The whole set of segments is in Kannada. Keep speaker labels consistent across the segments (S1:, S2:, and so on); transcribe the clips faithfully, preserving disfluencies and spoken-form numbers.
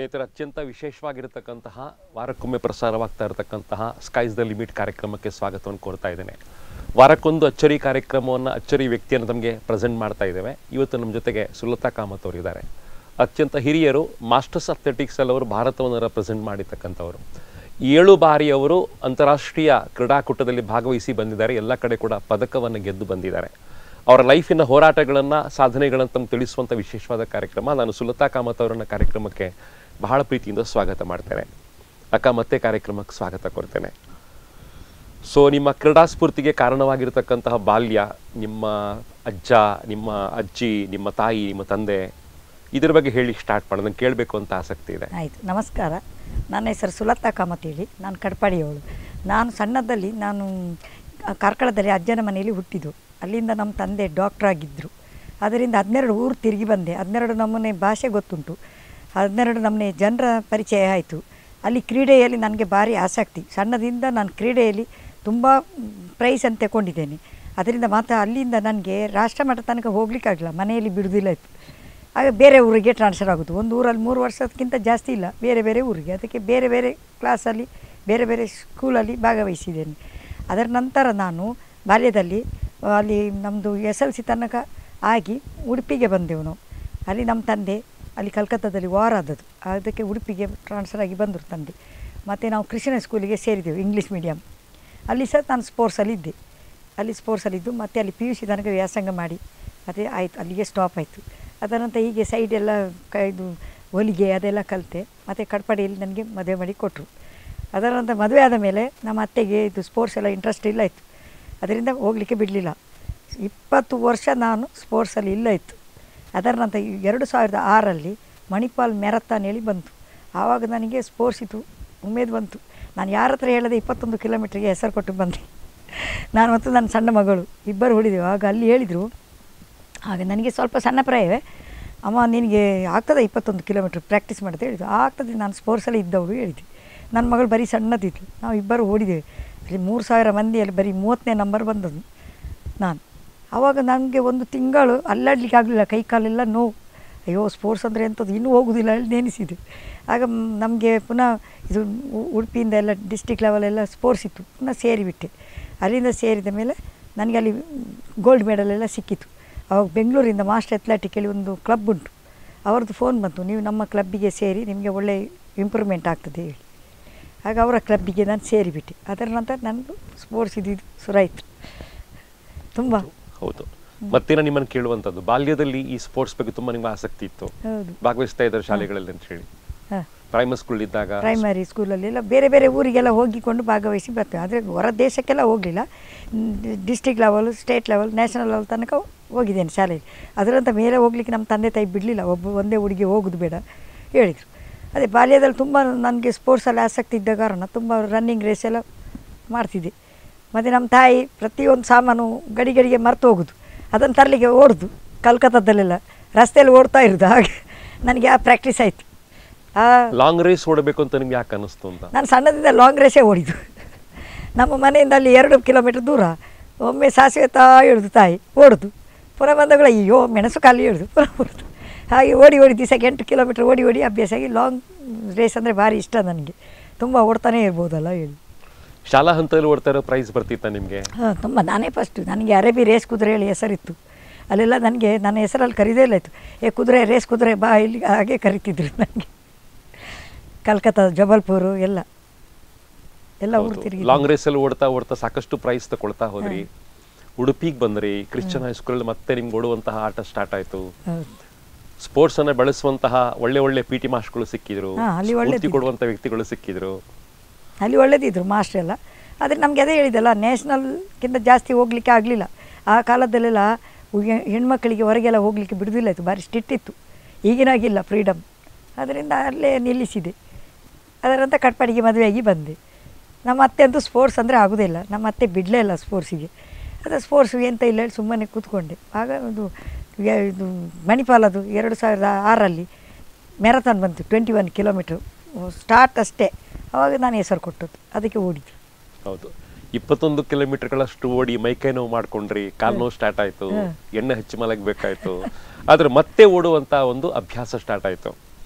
S1: ಸ್ನೇಹಿತರೆ, ಅತ್ಯಂತ ವಿಶೇಷವಾಗಿರತಕ್ಕಂತಹ ವಾರಕ್ಕೊಮ್ಮೆ ಪ್ರಸಾರವಾಗ್ತಾ ಇರತಕ್ಕಂತಹ ಸ್ಕೈಸ್ ದ ಲಿಮಿಟ್ ಕಾರ್ಯಕ್ರಮಕ್ಕೆ ಸ್ವಾಗತವನ್ನು ಕೋರ್ತಾ ಇದ್ದೇನೆ. ವಾರಕ್ಕೊಂದು ಅಚ್ಚರಿ ಕಾರ್ಯಕ್ರಮವನ್ನು, ಅಚ್ಚರಿ ವ್ಯಕ್ತಿಯನ್ನು ನಮಗೆ ಪ್ರೆಸೆಂಟ್ ಮಾಡ್ತಾ ಇದ್ದೇವೆ. ಇವತ್ತು ನಮ್ಮ ಜೊತೆಗೆ ಸುಲತಾ ಕಾಮತ್ ಅವರು ಇದ್ದಾರೆ. ಅತ್ಯಂತ ಹಿರಿಯರು, ಮಾಸ್ಟರ್ಸ್ ಅಥ್ಲೆಟಿಕ್ಸಲ್ಲಿ ಅವರು ಭಾರತವನ್ನು ರೆಪ್ರೆಸೆಂಟ್ ಮಾಡಿರ್ತಕ್ಕಂಥವರು. ಏಳು ಬಾರಿ ಅವರು ಅಂತಾರಾಷ್ಟ್ರೀಯ ಕ್ರೀಡಾಕೂಟದಲ್ಲಿ ಭಾಗವಹಿಸಿ ಬಂದಿದ್ದಾರೆ. ಎಲ್ಲ ಕಡೆ ಕೂಡ ಪದಕವನ್ನು ಗೆದ್ದು ಬಂದಿದ್ದಾರೆ. ಅವರ ಲೈಫಿನ ಹೋರಾಟಗಳನ್ನು, ಸಾಧನೆಗಳನ್ನು ತಮಗೆ ತಿಳಿಸುವಂಥ ವಿಶೇಷವಾದ ಕಾರ್ಯಕ್ರಮ. ನಾನು ಸುಲತಾ ಕಾಮತ್ ಅವರನ್ನ ಕಾರ್ಯಕ್ರಮಕ್ಕೆ ಬಹಳ ಪ್ರೀತಿಯಿಂದ ಸ್ವಾಗತ ಮಾಡ್ತೇನೆ. ಅಕ್ಕ, ಮತ್ತೆ ಕಾರ್ಯಕ್ರಮಕ್ಕೆ ಸ್ವಾಗತ ಕೊಡ್ತೇನೆ. ಸೊ, ನಿಮ್ಮ ಕ್ರೀಡಾ ಸ್ಫೂರ್ತಿಗೆ ಕಾರಣವಾಗಿರ್ತಕ್ಕಂತಹ ಬಾಲ್ಯ, ನಿಮ್ಮ ಅಜ್ಜ, ನಿಮ್ಮ ಅಜ್ಜಿ, ನಿಮ್ಮ ತಾಯಿ, ನಿಮ್ಮ ತಂದೆ, ಇದ್ರ ಬಗ್ಗೆ ಹೇಳಿ ಸ್ಟಾರ್ಟ್ ಮಾಡೋದು ನಂಗೆ ಕೇಳಬೇಕು ಅಂತ ಆಸಕ್ತಿ ಇದೆ.
S2: ಆಯಿತು. ನಮಸ್ಕಾರ. ನನ್ನ ಹೆಸರು ಸುಲತಾ ಕಾಮತ್ ಹೇಳಿ. ನಾನು ಕಡ್ಪಾಡಿಯವಳು. ನಾನು ಸಣ್ಣದಲ್ಲಿ ನಾನು ಕಾರ್ಕಳದಲ್ಲಿ ಅಜ್ಜನ ಮನೆಯಲ್ಲಿ ಹುಟ್ಟಿದ್ದು. ಅಲ್ಲಿಂದ ನಮ್ಮ ತಂದೆ ಡಾಕ್ಟ್ರ್ ಆಗಿದ್ದರು. ಅದರಿಂದ ಹದಿನೆರಡು ಊರು ತಿರುಗಿ ಬಂದೆ. ಹದಿನೆರಡು ನಮೂನೆ ಭಾಷೆ ಗೊತ್ತುಂಟು. ಹದಿನೆರಡು ನಮೂನೆ ಜನರ ಪರಿಚಯ ಆಯಿತು. ಅಲ್ಲಿ ಕ್ರೀಡೆಯಲ್ಲಿ ನನಗೆ ಭಾರಿ ಆಸಕ್ತಿ. ಸಣ್ಣದಿಂದ ನಾನು ಕ್ರೀಡೆಯಲ್ಲಿ ತುಂಬ ಪ್ರೈಸನ್ನು ತಗೊಂಡಿದ್ದೇನೆ. ಅದರಿಂದ ಮಾತ್ರ ಅಲ್ಲಿಂದ ನನಗೆ ರಾಷ್ಟ್ರಮಟ್ಟ ತನಕ ಹೋಗ್ಲಿಕ್ಕಾಗಲಿಲ್ಲ, ಮನೆಯಲ್ಲಿ ಬಿಡುವುದಿಲ್ಲ ಇತ್ತು. ಆಗ ಬೇರೆ ಊರಿಗೆ ಟ್ರಾನ್ಸ್ಫರ್ ಆಗೋದು. ಒಂದು ಊರಲ್ಲಿ ಮೂರು ವರ್ಷಕ್ಕಿಂತ ಜಾಸ್ತಿ ಇಲ್ಲ, ಬೇರೆ ಬೇರೆ ಊರಿಗೆ. ಅದಕ್ಕೆ ಬೇರೆ ಬೇರೆ ಕ್ಲಾಸಲ್ಲಿ, ಬೇರೆ ಬೇರೆ ಸ್ಕೂಲಲ್ಲಿ ಭಾಗವಹಿಸಿದ್ದೇನೆ. ಅದರ ನಂತರ ನಾನು ಬಾಲ್ಯದಲ್ಲಿ ಅಲ್ಲಿ ನಮ್ಮದು ಎಸ್ ಎಲ್ ಸಿ ತನಕ ಆಗಿ ಉಡುಪಿಗೆ ಬಂದೆವು ನಾವು. ಅಲ್ಲಿ ನಮ್ಮ ತಂದೆ ಅಲ್ಲಿ ಕಲ್ಕತ್ತಾದಲ್ಲಿ ವಾರ್ ಆದದ್ದು, ಅದಕ್ಕೆ ಉಡುಪಿಗೆ ಟ್ರಾನ್ಸ್ಫರ್ ಆಗಿ ಬಂದರು ತಂದೆ. ಮತ್ತು ನಾವು ಕೃಷ್ಣ ಸ್ಕೂಲಿಗೆ ಸೇರಿದೆವು, ಇಂಗ್ಲೀಷ್ ಮೀಡಿಯಮ್. ಅಲ್ಲಿ ಸಹ ನಾನು ಸ್ಪೋರ್ಟ್ಸಲ್ಲಿದ್ದೆ. ಅಲ್ಲಿ ಸ್ಪೋರ್ಟ್ಸಲ್ಲಿದ್ದು ಮತ್ತು ಅಲ್ಲಿ ಪಿ ಯು ಸಿ ತನಕ ವ್ಯಾಸಂಗ ಮಾಡಿ ಅದೇ ಆಯಿತು, ಅಲ್ಲಿಗೆ ಸ್ಟಾಪ್ ಆಯಿತು. ಅದರ ನಂತರ ಹೀಗೆ ಸೈಡ್ ಎಲ್ಲ ಕ ಇದು ಹೊಲಿಗೆ ಅದೆಲ್ಲ ಕಲಿತೆ. ಮತ್ತು ಕಡ್ಪಾಡಿಯಲ್ಲಿ ನನಗೆ ಮದುವೆ ಮಾಡಿ ಕೊಟ್ಟರು. ಅದರ ನಂತರ ಮದುವೆ ಆದ ಮೇಲೆ ನಮ್ಮ ಅತ್ತೆಗೆ ಇದು ಸ್ಪೋರ್ಟ್ಸ್ ಎಲ್ಲ ಇಂಟ್ರೆಸ್ಟ್ ಇಲ್ಲ ಇತ್ತು. ಅದರಿಂದ ಹೋಗಲಿಕ್ಕೆ ಬಿಡಲಿಲ್ಲ. ಇಪ್ಪತ್ತು ವರ್ಷ ನಾನು ಸ್ಪೋರ್ಟ್ಸಲ್ಲಿ ಇಲ್ಲ ಇತ್ತು. ಅದರ ನಂತರ ಎರಡು ಸಾವಿರದ ಆರಲ್ಲಿ ಮಣಿಪಾಲ್ ಮ್ಯಾರಥಾನ್ ಹೇಳಿ ಬಂತು. ಆವಾಗ ನನಗೆ ಸ್ಪೋರ್ಟ್ಸ್ ಇತ್ತು, ಉಮೇದು ಬಂತು. ನಾನು ಯಾರ ಹತ್ರ ಹೇಳದೆ ಇಪ್ಪತ್ತೊಂದು ಕಿಲೋಮೀಟ್ರಿಗೆ ಹೆಸರು ಕೊಟ್ಟು ಬಂದೆ. ನಾನು ಮತ್ತು ನನ್ನ ಸಣ್ಣ ಮಗಳು ಇಬ್ಬರು ಹೊಡಿದೆವು. ಆಗ ಅಲ್ಲಿ ಹೇಳಿದರು, ಆಗ ನನಗೆ ಸ್ವಲ್ಪ ಸಣ್ಣ ಪ್ರಾಯವೇ, ಅಮ್ಮ ನಿನಗೆ ಆಗ್ತದೆ ಇಪ್ಪತ್ತೊಂದು ಕಿಲೋಮೀಟ್ರ್ ಪ್ರಾಕ್ಟೀಸ್ ಮಾಡಿದೆ ಹೇಳಿದ್ದು. ಆಗ್ತದೆ, ನಾನು ಸ್ಪೋರ್ಟ್ಸಲ್ಲಿ ಇದ್ದವರು ಹೇಳಿದ್ದೆ. ನನ್ನ ಮಗಳು ಬರೀ ಸಣ್ಣದಿತ್ತು. ನಾವು ಇಬ್ಬರು ಓಡಿದ್ದೇವೆ. ಅಲ್ಲಿ ಮೂರು ಸಾವಿರ ಮಂದಿಯಲ್ಲಿ ಬರೀ ಮೂವತ್ತನೇ ನಂಬರ್ ಬಂದದ್ದು ನಾನು. ಆವಾಗ ನನಗೆ ಒಂದು ತಿಂಗಳು ಅಲ್ಲಾಡಲಿಕ್ಕೆ ಆಗಲಿಲ್ಲ, ಕೈ ಕಾಲೆಲ್ಲ ನೋವು. ಅಯ್ಯೋ, ಸ್ಪೋರ್ಟ್ಸ್ ಅಂದರೆ ಎಂಥದ್ದು, ಇನ್ನೂ ಹೋಗೋದಿಲ್ಲ ಹೇಳಿ ನೆನೆಸಿದೆ. ಆಗ ನಮಗೆ ಪುನಃ ಇದು ಉಡುಪಿಯಿಂದ ಎಲ್ಲ ಡಿಸ್ಟಿಕ್ ಲೆವೆಲೆಲ್ಲ ಸ್ಪೋರ್ಟ್ಸ್ ಇತ್ತು. ಪುನಃ ಸೇರಿಬಿಟ್ಟೆ. ಅಲ್ಲಿಂದ ಸೇರಿದ ಮೇಲೆ ನನಗೆ ಅಲ್ಲಿ ಗೋಲ್ಡ್ ಮೆಡಲೆಲ್ಲ ಸಿಕ್ಕಿತು. ಅವಾಗ ಬೆಂಗಳೂರಿಂದ ಮಾಸ್ಟರ್ ಅಥ್ಲೆಟಿಕ್ ಹೇಳಿ ಒಂದು ಕ್ಲಬ್ ಉಂಟು, ಅವ್ರದ್ದು ಫೋನ್ ಬಂತು, ನೀವು ನಮ್ಮ ಕ್ಲಬ್ಬಿಗೆ ಸೇರಿ, ನಿಮಗೆ ಒಳ್ಳೆ ಇಂಪ್ರೂವ್ಮೆಂಟ್ ಆಗ್ತದೆ ಹೇಳಿ. ಆಗ ಅವರ ಕ್ಲಬ್ಬಿಗೆ ನಾನು ಸೇರಿಬಿಟ್ಟೆ. ಅದರ ನಂತರ ನನಗೂ ಸ್ಪೋರ್ಟ್ಸ್ ಇದ್ದಿದ್ದು ಶುರುವಾಯಿತು ತುಂಬ.
S1: ಹೌದು. ಮತ್ತೆ ನಾನು ನಿಮ್ಮನ್ನು ಕೇಳುವಂಥದ್ದು, ಬಾಲ್ಯದಲ್ಲಿ ಈ ಸ್ಪೋರ್ಟ್ಸ್ ಬಗ್ಗೆ ತುಂಬ ನಿಮ್ಗೆ ಆಸಕ್ತಿ ಇತ್ತು, ಭಾಗವಹಿಸ್ತಾ ಇದ್ದಾರೆ ಶಾಲೆಗಳಲ್ಲಿ ಅಂತ ಹೇಳಿ. ಪ್ರೈಮರಿ ಸ್ಕೂಲ್ ಇದ್ದಾಗ,
S2: ಪ್ರೈಮರಿ ಸ್ಕೂಲಲ್ಲಿ ಎಲ್ಲ ಬೇರೆ ಬೇರೆ ಊರಿಗೆಲ್ಲ ಹೋಗಿಕೊಂಡು ಭಾಗವಹಿಸಿ ಬರ್ತೇವೆ. ಆದರೆ ಹೊರ ದೇಶಕ್ಕೆಲ್ಲ ಹೋಗಲಿಲ್ಲ. District level, state level, national level ತನಕ ಹೋಗಿದ್ದೇನೆ ಶಾಲೆಯಲ್ಲಿ. ಅದರಂತ ಮೇಲೆ ಹೋಗ್ಲಿಕ್ಕೆ ನಮ್ಮ ತಂದೆ ತಾಯಿ ಬಿಡಲಿಲ್ಲ. ಒಬ್ಬ ಒಂದೇ ಹುಡುಗಿ ಹೋಗೋದು ಬೇಡ ಹೇಳಿದರು. ಅದೇ ಬಾಲ್ಯದಲ್ಲಿ ತುಂಬ ನನಗೆ ಸ್ಪೋರ್ಟ್ಸಲ್ಲಿ ಆಸಕ್ತಿ ಇದ್ದ ಕಾರಣ ತುಂಬ ರನ್ನಿಂಗ್ ರೇಸ್ ಎಲ್ಲ ಮಾಡ್ತಿದ್ದೆ. ಮತ್ತು ನಮ್ಮ ತಾಯಿ ಪ್ರತಿಯೊಂದು ಸಾಮಾನು ಗಡಿ ಗಡಿಗೆ ಮರೆತು ಹೋಗೋದು, ಅದನ್ನು ತರಲಿಕ್ಕೆ ಓಡೋದು. ಕಲ್ಕತ್ತಾದಲ್ಲೆಲ್ಲ ರಸ್ತೆಯಲ್ಲಿ ಓಡ್ತಾ ಇರೋದು. ಹಾಗೆ ನನಗೆ ಆ ಪ್ರಾಕ್ಟೀಸ್ ಆಯಿತು.
S1: ಲಾಂಗ್ ರೇಸ್ ಓಡಬೇಕು ಅಂತ ನಿಮ್ಗೆ ಯಾಕೆ ಅನ್ನಿಸ್ತು ಅಂತ?
S2: ನಾನು ಸಣ್ಣದಿಂದ ಲಾಂಗ್ ರೇಸೇ ಓಡಿದ್ದು. ನಮ್ಮ ಮನೆಯಿಂದ ಅಲ್ಲಿ ಎರಡು ಕಿಲೋಮೀಟ್ರ್ ದೂರ. ಒಮ್ಮೆ ಸಾಸಿವೆ ತಾ ಹಿಡಿದು ತಾಯಿ ಓಡೋದು, ಪುನಃ ಬಂದಗಳು ಅಯ್ಯೋ ಮೆಣಸು ಖಾಲಿ ಹಿಡಿದು ಪುನಃ ಓಡೋದು. ಹಾಗೆ ಓಡಿ ಓಡಿ ದಿವಸಕ್ಕೆ ಎಂಟು ಕಿಲೋಮೀಟ್ರ್ ಓಡಿ ಓಡಿ ಅಭ್ಯಾಸ ಆಗಿ ಲಾಂಗ್ ರೇಸ್ ಅಂದರೆ ಭಾರಿ ಇಷ್ಟ ನನಗೆ. ತುಂಬ ಓಡ್ತಾನೆ ಇರ್ಬೋದಲ್ಲ ಹೇಳಿ.
S1: ಶಾಲಾ ಹಂತದಲ್ಲಿ ಓಡ್ತಾ ಇರೋ ಪ್ರೈಸ್ ಬರ್ತಿತ್ತ ನಿಮಗೆ?
S2: ಹಾಂ, ತುಂಬ. ನಾನೇ ಫಸ್ಟು. ನನಗೆ ಅರೇಬಿ ರೇಸ್ ಕುದುರೆ ಹೇಳಿ ಹೆಸರಿತ್ತು. ಅಲ್ಲೆಲ್ಲ ನನಗೆ ನನ್ನ ಹೆಸರಲ್ಲಿ ಕರೀದೇ ಇಲ್ಲ ಇತ್ತು. ಏ ಕುದುರೆ, ರೇಸ್ ಕುದುರೆ ಬಾ ಇಲ್ಲಿ, ಹಾಗೆ ಕರಿತಿದ್ರು ನನಗೆ. ಕಲ್ಕತ್ತಾ, ಜಬಲ್ಪುರು ಎಲ್ಲ ಎಲ್ಲ ಊರು ತಿರುಗಿ
S1: ಲಾಂಗ್ ರೇಸಲ್ಲಿ ಓಡ್ತಾ ಓಡ್ತಾ ಸಾಕಷ್ಟು ಪ್ರೈಸ್ ತಗೊಳ್ತಾ ಹೋದ್ರಿ. ಉಡುಪಿಗೆ ಬಂದ್ರಿ, ಕ್ರಿಶ್ಚಿಯನ್ ಹೈಸ್ಕೂಲಲ್ಲಿ ಮತ್ತೆ ನಿಮ್ಗೆ ಓಡುವಂತಹ ಆಟ ಸ್ಟಾರ್ಟ್ ಆಯಿತು. ಸ್ಪೋರ್ಟ್ಸ್ ಅನ್ನು ಬೆಳೆಸುವಂತಹ ಒಳ್ಳೆ ಒಳ್ಳೆ ಪಿ ಟಿ ಮಾಸ್ಟರ್ಗಳು ಸಿಕ್ಕಿದ್ರು, ಸ್ಫೂರ್ತಿ ಕೊಡುವಂಥ ವ್ಯಕ್ತಿಗಳು ಸಿಕ್ಕಿದ್ರು.
S2: ಅಲ್ಲಿ ಒಳ್ಳೆದಿದ್ರು ಮಾಸ್ಟರ್ ಎಲ್ಲ. ಆದರೆ ನಮಗೆ ಅದೇ ಹೇಳಿದಲ್ಲ, ನ್ಯಾಷನಲ್ಗಿಂತ ಜಾಸ್ತಿ ಹೋಗಲಿಕ್ಕೆ ಆಗಲಿಲ್ಲ. ಆ ಕಾಲದಲ್ಲೆಲ್ಲ ಹೆಣ್ಮಕ್ಳಿಗೆ ಹೊರಗೆಲ್ಲ ಹೋಗಲಿಕ್ಕೆ ಬಿಡುವುದಿಲ್ಲ ಇತ್ತು, ಭಾರಿ ಸ್ಟ್ರಿಕ್ಟ್ ಇತ್ತು. ಈಗಿನಾಗಿಲ್ಲ ಫ್ರೀಡಮ್. ಅದರಿಂದ ಅಲ್ಲೇ ನಿಲ್ಲಿಸಿದೆ. ಅದರಂತ ಕಟ್ಪಾಡಿಗೆ ಮದುವೆಯಾಗಿ ಬಂದೆ. ನಮ್ಮ ಅತ್ತೆ ಅಂತೂ ಸ್ಪೋರ್ಟ್ಸ್ ಅಂದರೆ ಆಗೋದೇ ಇಲ್ಲ. ನಮ್ಮ ಅತ್ತೆ ಬಿಡಲೇ ಇಲ್ಲ ಸ್ಪೋರ್ಟ್ಸಿಗೆ. ಅದು ಸ್ಪೋರ್ಟ್ಸು ಎಂತ ಇಲ್ಲ ಹೇಳಿ ಸುಮ್ಮನೆ ಕೂತ್ಕೊಂಡೆ. ಆಗ ಒಂದು ಇದು ಮಣಿಪಾಲದು ಎರಡು ಸಾವಿರದ ಆರಲ್ಲಿ ಮ್ಯಾರಥಾನ್ ಬಂತು, ಟ್ವೆಂಟಿ ಒನ್ ಕಿಲೋಮೀಟ್ರು ಸ್ಟಾರ್ಟ್ ಅಷ್ಟೇ. ಆವಾಗ ನಾನು ಹೆಸರು ಕೊಟ್ಟದ್ದು, ಅದಕ್ಕೆ ಓಡಿದ್ದು.
S1: ಹೌದು, ಇಪ್ಪತ್ತೊಂದು ಕಿಲೋಮೀಟರ್ಗಳಷ್ಟು ಓಡಿ ಮೈಕೈ ನೋವು ಮಾಡ್ಕೊಂಡ್ರಿ, ಕಾಲು ನೋವು ಸ್ಟಾರ್ಟ್ ಆಯಿತು, ಎಣ್ಣೆ ಹಚ್ಚಿ ಮಲಗಬೇಕಾಯ್ತು. ಆದರೆ ಮತ್ತೆ ಓಡುವಂಥ ಒಂದು ಅಭ್ಯಾಸ ಸ್ಟಾರ್ಟ್ ಆಯಿತು.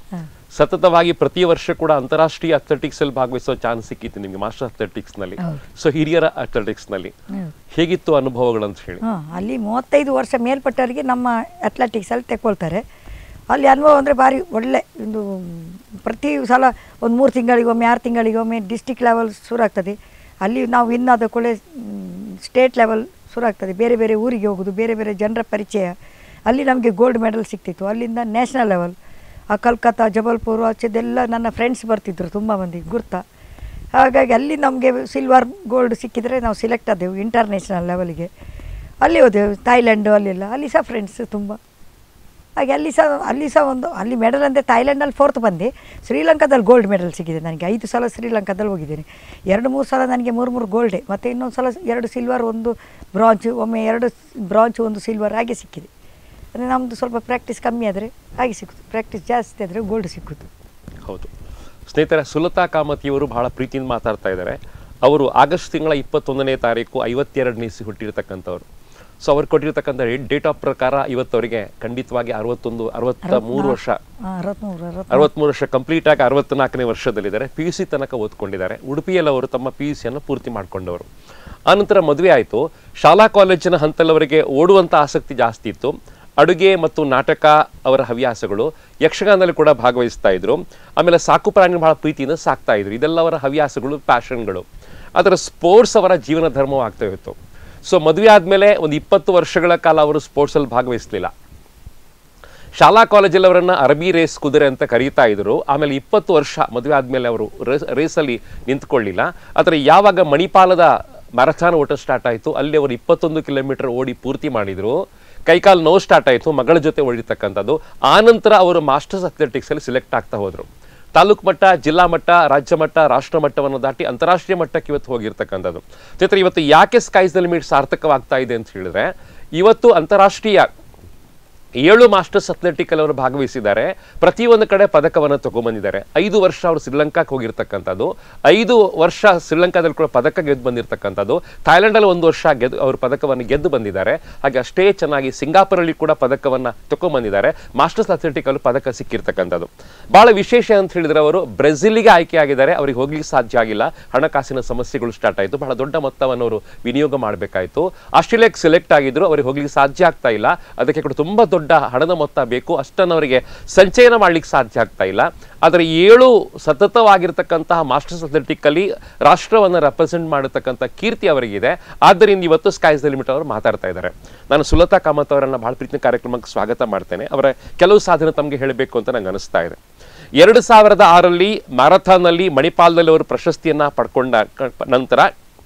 S1: ಸತತವಾಗಿ ಪ್ರತಿ ವರ್ಷ ಕೂಡ ಅಂತಾರಾಷ್ಟ್ರೀಯ ಅಥ್ಲೆಟಿಕ್ಸ್ ಅಲ್ಲಿ ಭಾಗವಹಿಸೋ ಚಾನ್ಸ್ ಸಿಕ್ಕಿತ್ತು ನಿಮಗೆ ಮಾಸ್ಟರ್ ಅಥ್ಲೆಟಿಕ್ಸ್ ನಲ್ಲಿ. ಸೊ ಹಿರಿಯರ ಅಥ್ಲೆಟಿಕ್ಸ್ ನಲ್ಲಿ ಹೇಗಿತ್ತು ಅನುಭವಗಳು ಅಂತ ಹೇಳಿ?
S2: ಅಲ್ಲಿ ಮೂವತ್ತೈದು ವರ್ಷ ಮೇಲ್ಪಟ್ಟವರಿಗೆ ನಮ್ಮ ಅಥ್ಲೆಟಿಕ್ಸ್ ಅಲ್ಲಿ ತೆಕ್ಕೊಳ್ತಾರೆ. ಅಲ್ಲಿ ಅನುಭವ ಅಂದರೆ ಭಾರಿ ಒಳ್ಳೆ ಒಂದು ಪ್ರತಿ ಸಲ ಒಂದು ಮೂರು ತಿಂಗಳಿಗೊಮ್ಮೆ ಆರು ತಿಂಗಳಿಗೊಮ್ಮೆ ಡಿಸ್ಟಿಕ್ ಲೆವೆಲ್ ಶುರು ಆಗ್ತದೆ. ಅಲ್ಲಿ ನಾವು ವಿನ್ ಆದ ಕೂಡಲೇ ಸ್ಟೇಟ್ ಲೆವೆಲ್ ಶುರು ಆಗ್ತದೆ. ಬೇರೆ ಬೇರೆ ಊರಿಗೆ ಹೋಗೋದು, ಬೇರೆ ಬೇರೆ ಜನರ ಪರಿಚಯ. ಅಲ್ಲಿ ನಮಗೆ ಗೋಲ್ಡ್ ಮೆಡಲ್ ಸಿಗ್ತಿತ್ತು. ಅಲ್ಲಿಂದ ನ್ಯಾಷನಲ್ ಲೆವೆಲ್ ಆ ಕಲ್ಕತ್ತಾ, ಜಬಲ್ಪುರ್ ಆಚೆದೆಲ್ಲ ನನ್ನ ಫ್ರೆಂಡ್ಸ್ ಬರ್ತಿದ್ರು ತುಂಬ ಮಂದಿ ಗುರ್ತಾ. ಹಾಗಾಗಿ ಅಲ್ಲಿ ನಮಗೆ ಸಿಲ್ವರ್ ಗೋಲ್ಡ್ ಸಿಕ್ಕಿದರೆ ನಾವು ಸಿಲೆಕ್ಟ್ ಆದೆವು ಇಂಟರ್ನ್ಯಾಷನಲ್ ಲೆವೆಲ್ಗೆ. ಅಲ್ಲಿ ಹೋದೆವು ಥೈಲ್ಯಾಂಡು, ಅಲ್ಲೆಲ್ಲ ಅಲ್ಲಿ ಸಹ ಫ್ರೆಂಡ್ಸ್ ತುಂಬ. ಹಾಗೆ ಅಲ್ಲಿ ಸಹ ಅಲ್ಲಿ ಸಹ ಒಂದು ಅಲ್ಲಿ ಮೆಡಲ್ ಅಂದರೆ ಥೈಲ್ಯಾಂಡಲ್ಲಿ ಫೋರ್ತ್ ಬಂದೆ. ಶ್ರೀಲಂಕಾದಲ್ಲಿ ಗೋಲ್ಡ್ ಮೆಡಲ್ ಸಿಕ್ಕಿದೆ ನನಗೆ. ಐದು ಸಲ ಶ್ರೀಲಂಕಾದಲ್ಲಿ ಹೋಗಿದ್ದೇನೆ. ಎರಡು ಮೂರು ಸಲ ನನಗೆ ಮೂರು ಮೂರು ಗೋಲ್ಡೆ, ಮತ್ತು ಇನ್ನೊಂದು ಸಲ ಎರಡು ಸಿಲ್ವರ್, ಒಂದು ಬ್ರಾಂಜ್, ಒಮ್ಮೆ ಎರಡು ಬ್ರಾಂಜ್, ಒಂದು ಸಿಲ್ವರ್ ಹಾಗೆ ಸಿಕ್ಕಿದೆ. ಅಂದರೆ ನಮ್ಮದು ಸ್ವಲ್ಪ ಪ್ರಾಕ್ಟೀಸ್ ಕಮ್ಮಿ ಆದರೆ ಹಾಗೆ ಸಿಕ್ಕಿತು, ಪ್ರಾಕ್ಟೀಸ್ ಜಾಸ್ತಿ ಆದರೆ ಗೋಲ್ಡ್ ಸಿಕ್ಕಿತು.
S1: ಹೌದು ಸ್ನೇಹಿತರೆ, ಸುಲತಾ ಕಾಮತಿಯವರು ಬಹಳ ಪ್ರೀತಿಯಿಂದ ಮಾತಾಡ್ತಾ ಇದ್ದಾರೆ. ಅವರು ಆಗಸ್ಟ್ ತಿಂಗಳ ಇಪ್ಪತ್ತೊಂದನೇ ತಾರೀಕು ಐವತ್ತೆರಡನೇ ಇಸಿ ಹುಟ್ಟಿರ್ತಕ್ಕಂಥವ್ರು. ಸೊ ಅವ್ರು ಕೊಟ್ಟಿರ್ತಕ್ಕಂಥ ಡೇಟ್ ಆಫ್ ಪ್ರಕಾರ ಇವತ್ತವರಿಗೆ ಖಂಡಿತವಾಗಿ ಅರವತ್ತೊಂದು ಅರವತ್ತ ಮೂರು ವರ್ಷ ಅರವತ್ಮೂರು ವರ್ಷ ಕಂಪ್ಲೀಟ್ ಆಗಿ ಅರವತ್ನಾಲ್ಕನೇ ವರ್ಷದಲ್ಲಿದ್ದಾರೆ. ಪಿ ಯು ಸಿ ತನಕ ಓದ್ಕೊಂಡಿದ್ದಾರೆ. ಉಡುಪಿಯಲ್ಲಿ ಅವರು ತಮ್ಮ ಪಿ ಯು ಸಿಯನ್ನು ಪೂರ್ತಿ ಮಾಡಿಕೊಂಡವರು. ಆನಂತರ ಮದುವೆ ಆಯಿತು. ಶಾಲಾ ಕಾಲೇಜಿನ ಹಂತದವರೆಗೆ ಓಡುವಂಥ ಆಸಕ್ತಿ ಜಾಸ್ತಿ ಇತ್ತು. ಅಡುಗೆ ಮತ್ತು ನಾಟಕ ಅವರ ಹವ್ಯಾಸಗಳು. ಯಕ್ಷಗಾನದಲ್ಲಿ ಕೂಡ ಭಾಗವಹಿಸ್ತಾ ಇದ್ರು. ಆಮೇಲೆ ಸಾಕು ಪ್ರಾಣಿ ಬಹಳ ಪ್ರೀತಿಯಿಂದ ಸಾಕ್ತಾ ಇದ್ರು. ಇದೆಲ್ಲ ಅವರ ಹವ್ಯಾಸಗಳು, ಪ್ಯಾಷನ್ಗಳು. ಅದರ ಸ್ಪೋರ್ಟ್ಸ್ ಅವರ ಜೀವನ ಧರ್ಮವಾಗ್ತಾ ಇತ್ತು. ಸೊ ಮದುವೆ ಆದಮೇಲೆ ಒಂದು ಇಪ್ಪತ್ತು ವರ್ಷಗಳ ಕಾಲ ಅವರು ಸ್ಪೋರ್ಟ್ಸಲ್ಲಿ ಭಾಗವಹಿಸಲಿಲ್ಲ. ಶಾಲಾ ಕಾಲೇಜಲ್ಲಿ ಅವರನ್ನು ಅರಬಿ ರೇಸ್ ಕುದುರೆ ಅಂತ ಕರೀತಾ ಇದ್ರು. ಆಮೇಲೆ ಇಪ್ಪತ್ತು ವರ್ಷ ಮದುವೆ ಆದಮೇಲೆ ಅವರು ರೇಸ್ ರೇಸಲ್ಲಿ ನಿಂತ್ಕೊಳ್ಳಿಲ್ಲ. ಆದರೆ ಯಾವಾಗ ಮಣಿಪಾಲದ ಮ್ಯಾರಥಾನ್ ಓಟ ಸ್ಟಾರ್ಟ್ ಆಯಿತು, ಅಲ್ಲಿ ಅವರು ಇಪ್ಪತ್ತೊಂದು ಕಿಲೋಮೀಟರ್ ಓಡಿ ಪೂರ್ತಿ ಮಾಡಿದರು. ಕೈಕಾಲು ನೋವು ಸ್ಟಾರ್ಟ್ ಆಯಿತು, ಮಗಳ ಜೊತೆ ಓಡಿರ್ತಕ್ಕಂಥದ್ದು. ಆನಂತರ ಅವರು ಮಾಸ್ಟರ್ಸ್ ಅಥ್ಲೆಟಿಕ್ಸಲ್ಲಿ ಸಿಲೆಕ್ಟ್ ಆಗ್ತಾ ಹೋದರು. ತಾಲೂಕು ಮಟ್ಟ, ಜಿಲ್ಲಾ ಮಟ್ಟ, ರಾಜ್ಯ ಮಟ್ಟ, ರಾಷ್ಟ್ರ ಮಟ್ಟವನ್ನು ದಾಟಿ ಅಂತಾರಾಷ್ಟ್ರೀಯ ಮಟ್ಟಕ್ಕೆ ಇವತ್ತು ಹೋಗಿರ್ತಕ್ಕಂಥದ್ದು. ಜೊತೆ ಇವತ್ತು ಯಾಕೆ ಸ್ಕೈಸ್ ದ ಲಿಮಿಟ್ ಸಾರ್ಥಕವಾಗ್ತಾ ಇದೆ ಅಂತ ಹೇಳಿದ್ರೆ, ಇವತ್ತು ಅಂತಾರಾಷ್ಟ್ರೀಯ ಏಳು ಮಾಸ್ಟರ್ಸ್ ಅಥ್ಲೆಟಿಕಲ್ ಅವರು ಭಾಗವಹಿಸಿದ್ದಾರೆ. ಪ್ರತಿಯೊಂದು ಕಡೆ ಪದಕವನ್ನು ತಗೊಂಡ್ಬಂದಿದ್ದಾರೆ. ಐದು ವರ್ಷ ಅವರು ಶ್ರೀಲಂಕಾಕ್ಕೆ ಹೋಗಿರ್ತಕ್ಕಂಥದ್ದು. ಐದು ವರ್ಷ ಶ್ರೀಲಂಕಾದಲ್ಲಿ ಕೂಡ ಪದಕ ಗೆದ್ದು ಬಂದಿರತಕ್ಕಂಥದ್ದು. ಥೈಲ್ಯಾಂಡಲ್ಲಿ ಒಂದು ವರ್ಷ ಗೆದ್ದು ಅವರು ಪದಕವನ್ನು ಗೆದ್ದು ಬಂದಿದ್ದಾರೆ. ಹಾಗೆ ಅಷ್ಟೇ ಚೆನ್ನಾಗಿ ಸಿಂಗಾಪುರಲ್ಲಿ ಕೂಡ ಪದಕವನ್ನು ತಗೊಂಡ್ಬಂದಿದ್ದಾರೆ. ಮಾಸ್ಟರ್ಸ್ ಅಥ್ಲೆಟಿಕಲ್ಲಿ ಪದಕ ಸಿಕ್ಕಿರ್ತಕ್ಕಂಥದ್ದು. ಬಹಳ ವಿಶೇಷ ಅಂತ ಹೇಳಿದ್ರೆ, ಅವರು ಬ್ರೆಜಿಲ್ಗೆ ಆಯ್ಕೆಯಾಗಿದ್ದಾರೆ. ಅವ್ರಿಗೆ ಹೋಗ್ಲಿಕ್ಕೆ ಸಾಧ್ಯ ಆಗಿಲ್ಲ. ಹಣಕಾಸಿನ ಸಮಸ್ಯೆಗಳು ಸ್ಟಾರ್ಟ್ ಆಯಿತು. ಬಹಳ ದೊಡ್ಡ ಮೊತ್ತವನ್ನು ಅವರು ವಿನಿಯೋಗ ಮಾಡಬೇಕಾಯಿತು. ಆಸ್ಟ್ರೇಲಿಯಾಕ್ಕೆ ಸೆಲೆಕ್ಟ್ ಆಗಿದ್ರು. ಅವ್ರಿಗೆ ಹೋಗ್ಲಿಕ್ಕೆ ಸಾಧ್ಯ ಆಗ್ತಾ ಇಲ್ಲ. ಅದಕ್ಕೆ ಕೂಡ ತುಂಬ ದೊಡ್ಡ ಹಣದ ಮೊತ್ತ ಬೇಕು. ಅಷ್ಟನ್ನು ಅವರಿಗೆ ಸಂಚಯನ ಮಾಡ್ಲಿಕ್ಕೆ ಸಾಧ್ಯ ಆಗ್ತಾ ಇಲ್ಲ. ಆದರೆ ಏಳು ಸತತವಾಗಿರ್ತಕ್ಕಂತಹ ಮಾಸ್ಟರ್ಸ್ ಅಥ್ಲೆಟಿಕಲ್ಲಿ ರಾಷ್ಟ್ರವನ್ನು ರೆಪ್ರೆಸೆಂಟ್ ಮಾಡತಕ್ಕಂಥ ಕೀರ್ತಿ ಅವರಿಗಿದೆ. ಆದ್ದರಿಂದ ಇವತ್ತು ಸ್ಕೈಸ್ ದ ಲಿಮಿಟ್ ಅವರು ಮಾತಾಡ್ತಾ ಇದ್ದಾರೆ. ನಾನು ಸುಲತಾ ಕಾಮತ್ ಅವರನ್ನು ಬಹಳ ಪ್ರೀತಿಯ ಕಾರ್ಯಕ್ರಮಕ್ಕೆ ಸ್ವಾಗತ ಮಾಡ್ತೇನೆ. ಅವರ ಕೆಲವು ಸಾಧನೆ ತಮಗೆ ಹೇಳಬೇಕು ಅಂತ ನಂಗೆ ಅನಿಸ್ತಾ ಇದೆ. ಎರಡು ಸಾವಿರದ ಆರಲ್ಲಿ ಮ್ಯಾರಥಾನ್ನಲ್ಲಿ ಮಣಿಪಾಲದಲ್ಲಿ ಅವರು ಪ್ರಶಸ್ತಿಯನ್ನ ಪಡ್ಕೊಂಡ ನಂತರ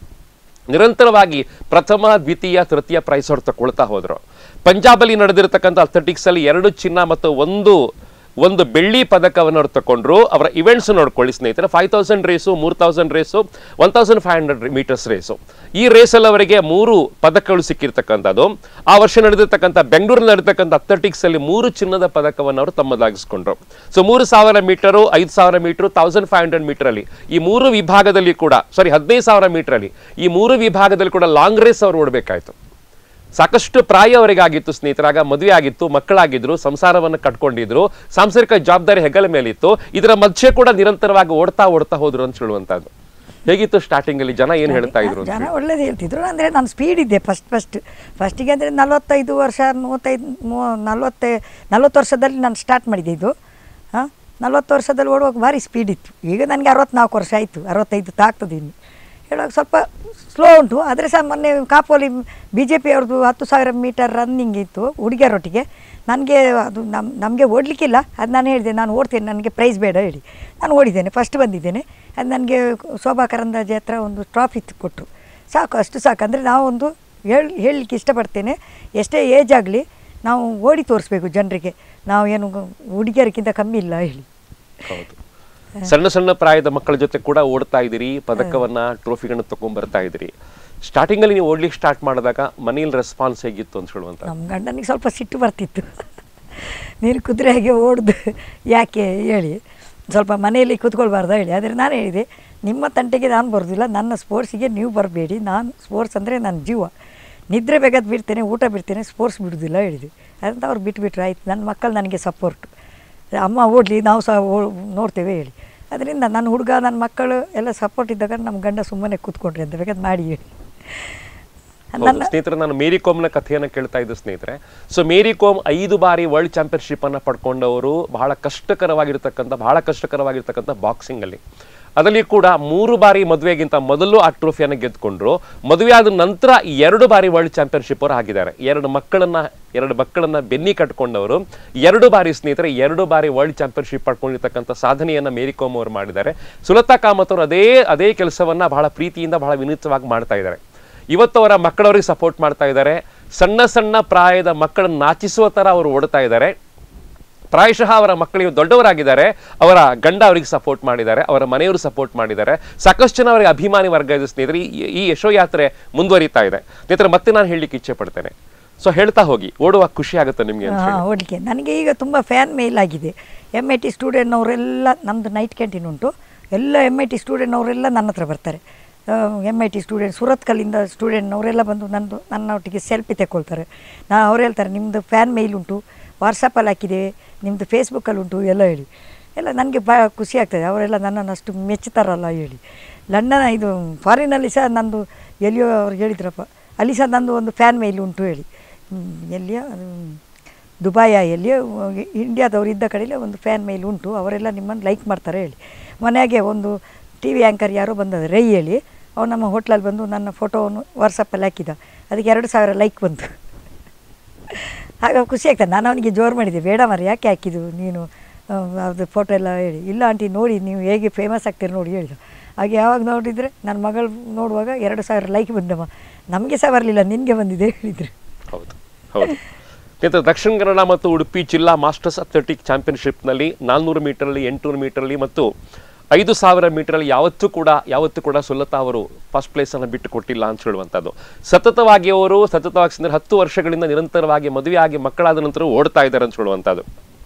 S1: ನಿರಂತರವಾಗಿ ಪ್ರಥಮ, ದ್ವಿತೀಯ, ತೃತೀಯ ಪ್ರೈಸ್ ಅವರು ತಗೊಳ್ತಾ ಹೋದರು. ಪಂಜಾಬಲ್ಲಿ ನಡೆದಿರತಕ್ಕಂಥ ಅಥ್ಲೆಟಿಕ್ಸ್ ಅಲ್ಲಿ ಎರಡು ಚಿನ್ನ ಮತ್ತು ಒಂದು ಒಂದು ಬೆಳ್ಳಿ ಪದಕವನ್ನು ಅವರು ತಗೊಂಡ್ರು. ಅವರ ಇವೆಂಟ್ಸ್ ನೋಡ್ಕೊಳ್ಳಿ ಸ್ನೇಹಿತರೆ. ಫೈವ್ ತೌಸಂಡ್ ರೇಸು, ಮೂರು thousand race, one thousand five hundred metres race. ಈ ರೇಸಲ್ಲಿ ಅವರಿಗೆ ಮೂರು ಪದಕಗಳು ಸಿಕ್ಕಿರ್ತಕ್ಕಂಥದ್ದು. ಆ ವರ್ಷ ನಡೆದಿರ್ತಕ್ಕಂಥ ಬೆಂಗಳೂರಲ್ಲಿ ನಡೆದಿರ್ತಕ್ಕಂಥ ಅಥ್ಲೆಟಿಕ್ಸ್ ಅಲ್ಲಿ ಮೂರು ಚಿನ್ನದ ಪದಕವನ್ನು ಅವರು ತಮ್ಮದಾಗಿಸ್ಕೊಂಡ್ರು. ಸೊ ಮೂರು ಸಾವಿರ ಮೀಟರು, ಐದು ಸಾವಿರ metre, thousand five hundred metre ಅಲ್ಲಿ ಈ ಮೂರು ವಿಭಾಗದಲ್ಲಿ ಕೂಡ ಸಾರಿ ಹದಿನೈದು ಸಾವಿರ ಮೀಟರ್ ಅಲ್ಲಿ ಈ ಮೂರು ವಿಭಾಗದಲ್ಲಿ ಕೂಡ ಲಾಂಗ್ ರೇಸ್ ಅವರು ಓಡಬೇಕಾಯ್ತು. ಸಾಕಷ್ಟು ಪ್ರಾಯ ಅವರಿಗಾಗಿತ್ತು ಸ್ನೇಹಿತರಾಗ. ಮದುವೆ ಆಗಿತ್ತು, ಮಕ್ಕಳಾಗಿದ್ರು, ಸಂಸಾರವನ್ನು ಕಟ್ಕೊಂಡಿದ್ರು, ಸಾಂಸಾರಿಕ ಜವಾಬ್ದಾರಿ ಹೆಗಲ ಮೇಲಿತ್ತು. ಇದರ ಮಧ್ಯೆ ಕೂಡ ನಿರಂತರವಾಗಿ ಓಡ್ತಾ ಓಡ್ತಾ ಹೋದ್ರು ಅಂತ ಹೇಳುವಂತದ್ದು. ಹೇಗಿತ್ತು ಸ್ಟಾರ್ಟಿಂಗ್ ಅಲ್ಲಿ? ಜನ ಏನು ಹೇಳ್ತಾ ಇದ್ರು?
S2: ಜನ ಒಳ್ಳೇದು ಹೇಳ್ತಿದ್ರು. ಅಂದರೆ ನಾನು ಸ್ಪೀಡ್ ಇದ್ದೆ ಫಸ್ಟ್ ಫಸ್ಟ್ ಫಸ್ಟಿಗೆ ಅಂದರೆ ನಲವತ್ತೈದು ವರ್ಷ ಮೂವತ್ತೈದು ನಲ್ವತ್ತೈ ನಲ್ವತ್ತು ವರ್ಷದಲ್ಲಿ ನಾನು ಸ್ಟಾರ್ಟ್ ಮಾಡಿದ್ದೆ ಇದು. ಹಾಂ, ನಲ್ವತ್ತು ವರ್ಷದಲ್ಲಿ ಓಡುವಾಗ ಭಾರಿ ಸ್ಪೀಡ್ ಇತ್ತು. ಈಗ ನನಗೆ ಅರವತ್ತ್ನಾಲ್ಕು ವರ್ಷ ಆಯಿತು, ಅರವತ್ತೈದು ತಾಗ್ತದೆ ಇನ್ನು. ಹೇಳುವಾಗ ಸ್ವಲ್ಪ ಸ್ಲೋ ಉಂಟು. ಆದರೆ ಸಹ ಮೊನ್ನೆ ಕಾಪೋಲಿ ಬಿ ಜೆ ಪಿ ಅವ್ರದ್ದು ಹತ್ತು ಸಾವಿರ ಮೀಟರ್ ರನ್ನಿಂಗ್ ಇತ್ತು ಹುಡುಗಿಯರೊಟ್ಟಿಗೆ. ನನಗೆ ಅದು ನಮ್ಮ ನಮಗೆ ಓಡಲಿಕ್ಕಿಲ್ಲ. ಅದು ನಾನು ಹೇಳಿದೆ, ನಾನು ಓಡ್ತೇನೆ, ನನಗೆ ಪ್ರೈಸ್ ಬೇಡ ಹೇಳಿ ನಾನು ಓಡಿದ್ದೇನೆ, ಫಸ್ಟ್ ಬಂದಿದ್ದೇನೆ. ಅದು ನನಗೆ ಶೋಭಾ ಕರಂದಾಜೆ ಹತ್ರ ಒಂದು ಟ್ರಾಫಿ ಕೊಟ್ಟರು. ಸಾಕು, ಅಷ್ಟು ಸಾಕು. ಅಂದರೆ ನಾವು ಒಂದು ಹೇಳಿ ಹೇಳಲಿಕ್ಕೆ ಇಷ್ಟಪಡ್ತೇನೆ, ಎಷ್ಟೇ ಏಜ್ ಆಗಲಿ ನಾವು ಓಡಿ ತೋರಿಸ್ಬೇಕು ಜನರಿಗೆ, ನಾವು ಏನು ಹುಡುಗಿಯರಿಗಿಂತ ಕಮ್ಮಿ ಇಲ್ಲ ಹೇಳಿ.
S1: ಹೌದು, ಸಣ್ಣ ಸಣ್ಣ ಪ್ರಾಯದ ಮಕ್ಕಳ ಜೊತೆ ಕೂಡ ಓಡ್ತಾ ಇದ್ದೀರಿ, ಪದಕವನ್ನ ಟ್ರೋಫಿಗಳನ್ನ ತಗೊಂಡ್ ಬರ್ತಾ ಇದ್ದೀರಿ. ಸ್ಟಾರ್ಟಿಂಗ್ ಅಲ್ಲಿ ನೀವು ಓಡ್ಲಿಕ್ಕೆ ಸ್ಟಾರ್ಟ್ ಮಾಡಿದಾಗ ಮನೇಲಿ ರೆಸ್ಪಾನ್ಸ್ ಹೇಗಿತ್ತು ಅಂತ ಹೇಳುವಂತ?
S2: ನಮ್ಮ ಗಂಡನಿಗೆ ಸ್ವಲ್ಪ ಸಿಟ್ಟು ಬರ್ತಿತ್ತು, ನೀನು ಕುದುರೆಗೆ ಓಡ್ದು ಯಾಕೆ ಹೇಳಿ, ಸ್ವಲ್ಪ ಮನೆಯಲ್ಲಿ ಕೂತ್ಕೊಳ್ಬಾರ್ದು ಹೇಳಿ. ಆದರೆ ನಾನು ಹೇಳಿದೆ, ನಿಮ್ಮ ತಂಟೆಗೆ ನಾನು ಬರೋದಿಲ್ಲ, ನನ್ನ ಸ್ಪೋರ್ಟ್ಸಿಗೆ ನೀವು ಬರಬೇಡಿ. ನಾನು ಸ್ಪೋರ್ಟ್ಸ್ ಅಂದರೆ ನನ್ನ ಜೀವ, ನಿದ್ರೆ ಬೇಗದ್ದು ಬಿಡ್ತೇನೆ, ಊಟ ಬಿಡ್ತೇನೆ, ಸ್ಪೋರ್ಟ್ಸ್ ಬಿಡೋದಿಲ್ಲ ಹೇಳಿದೆ. ಅದಂತ ಅವ್ರು ಬಿಟ್ಬಿಟ್ರು. ಆಯ್ತು, ನನ್ನ ಮಕ್ಕಳು ನನಗೆ ಸಪೋರ್ಟು. ಅಮ್ಮ ಓಡಲಿ ನಾವು ಸಹ ಓ ನೋಡ್ತೇವೆ ಹೇಳಿ. ಅದರಿಂದ ನನ್ನ ಹುಡುಗ ನನ್ನ ಮಕ್ಕಳು ಎಲ್ಲ ಸಪೋರ್ಟ್ ಇದ್ದಾಗ ನಮ್ಮ ಗಂಡ ಸುಮ್ಮನೆ ಕೂತ್ಕೊಂಡ್ರಿ ಅಂತ ಬೇಕಾದ್ರೆ ಮಾಡಿ ಹೇಳಿ.
S1: ಸ್ನೇಹಿತರೆ, ನಾನು ಮೇರಿ ಕೋಮ್ನ ಕಥೆಯನ್ನು ಕೇಳ್ತಾ ಇದ್ದೆ ಸ್ನೇಹಿತರೆ. ಸೊ ಮೇರಿ ಕೋಮ್ ಐದು ಬಾರಿ ವರ್ಲ್ಡ್ ಚಾಂಪಿಯನ್ಶಿಪ್ ಅನ್ನು ಪಡ್ಕೊಂಡವರು, ಬಹಳ ಕಷ್ಟಕರವಾಗಿರ್ತಕ್ಕಂಥ ಬಹಳ ಕಷ್ಟಕರವಾಗಿರ್ತಕ್ಕಂಥ ಬಾಕ್ಸಿಂಗ್ ಅಲ್ಲಿ. ಅದರಲ್ಲಿ ಕೂಡ ಮೂರು ಬಾರಿ ಮದುವೆಗಿಂತ ಮೊದಲು ಆ ಟ್ರೋಫಿಯನ್ನು ಗೆದ್ದುಕೊಂಡ್ರು. ಮದುವೆ ಆದ ನಂತರ ಎರಡು ಬಾರಿ ವರ್ಲ್ಡ್ ಚಾಂಪಿಯನ್ಶಿಪ್ ಅವರು ಆಗಿದ್ದಾರೆ. ಎರಡು ಮಕ್ಕಳನ್ನ ಎರಡು ಮಕ್ಕಳನ್ನ ಬೆನ್ನಿ ಕಟ್ಕೊಂಡವರು ಎರಡು ಬಾರಿ ಸ್ನೇಹಿತರೆ ಎರಡು ಬಾರಿ ವರ್ಲ್ಡ್ ಚಾಂಪಿಯನ್ಶಿಪ್ ಪಡ್ಕೊಂಡಿರ್ತಕ್ಕಂಥ ಸಾಧನೆಯನ್ನ ಮೇರಿ ಕೋಮ್ ಅವರು ಮಾಡಿದ್ದಾರೆ. ಸುಲತಾ ಕಾಮತ್ ಅವರು ಅದೇ ಅದೇ ಕೆಲಸವನ್ನ ಬಹಳ ಪ್ರೀತಿಯಿಂದ ಬಹಳ ವಿನೂತವಾಗಿ ಮಾಡ್ತಾ ಇದ್ದಾರೆ. ಇವತ್ತು ಅವರ ಮಕ್ಕಳವರಿಗೆ ಸಪೋರ್ಟ್ ಮಾಡ್ತಾ ಇದ್ದಾರೆ. ಸಣ್ಣ ಸಣ್ಣ ಪ್ರಾಯದ ಮಕ್ಕಳನ್ನು ನಾಚಿಸುವ ತರ ಅವರು ಓಡ್ತಾ ಇದ್ದಾರೆ. ಪ್ರಾಯಶಃ ಅವರ ಮಕ್ಕಳಿಗೆ ದೊಡ್ಡವರಾಗಿದ್ದಾರೆ, ಅವರ ಗಂಡ ಅವರಿಗೆ ಸಪೋರ್ಟ್ ಮಾಡಿದ್ದಾರೆ, ಅವರ ಮನೆಯವರು ಸಪೋರ್ಟ್ ಮಾಡಿದ್ದಾರೆ. ಸಾಕಷ್ಟು ಜನ ಅವರಿಗೆ ಅಭಿಮಾನಿ ವರ್ಗ ಇದೆ ಸ್ನೇಹಿತರೆ. ಈ ಯಶೋಯಾತ್ರೆ ಮುಂದುವರಿತಾ ಇದೆ ಸ್ನೇಹಿತರೆ. ಮತ್ತೆ ನಾನು ಹೇಳಲಿಕ್ಕೆ ಇಚ್ಛೆ ಪಡ್ತೇನೆ. ಸೊ ಹೇಳ್ತಾ ಹೋಗಿ, ಓಡುವಾಗ ಖುಷಿ ಆಗುತ್ತೆ ನಿಮಗೆ?
S2: ಓಡಲಿಕ್ಕೆ ನನಗೆ ಈಗ ತುಂಬ ಫ್ಯಾನ್ ಮೇಲ್ ಆಗಿದೆ. ಎಮ್ ಐ ಟಿ ಸ್ಟೂಡೆಂಟ್ನವರೆಲ್ಲ, ನಮ್ಮದು ನೈಟ್ ಕ್ಯಾಂಟೀನ್ ಉಂಟು, ಎಲ್ಲ ಎಮ್ ಐ ಟಿ ಸ್ಟೂಡೆಂಟ್ನವರೆಲ್ಲ ನನ್ನ ಹತ್ರ ಬರ್ತಾರೆ. ಎಮ್ ಐ ಟಿ ಸ್ಟೂಡೆಂಟ್, ಸುರತ್ಕಲ್ಲಿಂದ ಸ್ಟೂಡೆಂಟ್ನವರೆಲ್ಲ ಬಂದು ನಂದು ನನ್ನೊಟ್ಟಿಗೆ ಸೆಲ್ಫಿ ತೆಕ್ಕೊಳ್ತಾರೆ. ನಾ ಅವ್ರು ಹೇಳ್ತಾರೆ ನಿಮ್ಮದು ಫ್ಯಾನ್ ಮೇಲ್ ಉಂಟು, ವಾಟ್ಸಪ್ಪಲ್ಲಿ ಹಾಕಿದೆ, ನಿಮ್ಮದು ಫೇಸ್ಬುಕ್ಕಲ್ಲಿ ಉಂಟು ಎಲ್ಲ ಹೇಳಿ. ಎಲ್ಲ ನನಗೆ ಭಾಳ ಖುಷಿ ಆಗ್ತದೆ. ಅವರೆಲ್ಲ ನನ್ನನ್ನು ಅಷ್ಟು ಮೆಚ್ಚುತ್ತಾರಲ್ಲ ಹೇಳಿ. ಲಂಡನ್ ಇದು ಫಾರಿನಲ್ಲಿ ಸಹ ನಂದು ಎಲ್ಲಿಯೋ ಅವ್ರು ಹೇಳಿದ್ರಪ್ಪ, ಅಲ್ಲಿ ಸಹ ನಂದು ಒಂದು ಫ್ಯಾನ್ ಮೇಲ್ ಉಂಟು ಹೇಳಿ. ಎಲ್ಲಿಯೋ ಅದು ದುಬಾಯ ಎಲ್ಲಿಯೋ ಇಂಡಿಯಾದವ್ರು ಇದ್ದ ಕಡೆಯಲ್ಲೇ ಒಂದು ಫ್ಯಾನ್ ಮೇಲ್ ಉಂಟು, ಅವರೆಲ್ಲ ನಿಮ್ಮನ್ನು ಲೈಕ್ ಮಾಡ್ತಾರೆ ಹೇಳಿ. ಮನೆಗೆ ಒಂದು ಟಿ ವಿ ಆ್ಯಂಕರ್ ಯಾರೋ ಬಂದದ ರೈ ಹೇಳಿ, ಅವ್ರು ನಮ್ಮ ಹೋಟ್ಲಲ್ಲಿ ಬಂದು ನನ್ನ ಫೋಟೋವನ್ನು ವಾಟ್ಸಪ್ಪಲ್ಲಿ ಹಾಕಿದ, ಅದಕ್ಕೆ ಎರಡು ಸಾವಿರ ಲೈಕ್ ಬಂತು. ಆಗ ಖುಷಿ ಆಗ್ತದೆ. ನಾನು ಅವನಿಗೆ ಜೋರು ಮಾಡಿದ್ದೆ, ಬೇಡ ಮಾರಿ ಯಾಕೆ ಹಾಕಿದ್ದು ನೀನು ಅದು ಫೋಟೋ ಎಲ್ಲ ಹೇಳಿ. ಇಲ್ಲ ಆಂಟಿ ನೋಡಿ ನೀವು ಹೇಗೆ ಫೇಮಸ್ ಆಗ್ತೀರಿ ನೋಡಿ ಹೇಳಿದ. ಹಾಗೆ ಯಾವಾಗ ನೋಡಿದರೆ ನನ್ನ ಮಗಳು ನೋಡುವಾಗ ಎರಡು ಸಾವಿರ ಲೈಕ್ ಬಂದಮ್ಮ, ನಮಗೆ ಸಹ ಬರಲಿಲ್ಲ ನಿನಗೆ ಬಂದಿದೆ ಹೇಳಿದರು.
S1: ಹೌದು ಹೌದು ಸ್ನೇಹಿತರೆ, ದಕ್ಷಿಣ ಕನ್ನಡ ಮತ್ತು ಉಡುಪಿ ಜಿಲ್ಲಾ ಮಾಸ್ಟರ್ಸ್ ಅಥ್ಲೆಟಿಕ್ ಚಾಂಪಿಯನ್ಶಿಪ್ನಲ್ಲಿ ನಾಲ್ನೂರು ಮೀಟರಲ್ಲಿ, ಎಂಟುನೂರು ಮೀಟರಲ್ಲಿ ಮತ್ತು ಐದು ಸಾವಿರ ಮೀಟರಲ್ಲಿ ಯಾವತ್ತೂ ಕೂಡ ಯಾವತ್ತೂ ಕೂಡ ಸುಲತಾ ಅವರು ಫಸ್ಟ್ ಪ್ಲೇಸನ್ನು ಬಿಟ್ಟು ಕೊಟ್ಟಿಲ್ಲ ಅಂತ ಹೇಳುವಂಥದ್ದು. ಸತತವಾಗಿ ಅವರು ಸತತವಾಗಿ ಅಂದರೆ ಹತ್ತು ವರ್ಷಗಳಿಂದ ನಿರಂತರವಾಗಿ ಮದುವೆಯಾಗಿ ಮಕ್ಕಳಾದ ನಂತರ ಓಡ್ತಾ ಇದ್ದಾರೆ ಅಂತ ಹೇಳುವಂಥದ್ದು.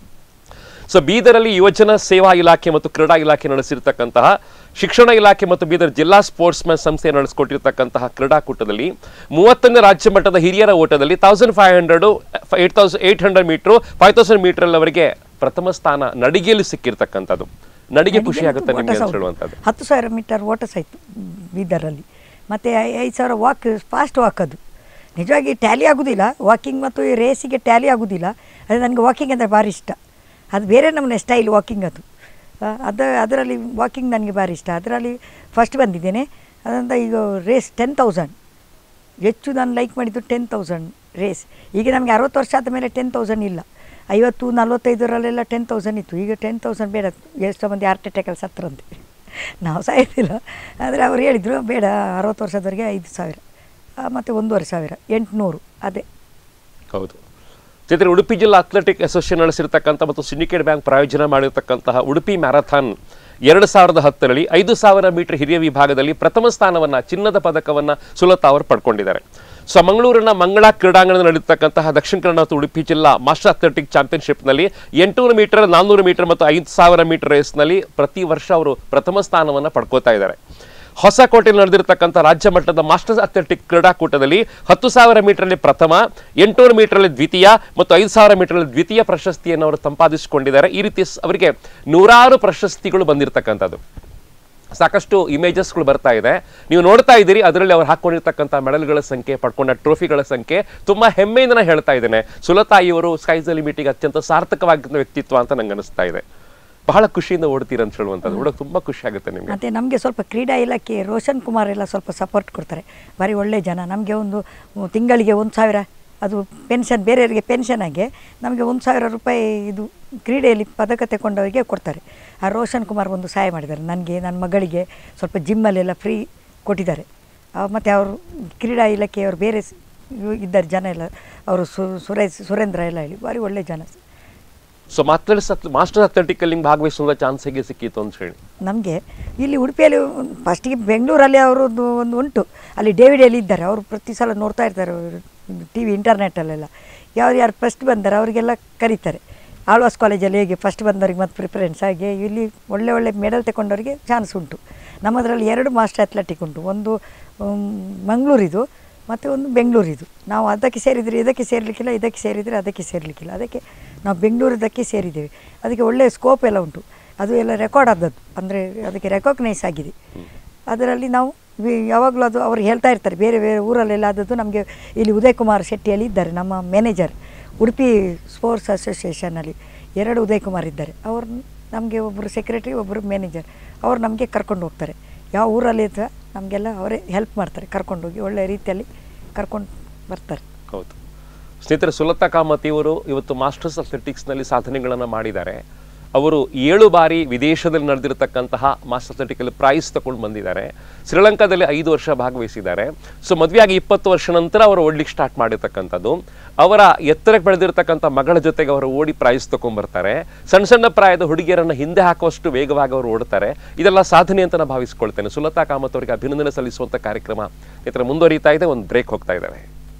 S1: ಸೊ ಬೀದರಲ್ಲಿ ಯುವಜನ ಸೇವಾ ಇಲಾಖೆ ಮತ್ತು ಕ್ರೀಡಾ ಇಲಾಖೆ ನಡೆಸಿರ್ತಕ್ಕಂತಹ ಶಿಕ್ಷಣ ಇಲಾಖೆ ಮತ್ತು ಬೀದರ್ ಜಿಲ್ಲಾ ಸ್ಪೋರ್ಟ್ಸ್ ಮ್ಯಾನ್ ಸಂಸ್ಥೆ ನಡೆಸಿಕೊಟ್ಟಿರ್ತಕ್ಕಂತಹ ಕ್ರೀಡಾಕೂಟದಲ್ಲಿ ಮೂವತ್ತನೇ ರಾಜ್ಯ ಮಟ್ಟದ ಹಿರಿಯರ ಓಟದಲ್ಲಿ thousand five hundred eight thousand eight hundred metre five thousand metre ಅವರಿಗೆ ಪ್ರಥಮ ಸ್ಥಾನ ನಡಿಗೆಯಲ್ಲಿ ಸಿಕ್ಕಿರ್ತಕ್ಕಂಥದ್ದು. ನಡಿಗೆ ಖುಷಿ ಆಗುತ್ತೆ ನಿಮಗೆ ಅಂತ ಹೇಳುವಂಥದ್ದು.
S2: ಹತ್ತು ಸಾವಿರ ಮೀಟರ್ ಓಟ ಸಾಯ್ತು ಬೀದರಲ್ಲಿ, ಮತ್ತು ಐದು ಸಾವಿರ ವಾಕ್, ಫಾಸ್ಟ್ ವಾಕ್. ಅದು ನಿಜವಾಗಿ ಟ್ಯಾಲಿ ಆಗೋದಿಲ್ಲ, ವಾಕಿಂಗ್ ಮತ್ತು ರೇಸಿಗೆ ಟ್ಯಾಲಿ ಆಗೋದಿಲ್ಲ. ಅದು ನನಗೆ ವಾಕಿಂಗ್ ಅಂದರೆ ಭಾರಿ ಇಷ್ಟ. ಅದು ಬೇರೆ ನಮ್ಮನೆ ಸ್ಟೈಲ್ ವಾಕಿಂಗ್. ಅದು ಅದು ಅದರಲ್ಲಿ ವಾಕಿಂಗ್ ನನಗೆ ಭಾರಿ ಇಷ್ಟ. ಅದರಲ್ಲಿ ಫಸ್ಟ್ ಬಂದಿದ್ದೇನೆ. ಅದರಿಂದ ಈಗ ರೇಸ್ ಟೆನ್ ತೌಸಂಡ್ ಹೆಚ್ಚು ನಾನು ಲೈಕ್ ಮಾಡಿದ್ದು ಟೆನ್ ತೌಸಂಡ್ ರೇಸ್. ಈಗ ನಮಗೆ ಅರವತ್ತು ವರ್ಷ ಆದ ಮೇಲೆ ಟೆನ್ ತೌಸಂಡ್ ಇಲ್ಲ, ಐವತ್ತು ನಲ್ವತ್ತೈದರಲ್ಲೆಲ್ಲ ಟೆನ್ ತೌಸಂಡ್ ಇತ್ತು. ಈಗ ಟೆನ್ ತೌಸಂಡ್ ಬೇಡ, ಎಷ್ಟೋ ಮಂದಿ ಹಾರ್ಟ್ ಅಟ್ಯಾಕಲ್ಲಿ ಸತ್ತರಂತೆ. ನಾವು ಸಾಯ್ತಿಲ್ಲ, ಆದರೆ ಅವ್ರು ಹೇಳಿದರು ಬೇಡ ಅರವತ್ತು ವರ್ಷದವರೆಗೆ ಐದು ಸಾವಿರ ಮತ್ತು ಒಂದೂವರೆ ಸಾವಿರ ಎಂಟುನೂರು ಅದೇ.
S1: ಹೌದು ಸ್ನೇಹಿತರೆ, ಉಡುಪಿ ಜಿಲ್ಲಾ ಅಥ್ಲೆಟಿಕ್ ಅಸೋಸಿಯೇಷನ್ ನಡೆಸಿರ್ತಕ್ಕಂಥ ಮತ್ತು ಸಿಂಡಿಕೇಟ್ ಬ್ಯಾಂಕ್ ಪ್ರಾಯೋಜನ ಮಾಡಿರ್ತಕ್ಕಂತಹ ಉಡುಪಿ ಮ್ಯಾರಥಾನ್ ಎರಡು ಸಾವಿರದ ಹತ್ತರಲ್ಲಿ ಐದು ಸಾವಿರ ಮೀಟರ್ ಹಿರಿಯ ವಿಭಾಗದಲ್ಲಿ ಪ್ರಥಮ ಸ್ಥಾನವನ್ನು, ಚಿನ್ನದ ಪದಕವನ್ನು ಸುಲತಾ ಅವರು ಪಡ್ಕೊಂಡಿದ್ದಾರೆ. ಸೊ ಮಂಗಳೂರಿನ ಮಂಗಳಾ ಕ್ರೀಡಾಂಗಣದಲ್ಲಿ ನಡೆಯತಕ್ಕಂತಹ ದಕ್ಷಿಣ ಕನ್ನಡ ಮತ್ತು ಉಡುಪಿ ಜಿಲ್ಲಾ ಮಾಸ್ಟರ್ ಅಥ್ಲೆಟಿಕ್ ಚಾಂಪಿಯನ್ಶಿಪ್ನಲ್ಲಿ ಎಂಟುನೂರು ಮೀಟರ್, ನಾನ್ನೂರು ಮೀಟರ್ ಮತ್ತು ಐದು ಸಾವಿರ ಮೀಟರ್ ರೇಸ್ನಲ್ಲಿ ಪ್ರತಿ ವರ್ಷ ಅವರು ಪ್ರಥಮ ಸ್ಥಾನವನ್ನು ಪಡ್ಕೋತಾ ಇದ್ದಾರೆ. ಹೊಸಕೋಟೆಯಲ್ಲಿ ನಡೆದಿರತಕ್ಕಂಥ ರಾಜ್ಯ ಮಟ್ಟದ ಮಾಸ್ಟರ್ಸ್ ಅಥ್ಲೆಟಿಕ್ ಕ್ರೀಡಾಕೂಟದಲ್ಲಿ ಹತ್ತು ಸಾವಿರ ಮೀಟರ್ನಲ್ಲಿ ಪ್ರಥಮ, ಎಂಟುನೂರು ಮೀಟರ್ನಲ್ಲಿ ದ್ವಿತೀಯ ಮತ್ತು ಐದು ಸಾವಿರ ಮೀಟರ್ನಲ್ಲಿ ದ್ವಿತೀಯ ಪ್ರಶಸ್ತಿಯನ್ನು ಅವರು ಸಂಪಾದಿಸಿಕೊಂಡಿದ್ದಾರೆ. ಈ ರೀತಿ ಅವರಿಗೆ ನೂರಾರು ಪ್ರಶಸ್ತಿಗಳು ಬಂದಿರತಕ್ಕಂಥದ್ದು. ಸಾಕಷ್ಟು ಇಮೇಜಸ್ಗಳು ಬರ್ತಾ ಇದೆ, ನೀವು ನೋಡ್ತಾ ಇದ್ದೀರಿ. ಅದರಲ್ಲಿ ಅವ್ರು ಹಾಕೊಂಡಿರ್ತಕ್ಕಂಥ ಮೆಡಲ್ಗಳ ಸಂಖ್ಯೆ, ಪಡ್ಕೊಂಡ ಟ್ರೋಫಿಗಳ ಸಂಖ್ಯೆ ತುಂಬ ಹೆಮ್ಮೆಯಿಂದ ಹೇಳ್ತಾ ಇದ್ದೇನೆ. ಸುಲತಾ ಇವರು ಸ್ಕೈಸ್ ದ ಲಿಮಿಟ್ಗೆ ಅತ್ಯಂತ ಸಾರ್ಥಕವಾಗಿದ್ದ ವ್ಯಕ್ತಿತ್ವ ಅಂತ ನಂಗೆ ಅನಿಸ್ತಾ ಇದೆ. ಬಹಳ ಖುಷಿಯಿಂದ ಓಡ್ತೀರ ಅಂತ ಹೇಳುವಂಥದ್ದು ಓಡೋಕೆ ತುಂಬ ಖುಷಿ ಆಗುತ್ತೆ ನಿಮಗೆ.
S2: ಮತ್ತು ನಮಗೆ ಸ್ವಲ್ಪ ಕ್ರೀಡಾ ಇಲಾಖೆ ರೋಷನ್ ಕುಮಾರ್ ಎಲ್ಲ ಸ್ವಲ್ಪ ಸಪೋರ್ಟ್ ಕೊಡ್ತಾರೆ, ಭಾರಿ ಒಳ್ಳೆಯ ಜನ. ನಮಗೆ ಒಂದು ತಿಂಗಳಿಗೆ ಒಂದು ಸಾವಿರ ಅದು ಪೆನ್ಷನ್, ಬೇರೆಯವರಿಗೆ ಪೆನ್ಷನ್ ಆಗಿ ನಮಗೆ ಒಂದು ಸಾವಿರ ರೂಪಾಯಿ ಇದು ಕ್ರೀಡೆಯಲ್ಲಿ ಪದಕ ತಗೊಂಡವರಿಗೆ ಕೊಡ್ತಾರೆ. ಆ ರೋಷನ್ ಕುಮಾರ್ ಒಂದು ಸಹಾಯ ಮಾಡಿದ್ದಾರೆ ನನಗೆ, ನನ್ನ ಮಗಳಿಗೆ ಸ್ವಲ್ಪ ಜಿಮ್ಮಲ್ಲೆಲ್ಲ ಫ್ರೀ ಕೊಟ್ಟಿದ್ದಾರೆ. ಮತ್ತು ಅವರು ಕ್ರೀಡಾ ಇಲಾಖೆಯವರು ಬೇರೆ ಇದ್ದಾರೆ ಜನ ಎಲ್ಲ, ಅವರು ಸುರೇಶ್ ಸುರೇಂದ್ರ ಎಲ್ಲ ಹೇಳಿ ಭಾರಿ ಒಳ್ಳೆಯ ಜನ.
S1: ಸೊ ಮಾಸ್ಟರ್ಸ್ ಮಾಸ್ಟರ್ ಅಥ್ಲೆಟಿಕಲ್ಲಿ ಭಾಗವಹಿಸುವ ಚಾನ್ಸ್ ಹೇಗೆ ಸಿಕ್ಕಿತ್ತು ಅಂತ ಹೇಳಿ
S2: ನಮಗೆ ಇಲ್ಲಿ ಉಡುಪಿಯಲ್ಲಿ ಫಸ್ಟಿಗೆ ಬೆಂಗಳೂರಲ್ಲಿ ಅವರದ್ದು ಒಂದು ಉಂಟು, ಅಲ್ಲಿ ಡೇವಿಡಲ್ಲಿ ಇದ್ದಾರೆ. ಅವರು ಪ್ರತಿ ಸಲ ನೋಡ್ತಾ ಇರ್ತಾರೆ ಟಿ ವಿ ಇಂಟರ್ನೆಟಲ್ಲೆಲ್ಲ. ಯಾರು ಯಾರು ಫಸ್ಟ್ ಬಂದಾರೆ ಅವರಿಗೆಲ್ಲ ಕರೀತಾರೆ. ಆಳ್ವಾಸ್ ಕಾಲೇಜಲ್ಲಿ ಹೇಗೆ ಫಸ್ಟ್ ಬಂದವ್ರಿಗೆ ಮತ್ತು ಪ್ರಿಫರೆನ್ಸ್, ಹಾಗೆ ಇಲ್ಲಿ ಒಳ್ಳೆ ಒಳ್ಳೆ ಮೆಡಲ್ ತಗೊಂಡವರಿಗೆ ಚಾನ್ಸ್ ಉಂಟು. ನಮ್ಮದರಲ್ಲಿ ಎರಡು ಮಾಸ್ಟರ್ ಅಥ್ಲೆಟಿಕ್ ಉಂಟು, ಒಂದು ಮಂಗಳೂರಿದು ಮತ್ತು ಒಂದು ಬೆಂಗಳೂರಿದು. ನಾವು ಅದಕ್ಕೆ ಸೇರಿದರೆ ಇದಕ್ಕೆ ಸೇರಲಿಕ್ಕಿಲ್ಲ, ಇದಕ್ಕೆ ಸೇರಿದರೆ ಅದಕ್ಕೆ ಸೇರಲಿಕ್ಕಿಲ್ಲ. ಅದಕ್ಕೆ ನಾವು ಬೆಂಗಳೂರದಕ್ಕೆ ಸೇರಿದ್ದೇವೆ. ಅದಕ್ಕೆ ಒಳ್ಳೆಯ ಸ್ಕೋಪ್ ಎಲ್ಲ ಉಂಟು. ಅದು ಎಲ್ಲ ರೆಕಾರ್ಡ್ ಆದದ್ದು, ಅಂದರೆ ಅದಕ್ಕೆ ರೆಕಾಗ್ನೈಸ್ ಆಗಿದೆ. ಅದರಲ್ಲಿ ನಾವು ಯಾವಾಗಲೂ ಅದು ಅವ್ರು ಹೇಳ್ತಾ ಇರ್ತಾರೆ, ಬೇರೆ ಬೇರೆ ಊರಲ್ಲೆಲ್ಲ ಆದದ್ದು. ನಮಗೆ ಇಲ್ಲಿ ಉದಯ್ ಕುಮಾರ್ ಶೆಟ್ಟಿಯಲ್ಲಿ ಇದ್ದಾರೆ ನಮ್ಮ ಮ್ಯಾನೇಜರ್, ಉಡುಪಿ ಸ್ಪೋರ್ಟ್ಸ್ ಅಸೋಸಿಯೇಷನಲ್ಲಿ ಎರಡು ಉದಯ್ ಕುಮಾರ್ ಇದ್ದಾರೆ. ಅವರು ನಮಗೆ ಒಬ್ಬರು ಸೆಕ್ರೆಟರಿ, ಒಬ್ಬರು ಮ್ಯಾನೇಜರ್. ಅವರು ನಮಗೆ ಕರ್ಕೊಂಡು ಹೋಗ್ತಾರೆ. ಯಾವ ಊರಲ್ಲಿ ಇದ್ದರೆ ನಮಗೆಲ್ಲ ಅವರೇ ಹೆಲ್ಪ್ ಮಾಡ್ತಾರೆ, ಕರ್ಕೊಂಡೋಗಿ ಒಳ್ಳೆಯ ರೀತಿಯಲ್ಲಿ ಕರ್ಕೊಂಡು ಬರ್ತಾರೆ.
S1: ಹೌದು ಸ್ನೇಹಿತರೆ, ಸುಲತಾ ಕಾಮತಿ ಅವರು ಇವತ್ತು ಮಾಸ್ಟರ್ಸ್ ಅಥ್ಲೆಟಿಕ್ಸ್ನಲ್ಲಿ ಸಾಧನೆಗಳನ್ನು ಮಾಡಿದ್ದಾರೆ. ಅವರು ಏಳು ಬಾರಿ ವಿದೇಶದಲ್ಲಿ ನಡೆದಿರತಕ್ಕಂತಹ ಮಾಸ್ಟರ್ ಅಥ್ಲೆಟಿಕಲ್ಲಿ ಪ್ರೈಸ್ ತಗೊಂಡು ಬಂದಿದ್ದಾರೆ. ಶ್ರೀಲಂಕಾದಲ್ಲಿ ಐದು ವರ್ಷ ಭಾಗವಹಿಸಿದ್ದಾರೆ. ಸೊ ಮದುವೆಯಾಗಿ ಇಪ್ಪತ್ತು ವರ್ಷ ನಂತರ ಅವರು ಓಡ್ಲಿಕ್ಕೆ ಸ್ಟಾರ್ಟ್ ಮಾಡಿರ್ತಕ್ಕಂಥದ್ದು. ಅವರ ಎತ್ತರಕ್ಕೆ ಬೆಳೆದಿರ್ತಕ್ಕಂಥ ಮಗಳ ಜೊತೆಗೆ ಅವರು ಓಡಿ ಪ್ರೈಸ್ ತಗೊಂಡ್ಬರ್ತಾರೆ. ಸಣ್ಣ ಸಣ್ಣ ಪ್ರಾಯದ ಹುಡುಗಿಯರನ್ನು ಹಿಂದೆ ಹಾಕುವಷ್ಟು ವೇಗವಾಗಿ ಅವರು ಓಡ್ತಾರೆ. ಇದೆಲ್ಲ ಸಾಧನೆ ಅಂತ ನಾನು ಭಾವಿಸ್ಕೊಳ್ತೇನೆ. ಸುಲತಾ ಕಾಮತ್ ಅವರಿಗೆ ಅಭಿನಂದನೆ ಸಲ್ಲಿಸುವಂಥ ಕಾರ್ಯಕ್ರಮ ಇದರ ಮುಂದುವರಿತಾ ಇದೆ. ಒಂದು ಬ್ರೇಕ್ ಹೋಗ್ತಾ ಇದ್ದಾವೆ.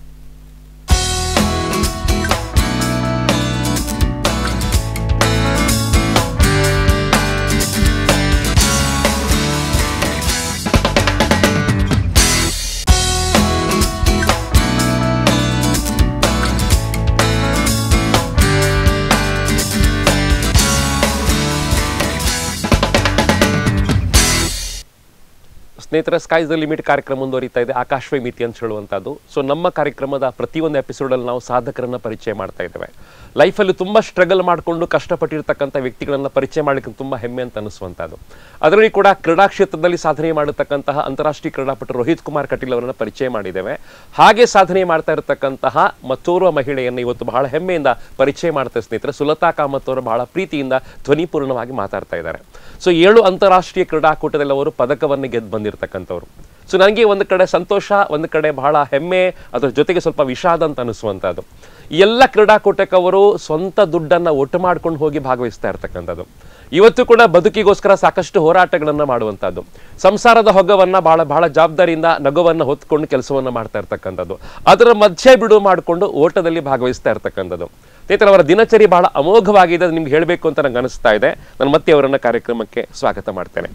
S1: ಸ್ನೇಹಿತರ, ಸ್ಕೈಸ್ ದ ಲಿಮಿಟ್ ಕಾರ್ಯಕ್ರಮ ಮುಂದುವರಿತಾ ಇದೆ. ಆಕಾಶವೇ ಮಿತಿ ಅಂತ ಹೇಳುವಂಥದ್ದು. ಸೊ ನಮ್ಮ ಕಾರ್ಯಕ್ರಮದ ಪ್ರತಿಯೊಂದು ಎಪಿಸೋಡಲ್ಲಿ ನಾವು ಸಾಧಕರನ್ನು ಪರಿಚಯ ಮಾಡ್ತಾ ಇದ್ದೇವೆ. ಲೈಫಲ್ಲಿ ತುಂಬ ಸ್ಟ್ರಗಲ್ ಮಾಡಿಕೊಂಡು ಕಷ್ಟಪಟ್ಟಿರ್ತಕ್ಕಂಥ ವ್ಯಕ್ತಿಗಳನ್ನು ಪರಿಚಯ ಮಾಡಲಿಕ್ಕೆ ತುಂಬ ಹೆಮ್ಮೆ ಅಂತ ಅನಿಸುವಂಥದ್ದು. ಅದರಲ್ಲಿ ಕೂಡ ಕ್ರೀಡಾ ಕ್ಷೇತ್ರದಲ್ಲಿ ಸಾಧನೆ ಮಾಡತಕ್ಕಂತಹ ಅಂತಾರಾಷ್ಟ್ರೀಯ ಕ್ರೀಡಾಪಟು ರೋಹಿತ್ ಕುಮಾರ್ ಕಟೀಲ್ ಅವರನ್ನು ಪರಿಚಯ ಮಾಡಿದ್ದೇವೆ. ಹಾಗೆ ಸಾಧನೆ ಮಾಡ್ತಾ ಇರತಕ್ಕಂತಹ ಮತ್ತೋರ್ವ ಮಹಿಳೆಯನ್ನು ಇವತ್ತು ಬಹಳ ಹೆಮ್ಮೆಯಿಂದ ಪರಿಚಯ ಮಾಡ್ತಾರೆ ಸ್ನೇಹಿತರೆ. ಸುಲತಾ ಕಾಮತ್ ಅವರು ಬಹಳ ಪ್ರೀತಿಯಿಂದ ಧ್ವನಿಪೂರ್ಣವಾಗಿ ಮಾತಾಡ್ತಾ ಇದ್ದಾರೆ. ಸೊ ಏಳು ಅಂತಾರಾಷ್ಟ್ರೀಯ ಕ್ರೀಡಾಕೂಟದಲ್ಲಿ ಅವರು ಪದಕವನ್ನು ಗೆದ್ದು ಬಂದಿರತಕ್ಕಂಥವ್ರು. ಸೊ ನನಗೆ ಒಂದು ಕಡೆ ಸಂತೋಷ, ಒಂದು ಕಡೆ ಬಹಳ ಹೆಮ್ಮೆ, ಅದರ ಜೊತೆಗೆ ಸ್ವಲ್ಪ ವಿಷಾದ ಅಂತ ಅನಿಸುವಂಥದ್ದು. ಎಲ್ಲ ಕ್ರೀಡಾಕೂಟಕ್ಕೆ ಅವರು ಸ್ವಂತ ದುಡ್ಡನ್ನು ಒಟ್ಟು ಮಾಡ್ಕೊಂಡು ಹೋಗಿ ಭಾಗವಹಿಸ್ತಾ ಇರ್ತಕ್ಕಂಥದ್ದು. ಇವತ್ತು ಕೂಡ ಬದುಕಿಗೋಸ್ಕರ ಸಾಕಷ್ಟು ಹೋರಾಟಗಳನ್ನು ಮಾಡುವಂಥದ್ದು. ಸಂಸಾರದ ಹೊಗವನ್ನು ಬಹಳ ಬಹಳ ಜವಾಬ್ದಾರಿಯಿಂದ ನಗುವನ್ನು ಹೊತ್ಕೊಂಡು ಕೆಲಸವನ್ನು ಮಾಡ್ತಾ ಇರ್ತಕ್ಕಂಥದ್ದು. ಅದರ ಮಧ್ಯೆ ಬಿಡು ಮಾಡಿಕೊಂಡು ಓಟದಲ್ಲಿ ಭಾಗವಹಿಸ್ತಾ ಇರ್ತಕ್ಕಂಥದ್ದು. ಸ್ನೇಹಿತರೆ, ಅವರ ದಿನಚರಿ ಬಹಳ ಅಮೋಘವಾಗಿದೆ. ನಿಮ್ಗೆ ಹೇಳಬೇಕು ಅಂತ ನಂಗೆ ಅನಿಸ್ತಾ ಇದೆ. ನಾನು ಮತ್ತೆ ಅವರನ್ನ ಕಾರ್ಯಕ್ರಮಕ್ಕೆ ಸ್ವಾಗತ ಮಾಡ್ತೇನೆ.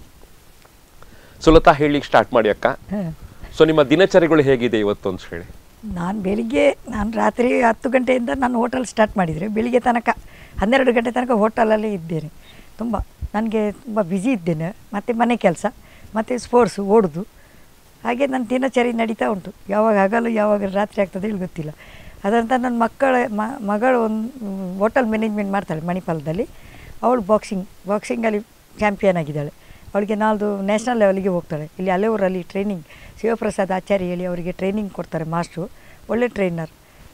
S1: ಸುಲತಾ, ಹೇಳಿ ಸ್ಟಾರ್ಟ್ ಮಾಡಿ ಅಕ್ಕ. ಸೊ ನಿಮ್ಮ ದಿನಚರಿಗಳು ಹೇಗಿದೆ ಇವತ್ತು ಅಂತ ಹೇಳಿ.
S2: ನಾನು ಬೆಳಿಗ್ಗೆ ನಾನು ರಾತ್ರಿ ಹತ್ತು ಗಂಟೆಯಿಂದ ನಾನು ಹೋಟೆಲ್ ಸ್ಟಾರ್ಟ್ ಮಾಡಿದರೆ ಬೆಳಿಗ್ಗೆ ತನಕ ಹನ್ನೆರಡು ಗಂಟೆ ತನಕ ಹೋಟೆಲಲ್ಲೇ ಇದ್ದೇನೆ. ತುಂಬ ನನಗೆ ತುಂಬ ಬ್ಯುಸಿ ಇದ್ದೇನೆ. ಮತ್ತು ಮನೆ ಕೆಲಸ ಮತ್ತು ಸ್ಪೋರ್ಟ್ಸು, ಓಡೋದು, ಹಾಗೆ ನನ್ನ ದಿನಚರಿ ನಡೀತಾ ಉಂಟು. ಯಾವಾಗ ಹಗಲು ಯಾವಾಗ ರಾತ್ರಿ ಆಗ್ತದೆ ಹೇಳಿ ಗೊತ್ತಿಲ್ಲ. ಅದರಂತ ನನ್ನ ಮಕ್ಕಳ ಮಗಳು ಒಂದು ಹೋಟೆಲ್ ಮ್ಯಾನೇಜ್ಮೆಂಟ್ ಮಾಡ್ತಾಳೆ ಮಣಿಪಾಲದಲ್ಲಿ. ಅವಳು ಬಾಕ್ಸಿಂಗ್ ಬಾಕ್ಸಿಂಗಲ್ಲಿ ಚಾಂಪಿಯನ್ ಆಗಿದ್ದಾಳೆ. ಅವಳಿಗೆ ನಾಳ್ದು ನ್ಯಾಷನಲ್ ಲೆವೆಲಿಗೆ ಹೋಗ್ತಾಳೆ. ಇಲ್ಲಿ ಹಳೆಯೂರಲ್ಲಿ ಟ್ರೈನಿಂಗ್ ಶಿವಪ್ರಸಾದ್ ಆಚಾರ್ಯ ಹೇಳಿ ಅವರಿಗೆ ಟ್ರೈನಿಂಗ್ ಕೊಡ್ತಾರೆ ಮಾಸ್ಟ್ರು, ಒಳ್ಳೆ ಟ್ರೈನರ್.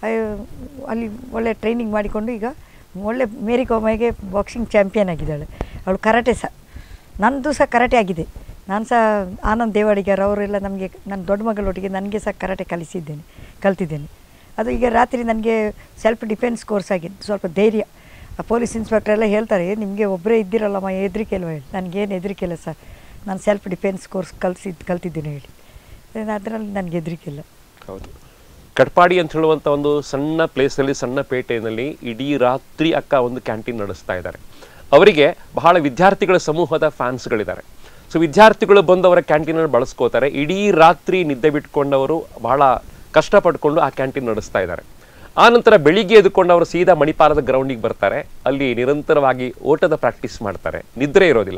S2: ಅಲ್ಲಿ ಒಳ್ಳೆ ಟ್ರೈನಿಂಗ್ ಮಾಡಿಕೊಂಡು ಈಗ ಒಳ್ಳೆ ಮೇರಿ ಕೋಮೆಗೆ ಬಾಕ್ಸಿಂಗ್ ಚಾಂಪಿಯನ್ ಆಗಿದ್ದಾಳೆ. ಅವಳು ಕರಾಟೆ ಸಹ, ನನ್ನದು ಸಹ ಕರಾಟೆ ಆಗಿದೆ. ನಾನು ಸಹ ಆನಂದ್ ದೇವಾಡಿಗರ್ ಅವರೆಲ್ಲ ನಮಗೆ, ನನ್ನ ದೊಡ್ಡ ಮಗಳೊಟ್ಟಿಗೆ ನನಗೆ ಸಹ ಕರಾಟೆ ಕಲಿಸಿದ್ದೇನೆ ಕಲ್ತಿದ್ದೇನೆ. ಅದು ಈಗ ರಾತ್ರಿ ನನಗೆ ಸೆಲ್ಫ್ ಡಿಫೆನ್ಸ್ ಕೋರ್ಸ್ ಆಗಿದೆ. ಸ್ವಲ್ಪ ಧೈರ್ಯ. ಆ ಪೊಲೀಸ್ ಇನ್ಸ್ಪೆಕ್ಟರ್ ಎಲ್ಲ ಹೇಳ್ತಾರೆ, ನಿಮಗೆ ಒಬ್ಬರೇ ಇದ್ದಿರಲ್ಲಮ್ಮ, ಹೆದರಿಕೆ ಅಲ್ವ ಹೇಳಿ. ನನಗೇನು ಹೆದರಿಕೆ ಇಲ್ಲ ಸರ್, ನಾನು ಸೆಲ್ಫ್ ಡಿಫೆನ್ಸ್ ಕೋರ್ಸ್ ಕಲಿಸಿದ್ದು ಕಲ್ತಿದ್ದೇನೆ ಹೇಳಿ. ಅದರಲ್ಲಿ ನನಗೆ ಹೆದರಿಕೆ ಇಲ್ಲ.
S1: ಹೌದು, ಕಟ್ಪಾಡಿ ಅಂತ ಹೇಳುವಂಥ ಒಂದು ಸಣ್ಣ ಪ್ಲೇಸಲ್ಲಿ, ಸಣ್ಣ ಪೇಟೆಯಲ್ಲಿ ಇಡೀ ರಾತ್ರಿ ಅಕ್ಕ ಒಂದು ಕ್ಯಾಂಟೀನ್ ನಡೆಸ್ತಾ ಇದ್ದಾರೆ. ಅವರಿಗೆ ಬಹಳ ವಿದ್ಯಾರ್ಥಿಗಳ ಸಮೂಹದ ಫ್ಯಾನ್ಸ್ಗಳಿದ್ದಾರೆ. ಸೊ ವಿದ್ಯಾರ್ಥಿಗಳು ಬಂದು ಅವರ ಕ್ಯಾಂಟೀನನ್ನು ಬಳಸ್ಕೋತಾರೆ. ಇಡೀ ರಾತ್ರಿ ನಿದ್ದೆ ಬಿಟ್ಕೊಂಡವರು ಬಹಳ ಕಷ್ಟಪಡ್ಕೊಂಡು ಆ ಕ್ಯಾಂಟೀನ್ ನಡೆಸ್ತಾ ಇದ್ದಾರೆ. ಆ ನಂತರ ಬೆಳಿಗ್ಗೆ ಎದ್ದುಕೊಂಡು ಅವರು ಸೀದಾ ಮಣಿಪಾಲದ ಗ್ರೌಂಡಿಗೆ ಬರ್ತಾರೆ. ಅಲ್ಲಿ ನಿರಂತರವಾಗಿ ಓಟದ ಪ್ರಾಕ್ಟೀಸ್ ಮಾಡ್ತಾರೆ. ನಿದ್ರೆ ಇರೋದಿಲ್ಲ.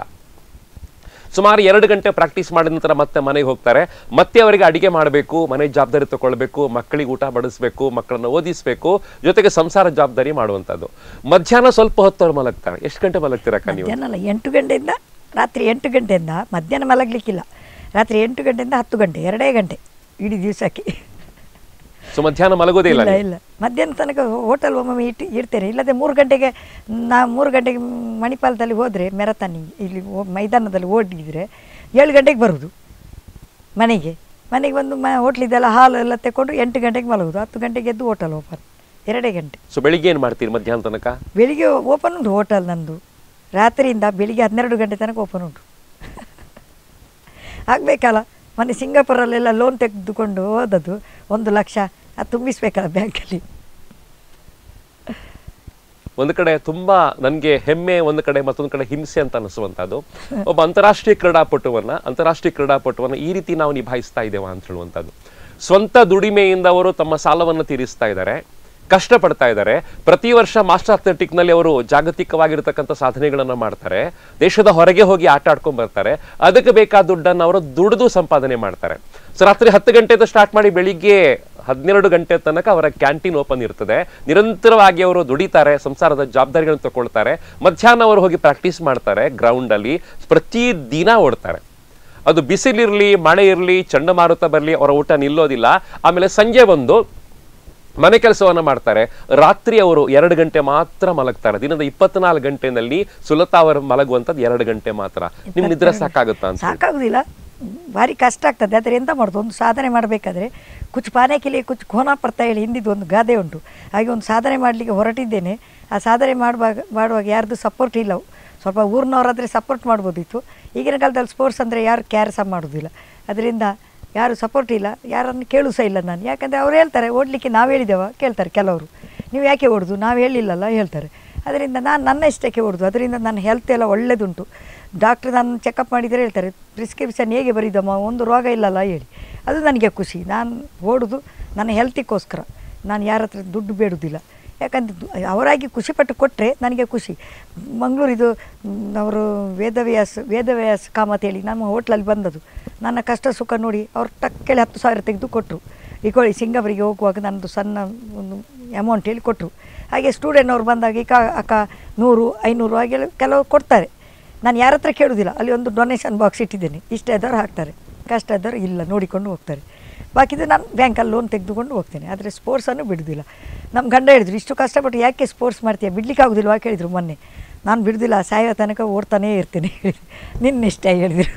S1: ಸುಮಾರು ಎರಡು ಗಂಟೆ ಪ್ರಾಕ್ಟೀಸ್ ಮಾಡಿದ ನಂತರ ಮತ್ತೆ ಮನೆಗೆ ಹೋಗ್ತಾರೆ. ಮತ್ತೆ ಅವರಿಗೆ ಅಡಿಗೆ ಮಾಡಬೇಕು, ಮನೆ ಜವಾಬ್ದಾರಿ ತಗೊಳ್ಬೇಕು, ಮಕ್ಕಳಿಗೆ ಊಟ ಬಡಿಸ್ಬೇಕು, ಮಕ್ಕಳನ್ನು ಓದಿಸ್ಬೇಕು, ಜೊತೆಗೆ ಸಂಸಾರ ಜವಾಬ್ದಾರಿ ಮಾಡುವಂಥದ್ದು. ಮಧ್ಯಾಹ್ನ ಸ್ವಲ್ಪ ಹೊತ್ತು ಅವ್ರು ಮಲಗ್ತಾರೆ. ಎಷ್ಟು ಗಂಟೆ ಮಲಗ್ತೀರಕ್ಕ ನೀವು?
S2: ಮಧ್ಯಾಹ್ನ ಎಂಟು ಗಂಟೆಯಿಂದ ರಾತ್ರಿ ಎಂಟು ಗಂಟೆಯಿಂದ ಮಧ್ಯಾಹ್ನ ಮಲಗಲಿಕ್ಕಿಲ್ಲ. ರಾತ್ರಿ ಎಂಟು ಗಂಟೆಯಿಂದ ಹತ್ತು ಗಂಟೆ, ಎರಡೇ ಗಂಟೆ ಇಡೀ ದಿವಸಕ್ಕೆ.
S1: ಸೊ ಮಧ್ಯಾಹ್ನ ಮಲಗೋದೇ ಇಲ್ಲ?
S2: ಇಲ್ಲ, ಮಧ್ಯಾಹ್ನ ತನಕ ಹೋಟೆಲ್ ಒಮ್ಮೊಮ್ಮೆ ಇಟ್ಟು ಇಡ್ತೇನೆ. ಇಲ್ಲದೆ ಮೂರು ಗಂಟೆಗೆ ನಾ ಮೂರು ಗಂಟೆಗೆ ಮಣಿಪಾಲದಲ್ಲಿ ಹೋದರೆ ಮೆರತಾನಿಗೆ ಇಲ್ಲಿ ಮೈದಾನದಲ್ಲಿ ಓಡಿದ್ರೆ ಏಳು ಗಂಟೆಗೆ ಬರುವುದು ಮನೆಗೆ. ಮನೆಗೆ ಬಂದು ಮ ಹೋಟ್ಲಿದ್ದೆಲ್ಲ ಹಾಲು ಎಲ್ಲ ತಗೊಂಡು ಎಂಟು ಗಂಟೆಗೆ ಮಲಗುದು. ಹತ್ತು ಗಂಟೆಗೆ ಎದ್ದು ಹೋಟೆಲ್ ಓಪನ್, ಎರಡೇ ಗಂಟೆ.
S1: ಸೊ ಬೆಳಿಗ್ಗೆ ಏನು ಮಾಡ್ತೀರಿ ಮಧ್ಯಾಹ್ನ ತನಕ?
S2: ಬೆಳಿಗ್ಗೆ ಓಪನ್ ಉಂಟು ಹೋಟೆಲ್ ನಂದು. ರಾತ್ರಿಯಿಂದ ಬೆಳಿಗ್ಗೆ ಹನ್ನೆರಡು ಗಂಟೆ ತನಕ ಓಪನ್ ಉಂಟು. ಆಗಬೇಕಲ್ಲ, ಮೊನ್ನೆ ಸಿಂಗಾಪುರಲ್ಲೆಲ್ಲ ಲೋನ್ ತೆಗೆದುಕೊಂಡು ಹೋದದ್ದು ಒಂದು ಲಕ್ಷ, ಅದು ತುಂಬಿಸ್ಬೇಕಲ್ಲ ಬ್ಯಾಂಕಲ್ಲಿ.
S1: ಒಂದು ಕಡೆ ತುಂಬ ನನಗೆ ಹೆಮ್ಮೆ, ಒಂದು ಕಡೆ ಮತ್ತೊಂದು ಕಡೆ ಹಿಂಸೆ ಅಂತ ಅನಿಸುವಂಥದ್ದು. ಒಬ್ಬ ಅಂತಾರಾಷ್ಟ್ರೀಯ ಕ್ರೀಡಾಪಟುವನ್ನು ಅಂತಾರಾಷ್ಟ್ರೀಯ ಕ್ರೀಡಾಪಟುವನ್ನು ಈ ರೀತಿ ನಾವು ನಿಭಾಯಿಸ್ತಾ ಇದ್ದೇವೆ ಅಂತ ಹೇಳುವಂಥದ್ದು. ಸ್ವಂತ ದುಡಿಮೆಯಿಂದ ಅವರು ತಮ್ಮ ಸಾಲವನ್ನು ತೀರಿಸ್ತಾ ಇದ್ದಾರೆ. ಕಷ್ಟಪಡ್ತಾ ಇದ್ದಾರೆ. ಪ್ರತಿ ವರ್ಷ ಮಾಸ್ಟರ್ ಅಥ್ಲೆಟಿಕ್ನಲ್ಲಿ ಅವರು ಜಾಗತಿಕವಾಗಿರ್ತಕ್ಕಂಥ ಸಾಧನೆಗಳನ್ನು ಮಾಡ್ತಾರೆ. ದೇಶದ ಹೊರಗೆ ಹೋಗಿ ಆಟ ಆಡ್ಕೊಂಡು ಬರ್ತಾರೆ. ಅದಕ್ಕೆ ಬೇಕಾದ ದುಡ್ಡನ್ನು ಅವರು ದುಡಿದು ಸಂಪಾದನೆ ಮಾಡ್ತಾರೆ. ಸೊ ರಾತ್ರಿ ಹತ್ತು ಗಂಟೆಯಿಂದ ಸ್ಟಾರ್ಟ್ ಮಾಡಿ ಬೆಳಿಗ್ಗೆ ಹನ್ನೆರಡು ಗಂಟೆ ತನಕ ಅವರ ಕ್ಯಾಂಟೀನ್ ಓಪನ್ ಇರ್ತದೆ. ನಿರಂತರವಾಗಿ ಅವರು ದುಡಿತಾರೆ, ಸಂಸಾರದ ಜವಾಬ್ದಾರಿಗಳನ್ನು ತಗೊಳ್ತಾರೆ. ಮಧ್ಯಾಹ್ನ ಅವರು ಹೋಗಿ ಪ್ರಾಕ್ಟೀಸ್ ಮಾಡ್ತಾರೆ ಗ್ರೌಂಡ್ ಅಲ್ಲಿ, ಪ್ರತಿ ದಿನ ಓಡ್ತಾರೆ. ಅದು ಬಿಸಿಲಿರಲಿ, ಮಳೆ ಇರಲಿ, ಚಂಡಮಾರುತ ಬರಲಿ, ಅವರ ಊಟ ನಿಲ್ಲೋದಿಲ್ಲ. ಆಮೇಲೆ ಸಂಜೆ ಬಂದು ಮನೆ ಕೆಲಸವನ್ನ ಮಾಡ್ತಾರೆ. ರಾತ್ರಿ ಅವರು ಎರಡು ಗಂಟೆ ಮಾತ್ರ ಮಲಗ್ತಾರೆ. ದಿನದ ಇಪ್ಪತ್ನಾಲ್ಕು ಗಂಟೆನಲ್ಲಿ ಸುಲತಾ ಅವರು ಮಲಗುವಂಥದ್ದು ಎರಡು ಗಂಟೆ ಮಾತ್ರ. ನಿಮ್ ನಿದ್ರೆ ಸಾಕಾಗುತ್ತಾ ಅಂತ?
S2: ಸಾಕಾಗುದಿಲ್ಲ, ಭಾರಿ ಕಷ್ಟ ಆಗ್ತದೆ. ಆದರೆ ಎಂತ ಮಾಡೋದು, ಒಂದು ಸಾಧನೆ ಮಾಡಬೇಕಾದ್ರೆ ಕುಚ್ ಪಾನೆ ಕಿಲಿ ಕುಚ್ ಖೋನಾ ಪಡ್ತಾ ಹೇಳಿ ಹಿಂದಿದ್ದು ಒಂದು ಗಾದೆ ಉಂಟು. ಹಾಗೆ ಒಂದು ಸಾಧನೆ ಮಾಡಲಿಕ್ಕೆ ಹೊರಟಿದ್ದೇನೆ. ಆ ಸಾಧನೆ ಮಾಡುವಾಗ ಮಾಡುವಾಗ ಯಾರ್ದು ಸಪೋರ್ಟ್ ಇಲ್ಲ. ಸ್ವಲ್ಪ ಊರಿನವರಾದರೆ ಸಪೋರ್ಟ್ ಮಾಡ್ಬೋದಿತ್ತು. ಈಗಿನ ಕಾಲದಲ್ಲಿ ಸ್ಪೋರ್ಟ್ಸ್ ಅಂದರೆ ಯಾರು ಕ್ಯಾರ್ ಸಹ ಮಾಡೋದಿಲ್ಲ. ಅದರಿಂದ ಯಾರು ಸಪೋರ್ಟ್ ಇಲ್ಲ, ಯಾರನ್ನು ಕೇಳು ಸಹ ಇಲ್ಲ ನಾನು. ಯಾಕಂದರೆ ಅವ್ರು ಹೇಳ್ತಾರೆ ಓಡಲಿಕ್ಕೆ ನಾವು ಹೇಳಿದ್ದೇವ ಕೇಳ್ತಾರೆ ಕೆಲವರು, ನೀವು ಯಾಕೆ ಓಡೋದು ನಾವು ಹೇಳಿಲ್ಲಲ್ಲ ಹೇಳ್ತಾರೆ. ಅದರಿಂದ ನಾನು ನನ್ನ ಇಷ್ಟಕ್ಕೆ ಓಡೋದು. ಅದರಿಂದ ನನ್ನ ಹೆಲ್ತ್ ಎಲ್ಲ ಒಳ್ಳೆಯದುಂಟು. ಡಾಕ್ಟ್ರ್ ನಾನು ಚೆಕಪ್ ಮಾಡಿದರೆ ಹೇಳ್ತಾರೆ ಪ್ರಿಸ್ಕ್ರಿಪ್ಷನ್ ಹೇಗೆ ಬರೀದಮ್ಮ, ಒಂದು ರೋಗ ಇಲ್ಲಲ್ಲ ಹೇಳಿ. ಅದು ನನಗೆ ಖುಷಿ. ನಾನು ಓಡೋದು ನನ್ನ ಹೆಲ್ತಿಗೋಸ್ಕರ, ನಾನು ಯಾರ ಹತ್ರ ದುಡ್ಡು ಬೇಡುವುದಿಲ್ಲ. ಯಾಕಂದರೆ ಅವರಾಗಿ ಖುಷಿಪಟ್ಟು ಕೊಟ್ಟರೆ ನನಗೆ ಖುಷಿ. ಮಂಗಳೂರಿದು ಅವರು ವೇದವ್ಯಾಸ ವೇದವ್ಯಾಸ ಕಾಮತ್ ಹೇಳಿ ನಮ್ಮ ಹೋಟ್ಲಲ್ಲಿ ಬಂದದ್ದು. ನನ್ನ ಕಷ್ಟ ಸುಖ ನೋಡಿ ಅವ್ರು ಟಕ್ಕೇಳಿ ಹತ್ತು ಸಾವಿರ ತೆಗೆದು ಕೊಟ್ಟರು. ಈಗೋಳಿ ಸಿಂಗಾಪುರಿಗೆ ಹೋಗುವಾಗ ನನ್ನದು ಸಣ್ಣ ಒಂದು ಅಮೌಂಟ್ ಹೇಳಿ ಕೊಟ್ಟರು. ಹಾಗೆ ಸ್ಟೂಡೆಂಟ್ನವ್ರು ಬಂದಾಗ ಈಗ ಅಕ್ಕ ನೂರು ಐನೂರು ಹಾಗೆ ಕೆಲವರು ಕೊಡ್ತಾರೆ. ನಾನು ಯಾರ ಹತ್ರ ಕೇಳೋದಿಲ್ಲ. ಅಲ್ಲಿ ಒಂದು ಡೊನೇಷನ್ ಬಾಕ್ಸ್ ಇಟ್ಟಿದ್ದೇನೆ, ಇಷ್ಟ ಇದ್ದವ್ರು ಹಾಕ್ತಾರೆ, ಕಷ್ಟ ಇದ್ದವ್ರು ಇಲ್ಲ ನೋಡಿಕೊಂಡು ಹೋಗ್ತಾರೆ. ಬಾಕಿದು ನಾನು ಬ್ಯಾಂಕಲ್ಲಿ ಲೋನ್ ತೆಗೆದುಕೊಂಡು ಹೋಗ್ತೇನೆ. ಆದರೆ ಸ್ಪೋರ್ಟ್ಸನ್ನು ಬಿಡೋದಿಲ್ಲ. ನಮ್ಮ ಗಂಡ ಹೇಳಿದ್ರು ಇಷ್ಟು ಕಷ್ಟಪಟ್ಟು ಯಾಕೆ ಸ್ಪೋರ್ಟ್ಸ್ ಮಾಡ್ತೀಯ, ಬಿಡ್ಲಿಕ್ಕೆ ಆಗೋದಿಲ್ವಾ ಕೇಳಿದರು ಮೊನ್ನೆ. ನಾನು ಬಿಡೋದಿಲ್ಲ, ಸಾಯೋ ತನಕ ಓಡ್ತಾನೇ ಇರ್ತೇನೆ ನಿನ್ನ ಇಷ್ಟ ಹೇಳಿದರು.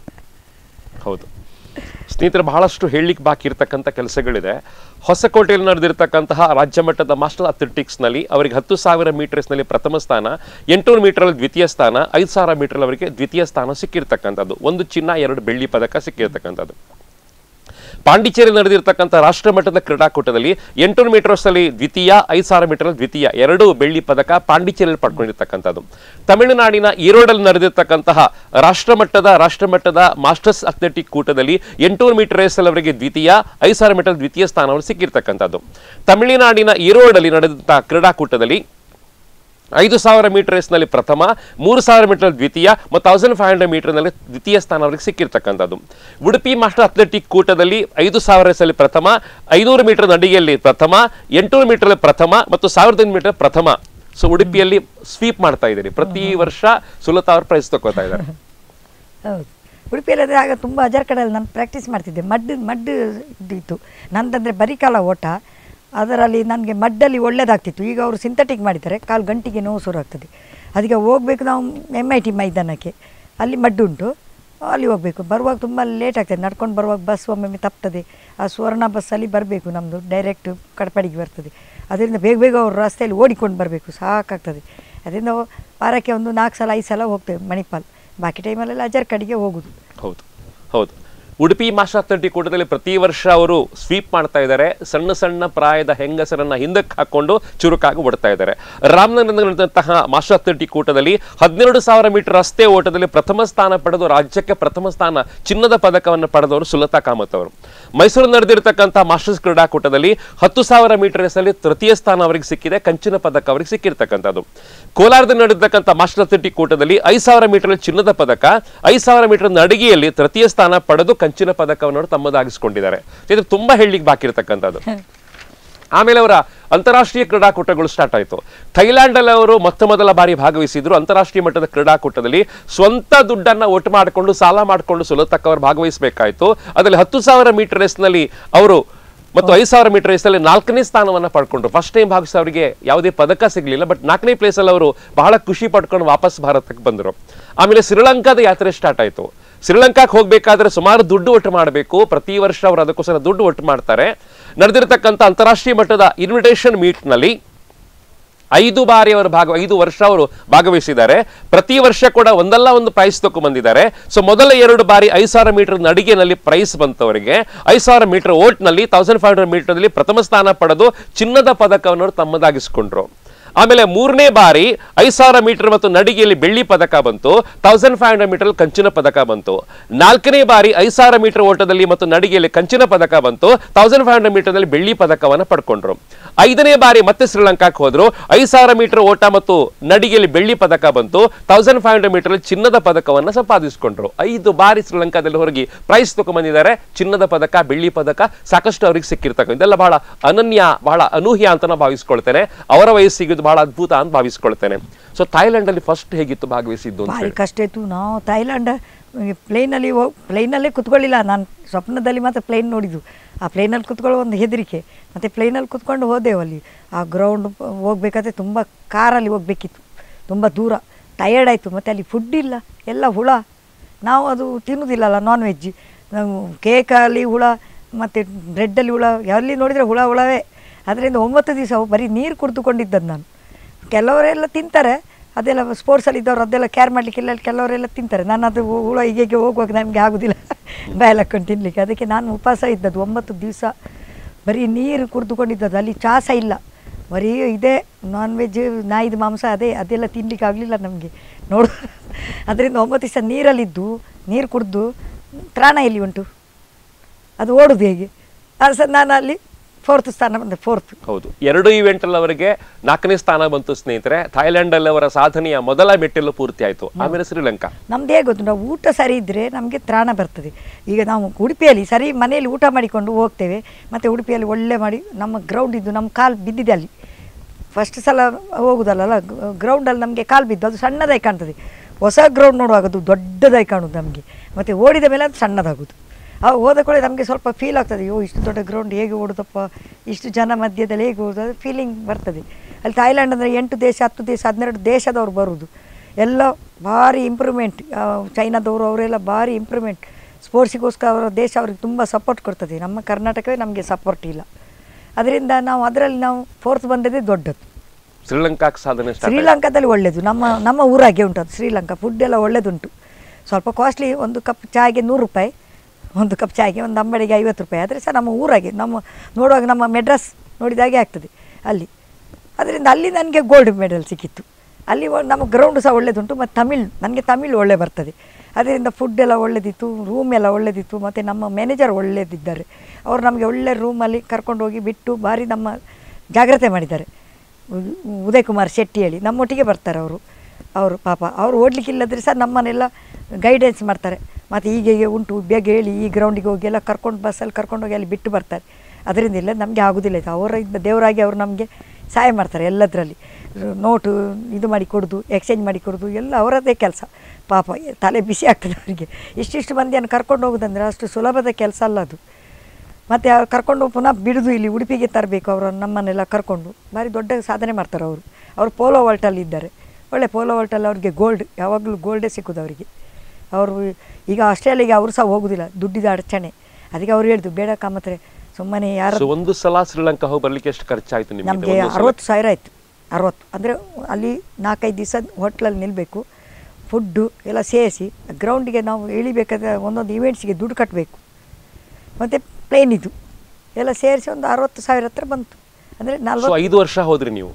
S1: ಹೌದು ಸ್ನೇಹಿತರೆ, ಬಹಳಷ್ಟು ಹೇಳಲಿಕ್ಕೆ ಬಾಕಿ ಇರತಕ್ಕಂಥ ಕೆಲಸಗಳಿದೆ. ಹೊಸಕೋಟೆಯಲ್ಲಿ ನಡೆದಿರ್ತಕ್ಕಂತಹ ರಾಜ್ಯ ಮಟ್ಟದ ಮಾಸ್ಟರ್ ಅಥ್ಲೆಟಿಕ್ಸ್ನಲ್ಲಿ ಅವರಿಗೆ ಹತ್ತು ಸಾವಿರ ಮೀಟರ್ಸ್ನಲ್ಲಿ ಪ್ರಥಮ ಸ್ಥಾನ, ಎಂಟುನೂರು ಮೀಟರಲ್ಲಿ ದ್ವಿತೀಯ ಸ್ಥಾನ, ಐದು ಸಾವಿರ ಮೀಟರ್ ಅವರಿಗೆ ದ್ವಿತೀಯ ಸ್ಥಾನ ಸಿಕ್ಕಿರ್ತಕ್ಕಂಥದ್ದು. ಒಂದು ಚಿನ್ನ, ಎರಡು ಬೆಳ್ಳಿ ಪದಕ ಸಿಕ್ಕಿರ್ತಕ್ಕಂಥದ್ದು. ಪಾಂಡಿಚೇರಿ ನಡೆದಿರ್ತಕ್ಕಂಥ ರಾಷ್ಟ್ರ ಮಟ್ಟದ ಕ್ರೀಡಾಕೂಟದಲ್ಲಿ ಎಂಟುನೂರು ಮೀಟರ್ಸ್ ಅಲ್ಲಿ ದ್ವಿತೀಯ, ಐದು ಸಾವಿರ ಮೀಟರ್ ದ್ವಿತೀಯ, ಎರಡು ಬೆಳ್ಳಿ ಪದಕ ಪಾಂಡಿಚೇರಿಯಲ್ಲಿ ಪಡ್ಕೊಂಡಿರ್ತಕ್ಕಂಥದ್ದು. ತಮಿಳುನಾಡಿನ ಈರೋಡಲ್ಲಿ ನಡೆದಿರ್ತಕ್ಕಂತಹ ರಾಷ್ಟ್ರ ಮಟ್ಟದ ರಾಷ್ಟ್ರ ಮಟ್ಟದ ಮಾಸ್ಟರ್ಸ್ ಅಥ್ಲೆಟಿಕ್ ಕೂಟದಲ್ಲಿ ಎಂಟುನೂರು ಮೀಟರ್ ರೇಸ್ ಅಲ್ಲಿ ಅವರಿಗೆ ದ್ವಿತೀಯ, ಐದು ಸಾವಿರ ಮೀಟರ್ ದ್ವಿತೀಯ ಸ್ಥಾನವನ್ನು ಸಿಕ್ಕಿರ್ತಕ್ಕಂಥದ್ದು. ತಮಿಳುನಾಡಿನ ಈರೋಡಲ್ಲಿ ನಡೆದಂತಹ ಕ್ರೀಡಾಕೂಟದಲ್ಲಿ ಐದು ಸಾವಿರ ಮೀಟರ್ ರೇಸ್ನಲ್ಲಿ ಪ್ರಥಮ, ಮೂರು ಸಾವಿರ ಮೀಟರ್ ದ್ವಿತೀಯ ಮತ್ತು ತೌಸಂಡ್ ಫೈವ್ ಹಂಡ್ರೆಡ್ ಮೀಟರ್ನಲ್ಲಿ ದ್ವಿತೀಯ ಸ್ಥಾನ ಅವರಿಗೆ ಸಿಕ್ಕಿರ್ತಕ್ಕಂಥದ್ದು. ಉಡುಪಿ ಮಾಸ್ಟರ್ ಅಥ್ಲೆಟಿಕ್ ಕೂಟದಲ್ಲಿ ಐದು ಸಾವಿರ ರೇಸಲ್ಲಿ ಪ್ರಥಮ, ಐನೂರು ಮೀಟರ್ ನಡಿಗೆಯಲ್ಲಿ ಪ್ರಥಮ, ಎಂಟುನೂರು ಮೀಟರ್ ಪ್ರಥಮ ಮತ್ತು ಸಾವಿರದ ಐದು ಮೀಟರ್ ಪ್ರಥಮ. ಸೊ ಉಡುಪಿಯಲ್ಲಿ ಸ್ವೀಪ್ ಮಾಡ್ತಾ ಇದ್ದೀರಿ. ಪ್ರತಿ ವರ್ಷ ಸುಲತಾ ಅವರು ಪ್ರೈಸ್ ತಗೋತಾ ಇದ್ದಾರೆ.
S2: ಹೌದು, ಉಡುಪಿಯಲ್ಲಿ ಆಗ ತುಂಬ ಹಜಾರ್ ಕಡೆಯಲ್ಲಿ ನಾನು ಪ್ರಾಕ್ಟೀಸ್ ಮಾಡ್ತಿದ್ದೆ. ಮಡ್ ಮಡ್ ಇತ್ತು ನಂದಂದರೆ ಬರಿಕಾಲ ಓಟ. ಅದರಲ್ಲಿ ನನಗೆ ಮಡ್ಡಲ್ಲಿ ಒಳ್ಳೆಯದಾಗ್ತಿತ್ತು. ಈಗ ಅವರು ಸಿಂಥೆಟಿಕ್ ಮಾಡಿದ್ದಾರೆ, ಕಾಲು ಗಂಟಿಗೆ ನೋವು ಶುರು ಆಗ್ತದೆ. ಅದಕ್ಕೆ ಹೋಗಬೇಕು ನಾವು ಎಮ್ ಐ ಟಿ ಮೈದಾನಕ್ಕೆ, ಅಲ್ಲಿ ಮಡ್ಡುಂಟು, ಅಲ್ಲಿ ಹೋಗಬೇಕು. ಬರುವಾಗ ತುಂಬ ಲೇಟ್ ಆಗ್ತದೆ, ನಡ್ಕೊಂಡು ಬರುವಾಗ ಬಸ್ ಒಮ್ಮೊಮ್ಮೆ ತಪ್ತದೆ. ಆ ಸುವರ್ಣ ಬಸ್ಸಲ್ಲಿ ಬರಬೇಕು, ನಮ್ಮದು ಡೈರೆಕ್ಟ್ ಕಡಪಾಡಿಗೆ ಬರ್ತದೆ. ಅದರಿಂದ ಬೇಗ ಬೇಗ ಅವರು ರಸ್ತೆಯಲ್ಲಿ ಓಡಿಕೊಂಡು ಬರಬೇಕು, ಸಾಕಾಗ್ತದೆ. ಅದರಿಂದ ವಾರಕ್ಕೆ ಒಂದು ನಾಲ್ಕು ಸಲ ಐದು ಸಲ ಹೋಗ್ತೇವೆ ಮಣಿಪಾಲ್. ಬಾಕಿ ಟೈಮಲ್ಲೆಲ್ಲ ಅಜರ್ ಕಡೆಗೆ ಹೋಗೋದು.
S1: ಹೌದು ಹೌದು ಉಡುಪಿ ಮಾಸ್ಟರ್ ಅಥ್ಲೆಟಿಕ್ ಕೂಟದಲ್ಲಿ ಪ್ರತಿ ವರ್ಷ ಅವರು ಸ್ವೀಪ್ ಮಾಡ್ತಾ ಇದ್ದಾರೆ. ಸಣ್ಣ ಸಣ್ಣ ಪ್ರಾಯದ ಹೆಂಗಸರನ್ನ ಹಿಂದಕ್ಕೆ ಹಾಕೊಂಡು ಚುರುಕಾಗಿ ಓಡ್ತಾ ಇದ್ದಾರೆ. ರಾಮನಗರದಲ್ಲಿ ನಡೆದಂತಹ ಮಾಸ್ಟರ್ ಅಥ್ಲೆಟಿಕ್ ಕೂಟದಲ್ಲಿ ಹದಿನೆರಡು ಸಾವಿರ ಮೀಟರ್ ರಸ್ತೆ ಓಟದಲ್ಲಿ ಪ್ರಥಮ ಸ್ಥಾನ ಪಡೆದು ರಾಜ್ಯಕ್ಕೆ ಪ್ರಥಮ ಸ್ಥಾನ ಚಿನ್ನದ ಪದಕವನ್ನು ಪಡೆದವರು ಸುಲತಾ ಕಾಮತ್ ಅವರು. ಮೈಸೂರು ನಡೆದಿರ್ತಕ್ಕಂಥ ಮಾಸ್ಟರ್ಸ್ ಕ್ರೀಡಾಕೂಟದಲ್ಲಿ ಹತ್ತು ಸಾವಿರ ಮೀಟರ್ ರೇಸಲ್ಲಿ ತೃತೀಯ ಸ್ಥಾನ ಅವರಿಗೆ ಸಿಕ್ಕಿದೆ, ಕಂಚಿನ ಪದಕ ಅವರಿಗೆ ಸಿಕ್ಕಿರ್ತಕ್ಕಂಥದ್ದು. ಕೋಲಾರದಲ್ಲಿ ನಡೆದಿರ್ತಕ್ಕಂಥ ಮಾಸ್ಟರ್ ಅಥ್ಲೆಟಿಕ್ ಕೂಟದಲ್ಲಿ ಐದು ಸಾವಿರ ಮೀಟರ್ ಚಿನ್ನದ ಪದಕ, ಐದು ಸಾವಿರ ಮೀಟರ್ ನಡಿಗೆಯಲ್ಲಿ ತೃತೀಯ ಸ್ಥಾನ ಪಡೆದು ಕಂಚಿನ ಪದಕವನ್ನು ತಮ್ಮದಾಗಿಸಿಕೊಂಡಿದ್ದಾರೆ. ಇದು ತುಂಬಾ ಹೇಳಲಿಕ್ಕೆ ಬಾಕಿ ಇರತಕ್ಕಂಥದ್ದು. ಆಮೇಲೆ ಅವರ ಅಂತಾರಾಷ್ಟ್ರೀಯ ಕ್ರೀಡಾಕೂಟಗಳು ಸ್ಟಾರ್ಟ್ ಆಯಿತು. ಥೈಲ್ಯಾಂಡ್ ಅಲ್ಲಿ ಅವರು ಮೊತ್ತ ಮೊದಲ ಬಾರಿ ಭಾಗವಹಿಸಿದ್ರು. ಅಂತಾರಾಷ್ಟ್ರೀಯ ಮಟ್ಟದ ಕ್ರೀಡಾಕೂಟದಲ್ಲಿ ಸ್ವಂತ ದುಡ್ಡನ್ನ ಒಟ್ಟು ಮಾಡಿಕೊಂಡು ಸಾಲ ಮಾಡಿಕೊಂಡು ಸುಲತಕ್ಕ ಅವರು ಭಾಗವಹಿಸಬೇಕಾಯಿತು. ಅದರಲ್ಲಿ ಹತ್ತು ಸಾವಿರ ಮೀಟರ್ ರೇಸ್ನಲ್ಲಿ ಅವರು ಮತ್ತು ಐದು ಸಾವಿರ ಮೀಟರ್ ರೇಸಲ್ಲಿ ನಾಲ್ಕನೇ ಸ್ಥಾನವನ್ನು ಪಡ್ಕೊಂಡ್ರು. ಫಸ್ಟ್ ಟೈಮ್ ಭಾಗವಹಿಸಿ ಅವರಿಗೆ ಯಾವುದೇ ಪದಕ ಸಿಗಲಿಲ್ಲ, ಬಟ್ ನಾಲ್ಕನೇ ಪ್ಲೇಸಲ್ಲಿ ಅವರು ಬಹಳ ಖುಷಿ ಪಡ್ಕೊಂಡು ವಾಪಸ್ ಭಾರತಕ್ಕೆ ಬಂದರು. ಆಮೇಲೆ ಶ್ರೀಲಂಕಾದ ಯಾತ್ರೆ ಸ್ಟಾರ್ಟ್ ಆಯಿತು. ಶ್ರೀಲಂಕಾಕ್ಕೆ ಹೋಗಬೇಕಾದ್ರೆ ಸುಮಾರು ದುಡ್ಡು ಒಟ್ಟು ಮಾಡಬೇಕು. ಪ್ರತಿ ವರ್ಷ ಅವರು ಅದಕ್ಕೋಸ್ಕರ ದುಡ್ಡು ಒಟ್ಟು ಮಾಡ್ತಾರೆ. ನಡೆದಿರತಕ್ಕಂಥ ಅಂತಾರಾಷ್ಟ್ರೀಯ ಮಟ್ಟದ ಇನ್ವಿಟೇಷನ್ ಮೀಟ್ನಲ್ಲಿ ಐದು ಬಾರಿ ಅವರು ಭಾಗ ಐದು ವರ್ಷ ಅವರು ಭಾಗವಹಿಸಿದ್ದಾರೆ. ಪ್ರತಿ ವರ್ಷ ಕೂಡ ಒಂದಲ್ಲ ಒಂದು ಪ್ರೈಸ್ ತಗೊಂಡ್ಬಂದಿದ್ದಾರೆ. ಸೊ ಮೊದಲ ಎರಡು ಬಾರಿ ಐದು ಸಾವಿರ ಮೀಟರ್ ನಡಿಗೆನಲ್ಲಿ ಪ್ರೈಸ್ ಬಂತವರಿಗೆ. ಐದು ಸಾವಿರ ಮೀಟರ್ ಓಟ್ನಲ್ಲಿ ತೌಸಂಡ್ ಫೈವ್ ಹಂಡ್ರೆಡ್ ಮೀಟರ್ನಲ್ಲಿ ಪ್ರಥಮ ಸ್ಥಾನ ಪಡೆದು ಚಿನ್ನದ ಪದಕವನ್ನು ತಮ್ಮದಾಗಿಸಿಕೊಂಡ್ರು. ಆಮೇಲೆ ಮೂರನೇ ಬಾರಿ ಐದು ಸಾವಿರ ಮೀಟರ್ ಮತ್ತು ನಡಿಗೆಯಲ್ಲಿ ಬೆಳ್ಳಿ ಪದಕ ಬಂತು. ತೌಸಂಡ್ ಫೈವ್ ಹಂಡ್ರೆಡ್ ಮೀಟರ್ ಕಂಚಿನ ಪದಕ ಬಂತು. ನಾಲ್ಕನೇ ಬಾರಿ ಐದು ಸಾವಿರ ಮೀಟರ್ ಓಟದಲ್ಲಿ ಮತ್ತು ನಡಿಗೆಯಲ್ಲಿ ಕಂಚಿನ ಪದಕ ಬಂತು. ತೌಸಂಡ್ ಫೈವ್ ಹಂಡ್ರೆಡ್ ಮೀಟರ್ ನಲ್ಲಿ ಬೆಳ್ಳಿ ಪದಕವನ್ನು ಪಡ್ಕೊಂಡ್ರು. ಐದನೇ ಬಾರಿ ಮತ್ತೆ ಶ್ರೀಲಂಕಾಕ್ಕೆ ಹೋದ್ರು. ಐದು ಸಾವಿರ ಮೀಟರ್ ಓಟ ಮತ್ತು ನಡಿಗೆಯಲ್ಲಿ ಬೆಳ್ಳಿ ಪದಕ ಬಂತು. ತೌಸಂಡ್ ಫೈವ್ ಹಂಡ್ರೆಡ್ ಮೀಟರ್ ಚಿನ್ನದ ಪದಕವನ್ನು ಸಂಪಾದಿಸಿಕೊಂಡ್ರು. ಐದು ಬಾರಿ ಶ್ರೀಲಂಕಾದಲ್ಲಿ ಹೋಗಿ ಪ್ರೈಸ್ ತಗೊಂಡ್ಬಂದಿದ್ದಾರೆ. ಚಿನ್ನದ ಪದಕ, ಬೆಳ್ಳಿ ಪದಕ ಸಾಕಷ್ಟು ಅವ್ರಿಗೆ ಸಿಕ್ಕಿರ್ತಕ್ಕ. ಇದೆಲ್ಲ ಬಹಳ ಅನನ್ಯ, ಬಹಳ ಅನೂಹ್ಯ ಅಂತ ನಾನು ಭಾವಿಸ್ಕೊಳ್ತೇನೆ. ಅವರ ವಯಸ್ಸಿಗೆ ಇದು ಬಹಳ ಅದ್ಭುತ ಅಂತ ಭಾವಿಸ್ಕೊಳ್ತೇನೆ. ಸೊ ಥಾಯ್ಲೆಂಡ್ ಅಲ್ಲಿ ಫಸ್ಟ್ ಹೇಗಿತ್ತು ಭಾಗವಹಿಸಿದ್ದು?
S2: ಭಾರಿ ಕಷ್ಟ ಇತ್ತು. ನಾವು ಥಾಯ್ಲೆಂಡ್ ಪ್ಲೇನಲ್ಲಿ ಹೋಗಿ ಪ್ಲೇನಲ್ಲೇ ಕುತ್ಕೊಳ್ಳಿಲ್ಲ. ನಾನು ಸ್ವಪ್ನದಲ್ಲಿ ಮಾತ್ರ ಪ್ಲೇನ್ ನೋಡಿದ್ದು. ಆ ಪ್ಲೇನಲ್ಲಿ ಕುತ್ಕೊಳ್ಳೋ ಒಂದು ಹೆದರಿಕೆ. ಮತ್ತು ಪ್ಲೇನಲ್ಲಿ ಕುತ್ಕೊಂಡು ಹೋದೆವು. ಅಲ್ಲಿ ಆ ಗ್ರೌಂಡ್ ಹೋಗ್ಬೇಕಾದ್ರೆ ತುಂಬ ಕಾರಲ್ಲಿ ಹೋಗಬೇಕಿತ್ತು, ತುಂಬ ದೂರ. ಟಯರ್ಡ್ ಆಯಿತು. ಮತ್ತು ಅಲ್ಲಿ ಫುಡ್ ಇಲ್ಲ, ಎಲ್ಲ ಹುಳ. ನಾವು ಅದು ತಿನ್ನೋದಿಲ್ಲಲ್ಲ ನಾನ್ ವೆಜ್. ನಾವು ಕೇಕಲ್ಲಿ ಹುಳ ಮತ್ತು ಬ್ರೆಡ್ಡಲ್ಲಿ ಹುಳ, ಎಲ್ಲಿ ನೋಡಿದರೆ ಹುಳ ಹುಳವೇ. ಅದರಿಂದ ಒಂಬತ್ತು ದಿವಸ ಬರೀ ನೀರು ಕುಡಿದುಕೊಂಡಿದ್ದದ್ದು ನಾನು. ಕೆಲವರೆಲ್ಲ ತಿಂತಾರೆ, ಅದೆಲ್ಲ ಸ್ಪೋರ್ಟ್ಸಲ್ಲಿ ಇದ್ದವ್ರು ಅದೆಲ್ಲ ಕೇರ್ ಮಾಡಲಿಕ್ಕಿಲ್ಲ. ಕೆಲವರೆಲ್ಲ ತಿಂತಾರೆ. ನಾನು ಅದು ಹುಳ ಹೀಗೆ ಹೋಗುವಾಗ ನಮಗೆ ಆಗೋದಿಲ್ಲ ಬಾಯಲ್ಲಿ ಹಾಕ್ಕೊಂಡು ತಿನ್ನಲಿಕ್ಕೆ. ಅದಕ್ಕೆ ನಾನು ಉಪವಾಸ ಇದ್ದದ್ದು ಒಂಬತ್ತು ದಿವಸ. ಬರೀ ನೀರು ಕುಡಿದುಕೊಂಡಿದ್ದದ್ದು. ಅಲ್ಲಿ ಚಾ ಸಹ ಇಲ್ಲ, ಬರೀ ಇದೇ ನಾನ್ ವೆಜ್, ನಾಯಿದು ಮಾಂಸ, ಅದೇ ಅದೆಲ್ಲ ತಿನ್ನಲಿಕ್ಕೆ ಆಗಲಿಲ್ಲ ನಮಗೆ ನೋಡು. ಅದರಿಂದ ಒಂಬತ್ತು ದಿವಸ ನೀರಲ್ಲಿದ್ದು ನೀರು ಕುಡಿದು ತ್ರಾಣ ಎಲ್ಲಿ ಉಂಟು, ಅದು ಓಡೋದು ಹೇಗೆ? ಅದು ಸಹ ನಾನು ಅಲ್ಲಿ ಫೋರ್ತ್ ಸ್ಥಾನ ಬಂದೆ. ಫೋರ್ತ್.
S1: ಹೌದು, ಎರಡು ಇವೆಂಟ್ ಅಲ್ಲಿ ಅವರಿಗೆ ನಾಲ್ಕನೇ ಸ್ಥಾನ ಬಂತು ಸ್ನೇಹಿತರೆ. ಥಾಯ್ಲೆಂಡ್ ಅಲ್ಲಿ ಅವರ ಸಾಧನೆಯ ಮೊದಲ ಮೆಟ್ಟಲು ಪೂರ್ತಿ ಆಯಿತು. ಆಮೇಲೆ ಶ್ರೀಲಂಕಾ.
S2: ನಮ್ದು ಹೇಗೆ ಗೊತ್ತು, ನಾವು ಊಟ ಸರಿ ಇದ್ದರೆ ನಮಗೆ ತ್ರಾಣ ಬರ್ತದೆ. ಈಗ ನಾವು ಉಡುಪಿಯಲ್ಲಿ ಸರಿ ಮನೆಯಲ್ಲಿ ಊಟ ಮಾಡಿಕೊಂಡು ಹೋಗ್ತೇವೆ. ಮತ್ತು ಉಡುಪಿಯಲ್ಲಿ ಒಳ್ಳೆ ಮಾಡಿ ನಮ್ಮ ಗ್ರೌಂಡ್ ಇದ್ದು ನಮ್ಮ ಕಾಲು ಬಿದ್ದಿದೆ ಅಲ್ಲಿ. ಫಸ್ಟ್ ಸಲ ಹೋಗುದಲ್ಲ ಗ್ರೌಂಡಲ್ಲಿ ನಮಗೆ ಕಾಲು ಬಿದ್ದು ಅದು ಸಣ್ಣದಾಗಿ ಕಾಣ್ತದೆ. ಹೊಸ ಗ್ರೌಂಡ್ ನೋಡುವಾಗದು ದೊಡ್ಡದಾಗಿ ಕಾಣುದು ನಮಗೆ. ಮತ್ತು ಓಡಿದ ಮೇಲೆ ಅದು ಸಣ್ಣದಾಗೋದು. ಆ ಹೋದ ಕೂಡ ನಮಗೆ ಸ್ವಲ್ಪ ಫೀಲ್ ಆಗ್ತದೆ, ಅಯ್ಯೋ ಇಷ್ಟು ದೊಡ್ಡ ಗ್ರೌಂಡ್ ಹೇಗೆ ಓಡೋದಪ್ಪ, ಇಷ್ಟು ಜನ ಮಧ್ಯದಲ್ಲಿ ಹೇಗೆ ಓಡೋದು, ಅದು ಫೀಲಿಂಗ್ ಬರ್ತದೆ. ಅಲ್ಲಿ ಥಾಯ್ಲೆಂಡ್ ಅಂದರೆ ಎಂಟು ದೇಶ, ಹತ್ತು ದೇಶ, ಹನ್ನೆರಡು ದೇಶದವ್ರು ಬರೋದು. ಎಲ್ಲ ಭಾರಿ ಇಂಪ್ರೂವ್ಮೆಂಟ್. ಚೈನಾದವರು ಅವರೆಲ್ಲ ಭಾರಿ ಇಂಪ್ರೂವ್ಮೆಂಟ್. ಸ್ಪೋರ್ಟ್ಸಿಗೋಸ್ಕರ ಅವರ ದೇಶ ಅವ್ರಿಗೆ ತುಂಬ ಸಪೋರ್ಟ್ ಕೊಡ್ತದೆ. ನಮ್ಮ ಕರ್ನಾಟಕವೇ ನಮಗೆ ಸಪೋರ್ಟ್ ಇಲ್ಲ. ಅದರಿಂದ ನಾವು ಅದರಲ್ಲಿ ನಾವು ಫೋರ್ತ್ ಬಂದದೇ ದೊಡ್ಡದು.
S1: ಶ್ರೀಲಂಕಾಕ್ಕೆ ಸಾಧನೆ
S2: ಶ್ರೀಲಂಕಾದಲ್ಲಿ ಒಳ್ಳೆಯದು. ನಮ್ಮ ನಮ್ಮ ಊರಾಗೆ ಉಂಟು ಅದು ಶ್ರೀಲಂಕಾ. ಫುಡ್ ಎಲ್ಲ ಒಳ್ಳೆಯದುಂಟು. ಸ್ವಲ್ಪ ಕಾಸ್ಟ್ಲಿ. ಒಂದು ಕಪ್ ಚಾಯ್ಗೆ ನೂರು ರೂಪಾಯಿ, ಒಂದು ಕಪ್ ಚಾಯ್ಗೆ ಒಂದು ಅಂಬಡಿಗೆ ಐವತ್ತು ರೂಪಾಯಿ. ಆದರೆ ಸಹ ನಮ್ಮ ಊರಾಗೆ ನಮ್ಮ ನೋಡುವಾಗ ನಮ್ಮ ಮೆಡ್ರಾಸ್ ನೋಡಿದಾಗೆ ಆಗ್ತದೆ ಅಲ್ಲಿ. ಅದರಿಂದ ಅಲ್ಲಿ ನನಗೆ ಗೋಲ್ಡ್ ಮೆಡಲ್ ಸಿಕ್ಕಿತ್ತು. ಅಲ್ಲಿ ನಮ್ಮ ಗ್ರೌಂಡು ಸಹ ಒಳ್ಳೆಯದುಂಟು. ಮತ್ತು ತಮಿಳ್, ನನಗೆ ತಮಿಳ್ ಒಳ್ಳೆ ಬರ್ತದೆ. ಅದರಿಂದ ಫುಡ್ ಎಲ್ಲ ಒಳ್ಳೆದಿತ್ತು, ರೂಮ್ ಎಲ್ಲ ಒಳ್ಳೆದಿತ್ತು. ಮತ್ತು ನಮ್ಮ ಮ್ಯಾನೇಜರ್ ಒಳ್ಳೆಯದಿದ್ದಾರೆ. ಅವರು ನಮಗೆ ಒಳ್ಳೆ ರೂಮಲ್ಲಿ ಕರ್ಕೊಂಡೋಗಿ ಬಿಟ್ಟು ಭಾರಿ ನಮ್ಮ ಜಾಗ್ರತೆ ಮಾಡಿದ್ದಾರೆ. ಉದಯ್ ಕುಮಾರ್ ಶೆಟ್ಟಿ ಹೇಳಿ ನಮ್ಮೊಟ್ಟಿಗೆ ಬರ್ತಾರೆ ಅವರು. ಅವರು ಪಾಪ ಅವರು ಓಡಲಿಕ್ಕಿಲ್ಲದ್ರೆ ಸಹ ನಮ್ಮನ್ನೆಲ್ಲ ಗೈಡೆನ್ಸ್ ಮಾಡ್ತಾರೆ. ಮತ್ತು ಹೀಗೆ ಉಂಟು, ಬೇಗ ಹೇಳಿ ಈ ಗ್ರೌಂಡಿಗೆ ಹೋಗಿ ಎಲ್ಲ ಕರ್ಕೊಂಡು ಬಸ್ಸಲ್ಲಿ ಕರ್ಕೊಂಡೋಗಿ ಅಲ್ಲಿ ಬಿಟ್ಟು ಬರ್ತಾರೆ. ಅದರಿಂದ ಇಲ್ಲ ನಮಗೆ ಆಗೋದಿಲ್ಲ ಇದು. ಅವರಿಂದ ದೇವರಾಗಿ ಅವರು ನಮಗೆ ಸಹಾಯ ಮಾಡ್ತಾರೆ ಎಲ್ಲದರಲ್ಲಿ. ನೋಟು ಇದು ಮಾಡಿ ಕೊಡೋದು, ಎಕ್ಸ್ಚೇಂಜ್ ಮಾಡಿ ಕೊಡೋದು ಎಲ್ಲ ಅವರದ್ದೇ ಕೆಲಸ. ಪಾಪ ತಲೆ ಬಿಸಿ ಆಗ್ತದೆ ಅವರಿಗೆ. ಇಷ್ಟಿಷ್ಟು ಮಂದಿಯನ್ನು ಕರ್ಕೊಂಡು ಹೋಗೋದಂದರೆ ಅಷ್ಟು ಸುಲಭದ ಕೆಲಸ ಅಲ್ಲ ಅದು. ಮತ್ತು ಅವ್ರು ಕರ್ಕೊಂಡು ಪುನಃ ಬಿಡೋದು, ಇಲ್ಲಿ ಉಡುಪಿಗೆ ತರಬೇಕು ಅವರು ನಮ್ಮನ್ನೆಲ್ಲ ಕರ್ಕೊಂಡು. ಭಾರಿ ದೊಡ್ಡ ಸಾಧನೆ ಮಾಡ್ತಾರೆ ಅವರು. ಅವರು ಪೋಲೋ ವಾಲ್ಟಲ್ಲಿ ಇದ್ದಾರೆ. ಒಳ್ಳೆ ಪೋಲೋ ವಾಲ್ಟಲ್ಲಿ ಅವ್ರಿಗೆ ಗೋಲ್ಡ್, ಯಾವಾಗಲೂ ಗೋಲ್ಡೇ ಸಿಕ್ಕೋದು ಅವರಿಗೆ. ಅವರು ಈಗ ಆಸ್ಟ್ರೇಲಿಯಾಗೆ ಅವರು ಸಹ ಹೋಗೋದಿಲ್ಲ, ದುಡ್ಡಿದ ಅಡಚಣೆ. ಅದಕ್ಕೆ ಅವ್ರು ಹೇಳಿದ್ರು ಬೇಡ ಕಾಮತ್ರೆ ಸುಮ್ಮನೆ ಯಾರು.
S1: ಒಂದು ಸಲ ಶ್ರೀಲಂಕಾ ಹೋಗಿ ಬರಲಿಕ್ಕೆ ಎಷ್ಟು ಖರ್ಚಾಯಿತು ನಿಮಗೆ?
S2: ನಮಗೆ ಅರವತ್ತು ಸಾವಿರ ಆಯಿತು. ಅರವತ್ತು ಅಂದರೆ ಅಲ್ಲಿ ನಾಲ್ಕೈದು ದಿವಸ ಹೋಟ್ಲಲ್ಲಿ ನಿಲ್ಲಬೇಕು, ಫುಡ್ಡು ಎಲ್ಲ ಸೇರಿಸಿ. ಗ್ರೌಂಡಿಗೆ ನಾವು ಇಳಿಬೇಕಾದ್ರೆ ಒಂದೊಂದು ಇವೆಂಟ್ಸಿಗೆ ದುಡ್ಡು ಕಟ್ಟಬೇಕು. ಮತ್ತು ಪ್ಲೇನ್ ಇದು ಎಲ್ಲ ಸೇರಿಸಿ ಒಂದು ಅರವತ್ತು ಸಾವಿರ ಹತ್ರ ಬಂತು. ಅಂದರೆ ನಾಲ್ಕು
S1: ಐದು ವರ್ಷ ಹೋದ್ರಿ ನೀವು.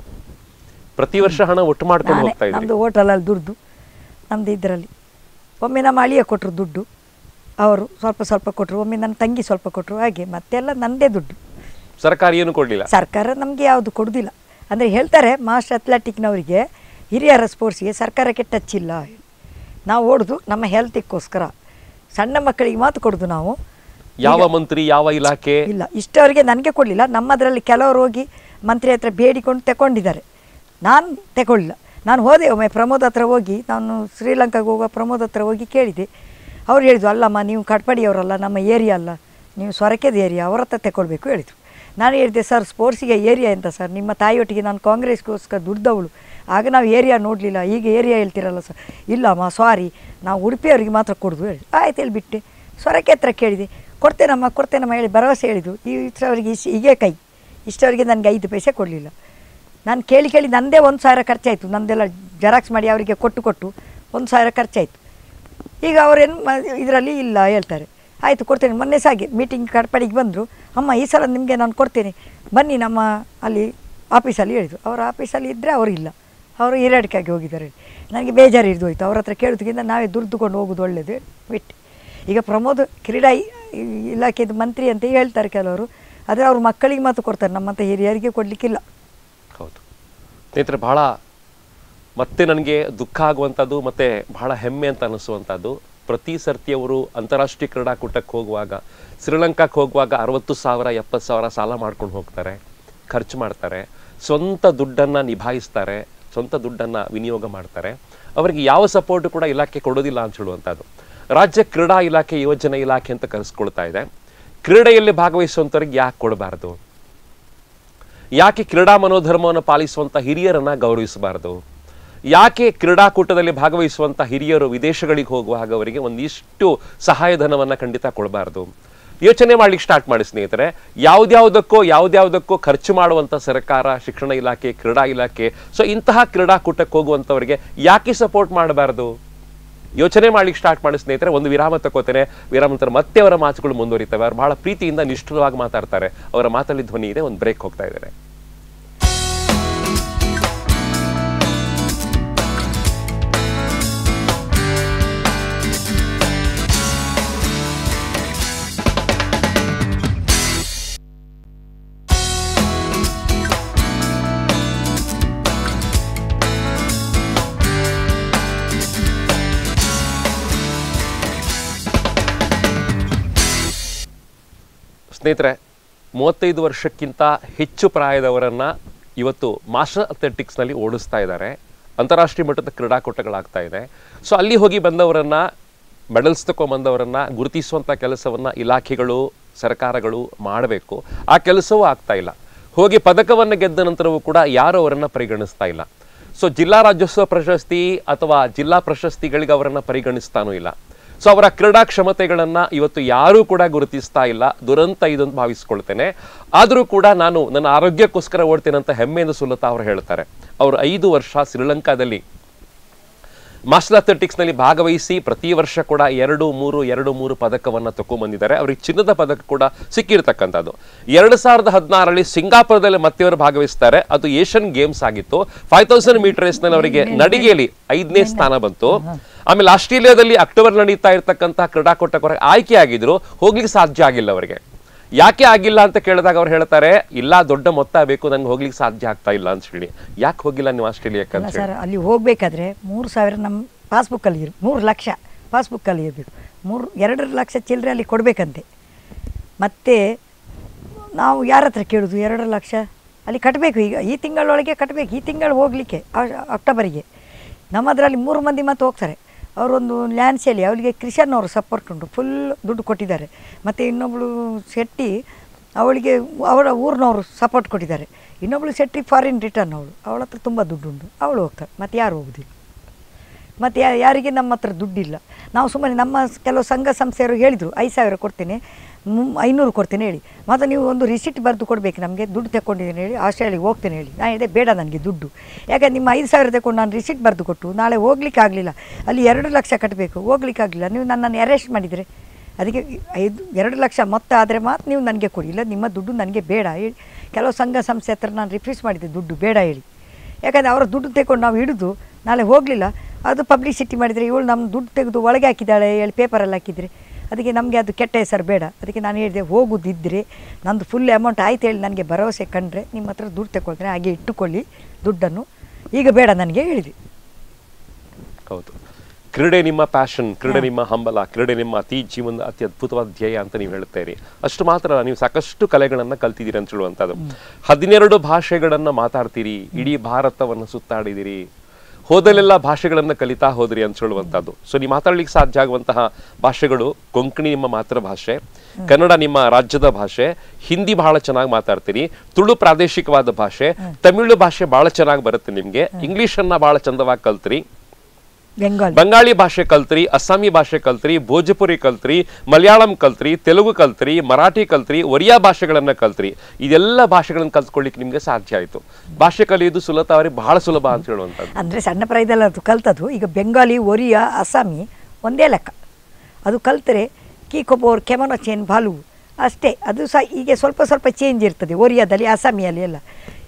S1: ಪ್ರತಿ ವರ್ಷ ಹಣ ಒಟ್ಟು ಮಾಡ್ಕೊಂಡು ಹೋಗ್ತಾ ಇದ್ರಿ?
S2: ನಮ್ಮದು ಹೋಟೆಲಲ್ಲಿ ದುಡ್ಡು ನಮ್ಮದು ಇದರಲ್ಲಿ. ಒಮ್ಮೆ ನಮ್ಮ ಅಳಿಯ ಕೊಟ್ಟರು ದುಡ್ಡು, ಅವರು ಸ್ವಲ್ಪ ಸ್ವಲ್ಪ ಕೊಟ್ಟರು. ಒಮ್ಮೆ ನನ್ನ ತಂಗಿ ಸ್ವಲ್ಪ ಕೊಟ್ಟರು. ಹಾಗೆ ಮತ್ತೆಲ್ಲ ನನ್ನದೇ ದುಡ್ಡು. ಸರ್ಕಾರ ಏನು ಕೊಡಲಿಲ್ಲ? ಸರ್ಕಾರ ನಮಗೆ ಯಾವುದು ಕೊಡೋದಿಲ್ಲ. ಅಂದರೆ ಹೇಳ್ತಾರೆ ಮಾಸ್ಟರ್ ಅಥ್ಲೆಟಿಕ್ನವರಿಗೆ, ಹಿರಿಯರ ಸ್ಪೋರ್ಟ್ಸಿಗೆ ಸರ್ಕಾರಕ್ಕೆ ಟಚ್ ಇಲ್ಲ. ನಾವು ಓಡೋದು ನಮ್ಮ ಹೆಲ್ತಿಗೋಸ್ಕರ, ಸಣ್ಣ ಮಕ್ಕಳಿಗೆ ಮಾತು ಕೊಡೋದು ನಾವು.
S1: ಯಾವ ಮಂತ್ರಿ, ಯಾವ ಇಲಾಖೆ
S2: ಇಲ್ಲ, ಇಷ್ಟವರೆಗೆ ನನಗೆ ಕೊಡಲಿಲ್ಲ. ನಮ್ಮದರಲ್ಲಿ ಕೆಲವರು ಹೋಗಿ ಮಂತ್ರಿ ಹತ್ರ ಬೇಡಿಕೊಂಡು ತಗೊಂಡಿದ್ದಾರೆ. ನಾನು ತಗೊಳ್ಳಿಲ್ಲ. ನಾನು ಹೋದೆ ಒಮ್ಮೆ ಪ್ರಮೋದ್ ಹತ್ರ ಹೋಗಿ, ನಾನು ಶ್ರೀಲಂಕಾಗೆ ಹೋಗುವ ಪ್ರಮೋದ್ ಹತ್ರ ಹೋಗಿ ಕೇಳಿದೆ. ಅವ್ರು ಹೇಳಿದ್ರು, ಅಲ್ಲಮ್ಮ ನೀವು ಕಟ್ಪಾಡಿಯವರಲ್ಲ, ನಮ್ಮ ಏರಿಯಾ ಅಲ್ಲ, ನೀವು ಸೊರಕೆದ ಏರಿಯಾ, ಅವ್ರ ಹತ್ರ ತಗೊಳ್ಬೇಕು ಹೇಳಿದರು. ನಾನು ಹೇಳಿದೆ, ಸರ್ ಸ್ಪೋರ್ಟ್ಸಿಗೆ ಏರಿಯಾ ಎಂತ ಸರ್, ನಿಮ್ಮ ತಾಯಿಯೊಟ್ಟಿಗೆ ನಾನು ಕಾಂಗ್ರೆಸ್ಗೋಸ್ಕರ ದುಡ್ದವಳು, ಆಗ ನಾವು ಏರಿಯಾ ನೋಡಲಿಲ್ಲ, ಈಗ ಏರಿಯಾ ಹೇಳ್ತಿರಲ್ಲ ಸರ್. ಇಲ್ಲಮ್ಮ ಸಾರಿ, ನಾವು ಉಡುಪಿಯವರಿಗೆ ಮಾತ್ರ ಕೊಡೋದು ಹೇಳಿ. ಆಯ್ತು ಹೇಳಿಬಿಟ್ಟೆ. ಸೊರಕೆ ಹತ್ರ ಕೇಳಿದೆ, ಕೊಡ್ತೇನಮ್ಮ ಕೊಡ್ತೇನಮ್ಮ ಹೇಳಿ ಭರವಸೆ ಹೇಳಿದ್ದು. ಈ ಇಷ್ಟವರೆಗೆ ಇಷ್ಟು ಹೀಗೆ ಕೈ ಇಷ್ಟವರೆಗೆ ನನಗೆ ಐದು ಪೈಸೆ ಕೊಡಲಿಲ್ಲ. ನಾನು ಕೇಳಿ ಕೇಳಿ ನನ್ನದೇ ಒಂದು ಸಾವಿರ ಖರ್ಚಾಯಿತು. ನನ್ನದೆಲ್ಲ ಜೆರಾಕ್ಸ್ ಮಾಡಿ ಅವರಿಗೆ ಕೊಟ್ಟು ಕೊಟ್ಟು ಒಂದು ಸಾವಿರ ಖರ್ಚಾಯಿತು. ಈಗ ಅವರೇನು ಇದರಲ್ಲಿ ಇಲ್ಲ ಹೇಳ್ತಾರೆ. ಆಯಿತು ಕೊಡ್ತೇನೆ. ಮೊನ್ನೆ ಸಾಗೆ ಮೀಟಿಂಗ್ ಕಟ್ಪಾಡಿಗೆ ಬಂದರು. ಅಮ್ಮ ಈ ಸಲ ನಿಮಗೆ ನಾನು ಕೊಡ್ತೇನೆ, ಬನ್ನಿ ನಮ್ಮ ಅಲ್ಲಿ ಆಫೀಸಲ್ಲಿ ಹೇಳಿದರು. ಅವ್ರ ಆಫೀಸಲ್ಲಿ ಇದ್ದರೆ ಅವರು ಇಲ್ಲ, ಅವರು ಹಿರೇಡ್ಕಾಗಿ ಹೋಗಿದ್ದಾರೆ. ನನಗೆ ಬೇಜಾರು ಹಿಡಿದು ಹೋಯ್ತು. ಅವ್ರ ಹತ್ರ ಕೇಳೋದಕ್ಕಿಂತ ನಾವೇ ದುಡ್ದುಕೊಂಡು ಹೋಗೋದು ಒಳ್ಳೆಯದು ಬಿಟ್ಟು. ಈಗ ಪ್ರಮೋದ್ ಕ್ರೀಡಾ ಇಲಾಖೆದು ಮಂತ್ರಿ ಅಂತ ಹೇಳ್ತಾರೆ ಕೆಲವರು, ಆದರೆ ಅವ್ರ ಮಕ್ಕಳಿಗೆ ಮಾತು ಕೊಡ್ತಾರೆ, ನಮ್ಮಂಥ ಹಿರಿಯರಿಗೆ ಕೊಡಲಿಕ್ಕಿಲ್ಲ.
S1: ಹೌದು ಸ್ನೇಹಿತರೆ, ಭಾಳ ಮತ್ತೆ ನನಗೆ ದುಃಖ ಆಗುವಂಥದ್ದು ಮತ್ತು ಬಹಳ ಹೆಮ್ಮೆ ಅಂತ ಅನ್ನಿಸುವಂಥದ್ದು, ಪ್ರತಿ ಸರ್ತಿ ಅವರು ಅಂತಾರಾಷ್ಟ್ರೀಯ ಕ್ರೀಡಾಕೂಟಕ್ಕೆ ಹೋಗುವಾಗ, ಶ್ರೀಲಂಕಾಕ್ಕೆ ಹೋಗುವಾಗ ಅರವತ್ತು ಸಾವಿರ ಎಪ್ಪತ್ತು ಸಾವಿರ ಸಾಲ ಮಾಡ್ಕೊಂಡು ಹೋಗ್ತಾರೆ, ಖರ್ಚು ಮಾಡ್ತಾರೆ, ಸ್ವಂತ ದುಡ್ಡನ್ನು ನಿಭಾಯಿಸ್ತಾರೆ, ಸ್ವಂತ ದುಡ್ಡನ್ನು ವಿನಿಯೋಗ ಮಾಡ್ತಾರೆ. ಅವರಿಗೆ ಯಾವ ಸಪೋರ್ಟು ಕೂಡ ಇಲಾಖೆ ಕೊಡೋದಿಲ್ಲ ಅಂತ ಹೇಳುವಂಥದ್ದು. ರಾಜ್ಯ ಕ್ರೀಡಾ ಇಲಾಖೆ ಯೋಜನೆ ಇಲಾಖೆ ಅಂತ ಕರೆಸ್ಕೊಳ್ತಾ ಇದೆ. ಕ್ರೀಡೆಯಲ್ಲಿ ಭಾಗವಹಿಸುವಂಥವ್ರಿಗೆ ಯಾಕೆ ಕೊಡಬಾರ್ದು? ಯಾಕೆ ಕ್ರೀಡಾ ಮನೋಧರ್ಮವನ್ನು ಪಾಲಿಸುವಂಥ ಹಿರಿಯರನ್ನು ಗೌರವಿಸಬಾರ್ದು? ಯಾಕೆ ಕ್ರೀಡಾಕೂಟದಲ್ಲಿ ಭಾಗವಹಿಸುವಂಥ ಹಿರಿಯರು ವಿದೇಶಗಳಿಗೆ ಹೋಗುವಾಗ ಅವರಿಗೆ ಒಂದಿಷ್ಟು ಸಹಾಯಧನವನ್ನು ಖಂಡಿತ ಕೊಡಬಾರ್ದು? ಯೋಚನೆ ಮಾಡ್ಲಿಕ್ಕೆ ಸ್ಟಾರ್ಟ್ ಮಾಡಿ ಸ್ನೇಹಿತರೆ. ಯಾವ್ದ್ಯಾವುದಕ್ಕೋ ಯಾವ್ದ್ಯಾವುದಕ್ಕೋ ಖರ್ಚು ಮಾಡುವಂಥ ಸರ್ಕಾರ, ಶಿಕ್ಷಣ ಇಲಾಖೆ, ಕ್ರೀಡಾ ಇಲಾಖೆ, ಸೊ ಇಂತಹ ಕ್ರೀಡಾಕೂಟಕ್ಕೆ ಹೋಗುವಂಥವರಿಗೆ ಯಾಕೆ ಸಪೋರ್ಟ್ ಮಾಡಬಾರ್ದು? ಯೋಚನೆ ಮಾಡ್ಲಿಕ್ಕೆ ಸ್ಟಾರ್ಟ್ ಮಾಡಿ ಸ್ನೇಹಿತರೆ. ಒಂದು ವಿರಾಮ ತಗೋತೇನೆ. ವಿರಾಮ ನಂತರ ಮತ್ತೆ ಅವರ ಮಾತುಗಳು ಮುಂದುವರಿತವೆ. ಅವರು ಬಹಳ ಪ್ರೀತಿಯಿಂದ ನಿಷ್ಠುರವಾಗಿ ಮಾತಾಡ್ತಾರೆ. ಅವರ ಮಾತಲ್ಲಿ ಧ್ವನಿ ಇದೆ. ಒಂದು ಬ್ರೇಕ್ ಹೋಗ್ತಾ ಇದ್ದಾರೆ. ಸ್ನೇಹಿತರೆ, ಮೂವತ್ತೈದು ವರ್ಷಕ್ಕಿಂತ ಹೆಚ್ಚು ಪ್ರಾಯದವರನ್ನು ಇವತ್ತು ಮಾಸ್ಟರ್ ಅಥ್ಲೆಟಿಕ್ಸ್ನಲ್ಲಿ ಓಡಿಸ್ತಾ ಇದ್ದಾರೆ. ಅಂತಾರಾಷ್ಟ್ರೀಯ ಮಟ್ಟದ ಕ್ರೀಡಾಕೂಟಗಳಾಗ್ತಾ ಇದೆ. ಸೊ ಅಲ್ಲಿ ಹೋಗಿ ಬಂದವರನ್ನು, ಮೆಡಲ್ಸ್ ತಗೊಂಡ್ಬಂದವರನ್ನು ಗುರುತಿಸುವಂಥ ಕೆಲಸವನ್ನು ಇಲಾಖೆಗಳು, ಸರ್ಕಾರಗಳು ಮಾಡಬೇಕು. ಆ ಕೆಲಸವೂ ಆಗ್ತಾ ಇಲ್ಲ. ಹೋಗಿ ಪದಕವನ್ನು ಗೆದ್ದ ನಂತರವೂ ಕೂಡ ಯಾರು ಅವರನ್ನು ಪರಿಗಣಿಸ್ತಾ ಇಲ್ಲ. ಸೊ ಜಿಲ್ಲಾ ರಾಜ್ಯೋತ್ಸವ ಪ್ರಶಸ್ತಿ ಅಥವಾ ಜಿಲ್ಲಾ ಪ್ರಶಸ್ತಿಗಳಿಗೆ ಅವರನ್ನು ಪರಿಗಣಿಸ್ತಾನೂ ಇಲ್ಲ. ಸೊ ಅವರ ಕ್ರೀಡಾ ಕ್ಷಮತೆಗಳನ್ನು ಇವತ್ತು ಯಾರೂ ಕೂಡ ಗುರುತಿಸ್ತಾ ಇಲ್ಲ. ದುರಂತ ಇದೊಂದು ಭಾವಿಸ್ಕೊಳ್ತೇನೆ. ಆದರೂ ಕೂಡ ನಾನು ನನ್ನ ಆರೋಗ್ಯಕ್ಕೋಸ್ಕರ ಓಡ್ತೇನೆ ಅಂತ ಹೆಮ್ಮೆಯಿಂದ ಸುಲತಾ ಅವರು ಹೇಳ್ತಾರೆ. ಅವರು ಐದು ವರ್ಷ ಶ್ರೀಲಂಕಾದಲ್ಲಿ ಮಾಸ್ಟರ್ ಅಥ್ಲೆಟಿಕ್ಸ್ನಲ್ಲಿ ಭಾಗವಹಿಸಿ ಪ್ರತಿ ವರ್ಷ ಕೂಡ ಎರಡು ಮೂರು ಎರಡು ಮೂರು ಪದಕವನ್ನು ತಗೊಂಡ್ಬಂದಿದ್ದಾರೆ. ಅವ್ರಿಗೆ ಚಿನ್ನದ ಪದಕ ಕೂಡ ಸಿಕ್ಕಿರ್ತಕ್ಕಂಥದ್ದು. ಎರಡು ಸಾವಿರದ ಹದಿನಾರರಲ್ಲಿ ಸಿಂಗಾಪುರದಲ್ಲಿ ಮತ್ತೆ ಅವರು ಭಾಗವಹಿಸ್ತಾರೆ. ಅದು ಏಷ್ಯನ್ ಗೇಮ್ಸ್ ಆಗಿತ್ತು. ಫೈವ್ ತೌಸಂಡ್ ಮೀಟರ್ ರೇಸ್ನಲ್ಲಿ ಅವರಿಗೆ ನಡಿಗೆಯಲ್ಲಿ ಐದನೇ ಸ್ಥಾನ ಬಂತು. ಆಮೇಲೆ ಆಸ್ಟ್ರೇಲಿಯಾದಲ್ಲಿ ಅಕ್ಟೋಬರ್ ನಡೀತಾ ಇರ್ತಕ್ಕಂಥ ಕ್ರೀಡಾಕೂಟಕ್ಕೆ ಆಯ್ಕೆ ಆಗಿದ್ರು. ಹೋಗ್ಲಿಕ್ಕೆ ಸಾಧ್ಯ ಆಗಿಲ್ಲ ಅವರಿಗೆ. ಯಾಕೆ ಆಗಿಲ್ಲ ಅಂತ ಕೇಳಿದಾಗ ಅವ್ರು ಹೇಳ್ತಾರೆ, ಇಲ್ಲ ದೊಡ್ಡ ಮೊತ್ತ ಬೇಕು, ನಂಗೆ ಹೋಗ್ಲಿಕ್ಕೆ ಸಾಧ್ಯ ಆಗ್ತಾ ಇಲ್ಲ ಅಂತ ಹೇಳಿ. ಯಾಕೆ ಹೋಗಿಲ್ಲ ನೀವು ಆಸ್ಟ್ರೇಲಿಯಾಕ್ಕೆ ಅಂತ?
S2: ಸರ್, ಅಲ್ಲಿ ಹೋಗ್ಬೇಕಾದ್ರೆ ಮೂರು ಸಾವಿರ ನಮ್ಮ ಪಾಸ್ಬುಕ್ಕಲ್ಲಿ ಇರು ಮೂರು ಲಕ್ಷ ಪಾಸ್ಬುಕ್ಕಲ್ಲಿ ಇರಬೇಕು. ಮೂರು ಎರಡು ಲಕ್ಷ ಚಿಲ್ಲರೆ ಅಲ್ಲಿ ಕೊಡಬೇಕಂತೆ. ಮತ್ತು ನಾವು ಯಾರ ಹತ್ರ ಕೇಳೋದು? ಎರಡು ಲಕ್ಷ ಅಲ್ಲಿ ಕಟ್ಟಬೇಕು. ಈಗ ಈ ತಿಂಗಳೊಳಗೆ ಕಟ್ಟಬೇಕು. ಈ ತಿಂಗಳು ಹೋಗಲಿಕ್ಕೆ ಅಕ್ಟೋಬರಿಗೆ ನಮ್ಮದರಲ್ಲಿ ಮೂರು ಮಂದಿ ಮತ್ತೆ ಹೋಗ್ತಾರೆ. ಅವರೊಂದು ಲ್ಯಾನ್ಸಲ್ಲಿ ಅವರಿಗೆ ಕ್ರಿಶನ್ ಅವರು ಸಪೋರ್ಟ್ ಉಂಟು, ಫುಲ್ ದುಡ್ಡು ಕೊಟ್ಟಿದ್ದಾರೆ. ಮತ್ತು ಇನ್ನೊಬ್ಬಳು ಶೆಟ್ಟಿ, ಅವಳಿಗೆ ಅವಳ ಊರಿನವರು ಸಪೋರ್ಟ್ ಕೊಟ್ಟಿದ್ದಾರೆ. ಇನ್ನೊಬ್ಬಳು ಶೆಟ್ಟಿ ಫಾರಿನ್ ರಿಟರ್ನ್, ಅವಳು ಅವಳ ಹತ್ರ ತುಂಬ ದುಡ್ಡುಂಟು, ಅವಳು ಹೋಗ್ತಾರೆ. ಮತ್ತು ಯಾರು ಹೋಗೋದಿಲ್ಲ. ಮತ್ತು ಯಾ ಯಾರಿಗೆ ನಮ್ಮ ಹತ್ರ ದುಡ್ಡಿಲ್ಲ. ನಾವು ಸುಮ್ಮನೆ ನಮ್ಮ ಕೆಲವು ಸಂಘ ಸಂಸ್ಥೆಯವರು ಹೇಳಿದರು, ಐದು ಸಾವಿರ ಕೊಡ್ತೇನೆ, ಐನೂರು ಕೊಡ್ತೇನೆ ಹೇಳಿ, ಮತ್ತು ನೀವು ಒಂದು ರಿಸಿಟ್ ಬರೆದು ಕೊಡಬೇಕು, ನಮಗೆ ದುಡ್ಡು ತಗೊಂಡಿದ್ದೀನಿ ಹೇಳಿ, ಆಸ್ಟ್ರೇಲಿಯಾಗೆ ಹೋಗ್ತೇನೆ ಹೇಳಿ. ನಾನು ಹೇಳಿದೆ ಬೇಡ ನನಗೆ ದುಡ್ಡು, ಯಾಕಂದ್ರೆ ನಿಮ್ಮ ಐದು ಸಾವಿರ ತಗೊಂಡು ನಾನು ರಿಸಿಟ್ ಬರೆದು ಕೊಟ್ಟು ನಾಳೆ ಹೋಗ್ಲಿಕ್ಕೆ ಆಗಲಿಲ್ಲ, ಅಲ್ಲಿ ಎರಡು ಲಕ್ಷ ಕಟ್ಟಬೇಕು, ಹೋಗ್ಲಿಕ್ಕೆ ಆಗಲಿಲ್ಲ, ನೀವು ನನ್ನನ್ನು ಅರೆಸ್ಟ್ ಮಾಡಿದರೆ ಅದಕ್ಕೆ ಐದು ಎರಡು ಲಕ್ಷ ಮೊತ್ತ ಆದರೆ ಮಾತ್ರ ನೀವು ನನಗೆ ಕೊಡಿ, ಇಲ್ಲ ನಿಮ್ಮ ದುಡ್ಡು ನನಗೆ ಬೇಡ ಹೇಳಿ. ಕೆಲವು ಸಂಘ ಸಂಸ್ಥೆ ಹತ್ರ ನಾನು ರಿಫ್ಯೂಸ್ ಮಾಡಿದ್ದೆ ದುಡ್ಡು ಬೇಡ ಹೇಳಿ. ಯಾಕಂದರೆ ಅವರ ದುಡ್ಡು ತೆಗೊಂಡು ನಾವು ಹಿಡಿದು ನಾಳೆ ಹೋಗಲಿಲ್ಲ, ಅದು ಪಬ್ಲಿಸಿಟಿ ಮಾಡಿದರೆ ಇವಳು ನಮ್ಮ ದುಡ್ಡು ತೆಗೆದು ಒಳಗೆ ಹಾಕಿದ್ದಾಳೆ ಹೇಳಿ ಪೇಪರಲ್ಲಿ ಹಾಕಿದರೆ ಅದಕ್ಕೆ ನಮಗೆ ಅದು ಕೆಟ್ಟ ಹೆಸರು ಬೇಡ. ಅದಕ್ಕೆ ನಾನು ಹೇಳಿದೆ, ಹೋಗೋದಿದ್ದರೆ ನಂದು ಫುಲ್ ಅಮೌಂಟ್ ಆಯ್ತು ಹೇಳಿ ನನಗೆ ಭರವಸೆ ಕಂಡ್ರೆ ನಿಮ್ಮ ಹತ್ರ ದುಡ್ಡು ತಗೊಳ್ತೇನೆ, ಹಾಗೆ ಇಟ್ಟುಕೊಳ್ಳಿ ದುಡ್ಡನ್ನು, ಈಗ ಬೇಡ ನನಗೆ ಹೇಳಿದೆ.
S1: ಹೌದು, ಕ್ರೀಡೆ ನಿಮ್ಮ ಪ್ಯಾಷನ್, ಕ್ರೀಡೆ ನಿಮ್ಮ ಹಂಬಲ, ಕ್ರೀಡೆ ನಿಮ್ಮ ಅತಿ ಜೀವನದ ಅತಿ ಅದ್ಭುತವಾದ ಧ್ಯೇಯ ಅಂತ ನೀವು ಹೇಳ್ತೀರಿ. ಅಷ್ಟು ಮಾತ್ರ ನೀವು ಸಾಕಷ್ಟು ಕಲೆಗಳನ್ನು ಕಲ್ತಿದ್ದೀರಿ ಅಂತ ಹೇಳುವಂಥದ್ದು. ಹದಿನೆರಡು ಭಾಷೆಗಳನ್ನು ಮಾತಾಡ್ತೀರಿ, ಇಡೀ ಭಾರತವನ್ನು ಸುತ್ತಾಡಿದಿರಿ, ಹೋದಲೆಲ್ಲ ಭಾಷೆಗಳನ್ನು ಕಲಿತಾ ಹೋದ್ರಿ ಅಂತ ಹೇಳುವಂಥದ್ದು. ಸೊ ನೀವು ಮಾತಾಡ್ಲಿಕ್ಕೆ ಸಾಧ್ಯ ಆಗುವಂತಹ ಭಾಷೆಗಳು, ಕೊಂಕಣಿ ನಿಮ್ಮ ಮಾತೃಭಾಷೆ, ಕನ್ನಡ ನಿಮ್ಮ ರಾಜ್ಯದ ಭಾಷೆ, ಹಿಂದಿ ಬಹಳ ಚೆನ್ನಾಗಿ ಮಾತಾಡ್ತೀರಿ, ತುಳು ಪ್ರಾದೇಶಿಕವಾದ ಭಾಷೆ, ತಮಿಳು ಭಾಷೆ ಬಹಳ ಚೆನ್ನಾಗಿ ಬರುತ್ತೆ ನಿಮ್ಗೆ, ಇಂಗ್ಲಿಷ್ ಅನ್ನ ಬಹಳ ಚಂದವಾಗಿ ಕಲ್ತ್ರಿ, ಬಂಗಾಳಿ ಭಾಷೆ ಕಲ್ತ್ರಿ, ಅಸ್ಸಾಮಿ ಭಾಷೆ ಕಲ್ತ್ರಿ, ಭೋಜಪುರಿ ಕಲ್ತ್ರಿ, ಮಲಯಾಳಂ ಕಲ್ತ್ರಿ, ತೆಲುಗು ಕಲ್ತ್ರಿ, ಮರಾಠಿ ಕಲ್ತ್ರಿ, ಒರಿಯಾ ಭಾಷೆಗಳನ್ನ ಕಲ್ತ್ರಿ. ಇದೆಲ್ಲ ಭಾಷೆಗಳನ್ನು ಕಲ್ತ್ಕೊಳ್ಳಿಕ್ಕೆ ನಿಮ್ಗೆ ಸಾಧ್ಯ ಆಯ್ತು. ಭಾಷೆ ಕಲಿಯೋದು ಸುಲಭ ಅವರಿಗೆ ಬಹಳ ಸುಲಭ ಅಂತ ಹೇಳುವಂಥದ್ದು.
S2: ಅಂದ್ರೆ ಸಣ್ಣ ಪ್ರಾಯದಲ್ಲಿ ಅದು ಕಲ್ತದ್ದು. ಈಗ ಬೆಂಗಾಲಿ, ಒರಿಯಾ, ಅಸ್ಸಾಮಿ ಒಂದೇ ಲೆಕ್ಕ. ಅದು ಕಲ್ತರೆ ಕೀಕೊಬೋರ್, ಕೆಮನೋ ಚೇನ್, ಬಾಲು ಅಷ್ಟೇ. ಅದು ಸಹ ಈಗ ಸ್ವಲ್ಪ ಸ್ವಲ್ಪ ಚೇಂಜ್ ಇರ್ತದೆ ಒರಿಯಾದಲ್ಲಿ, ಅಸ್ಸಾಮಿಯಲ್ಲಿ ಎಲ್ಲ.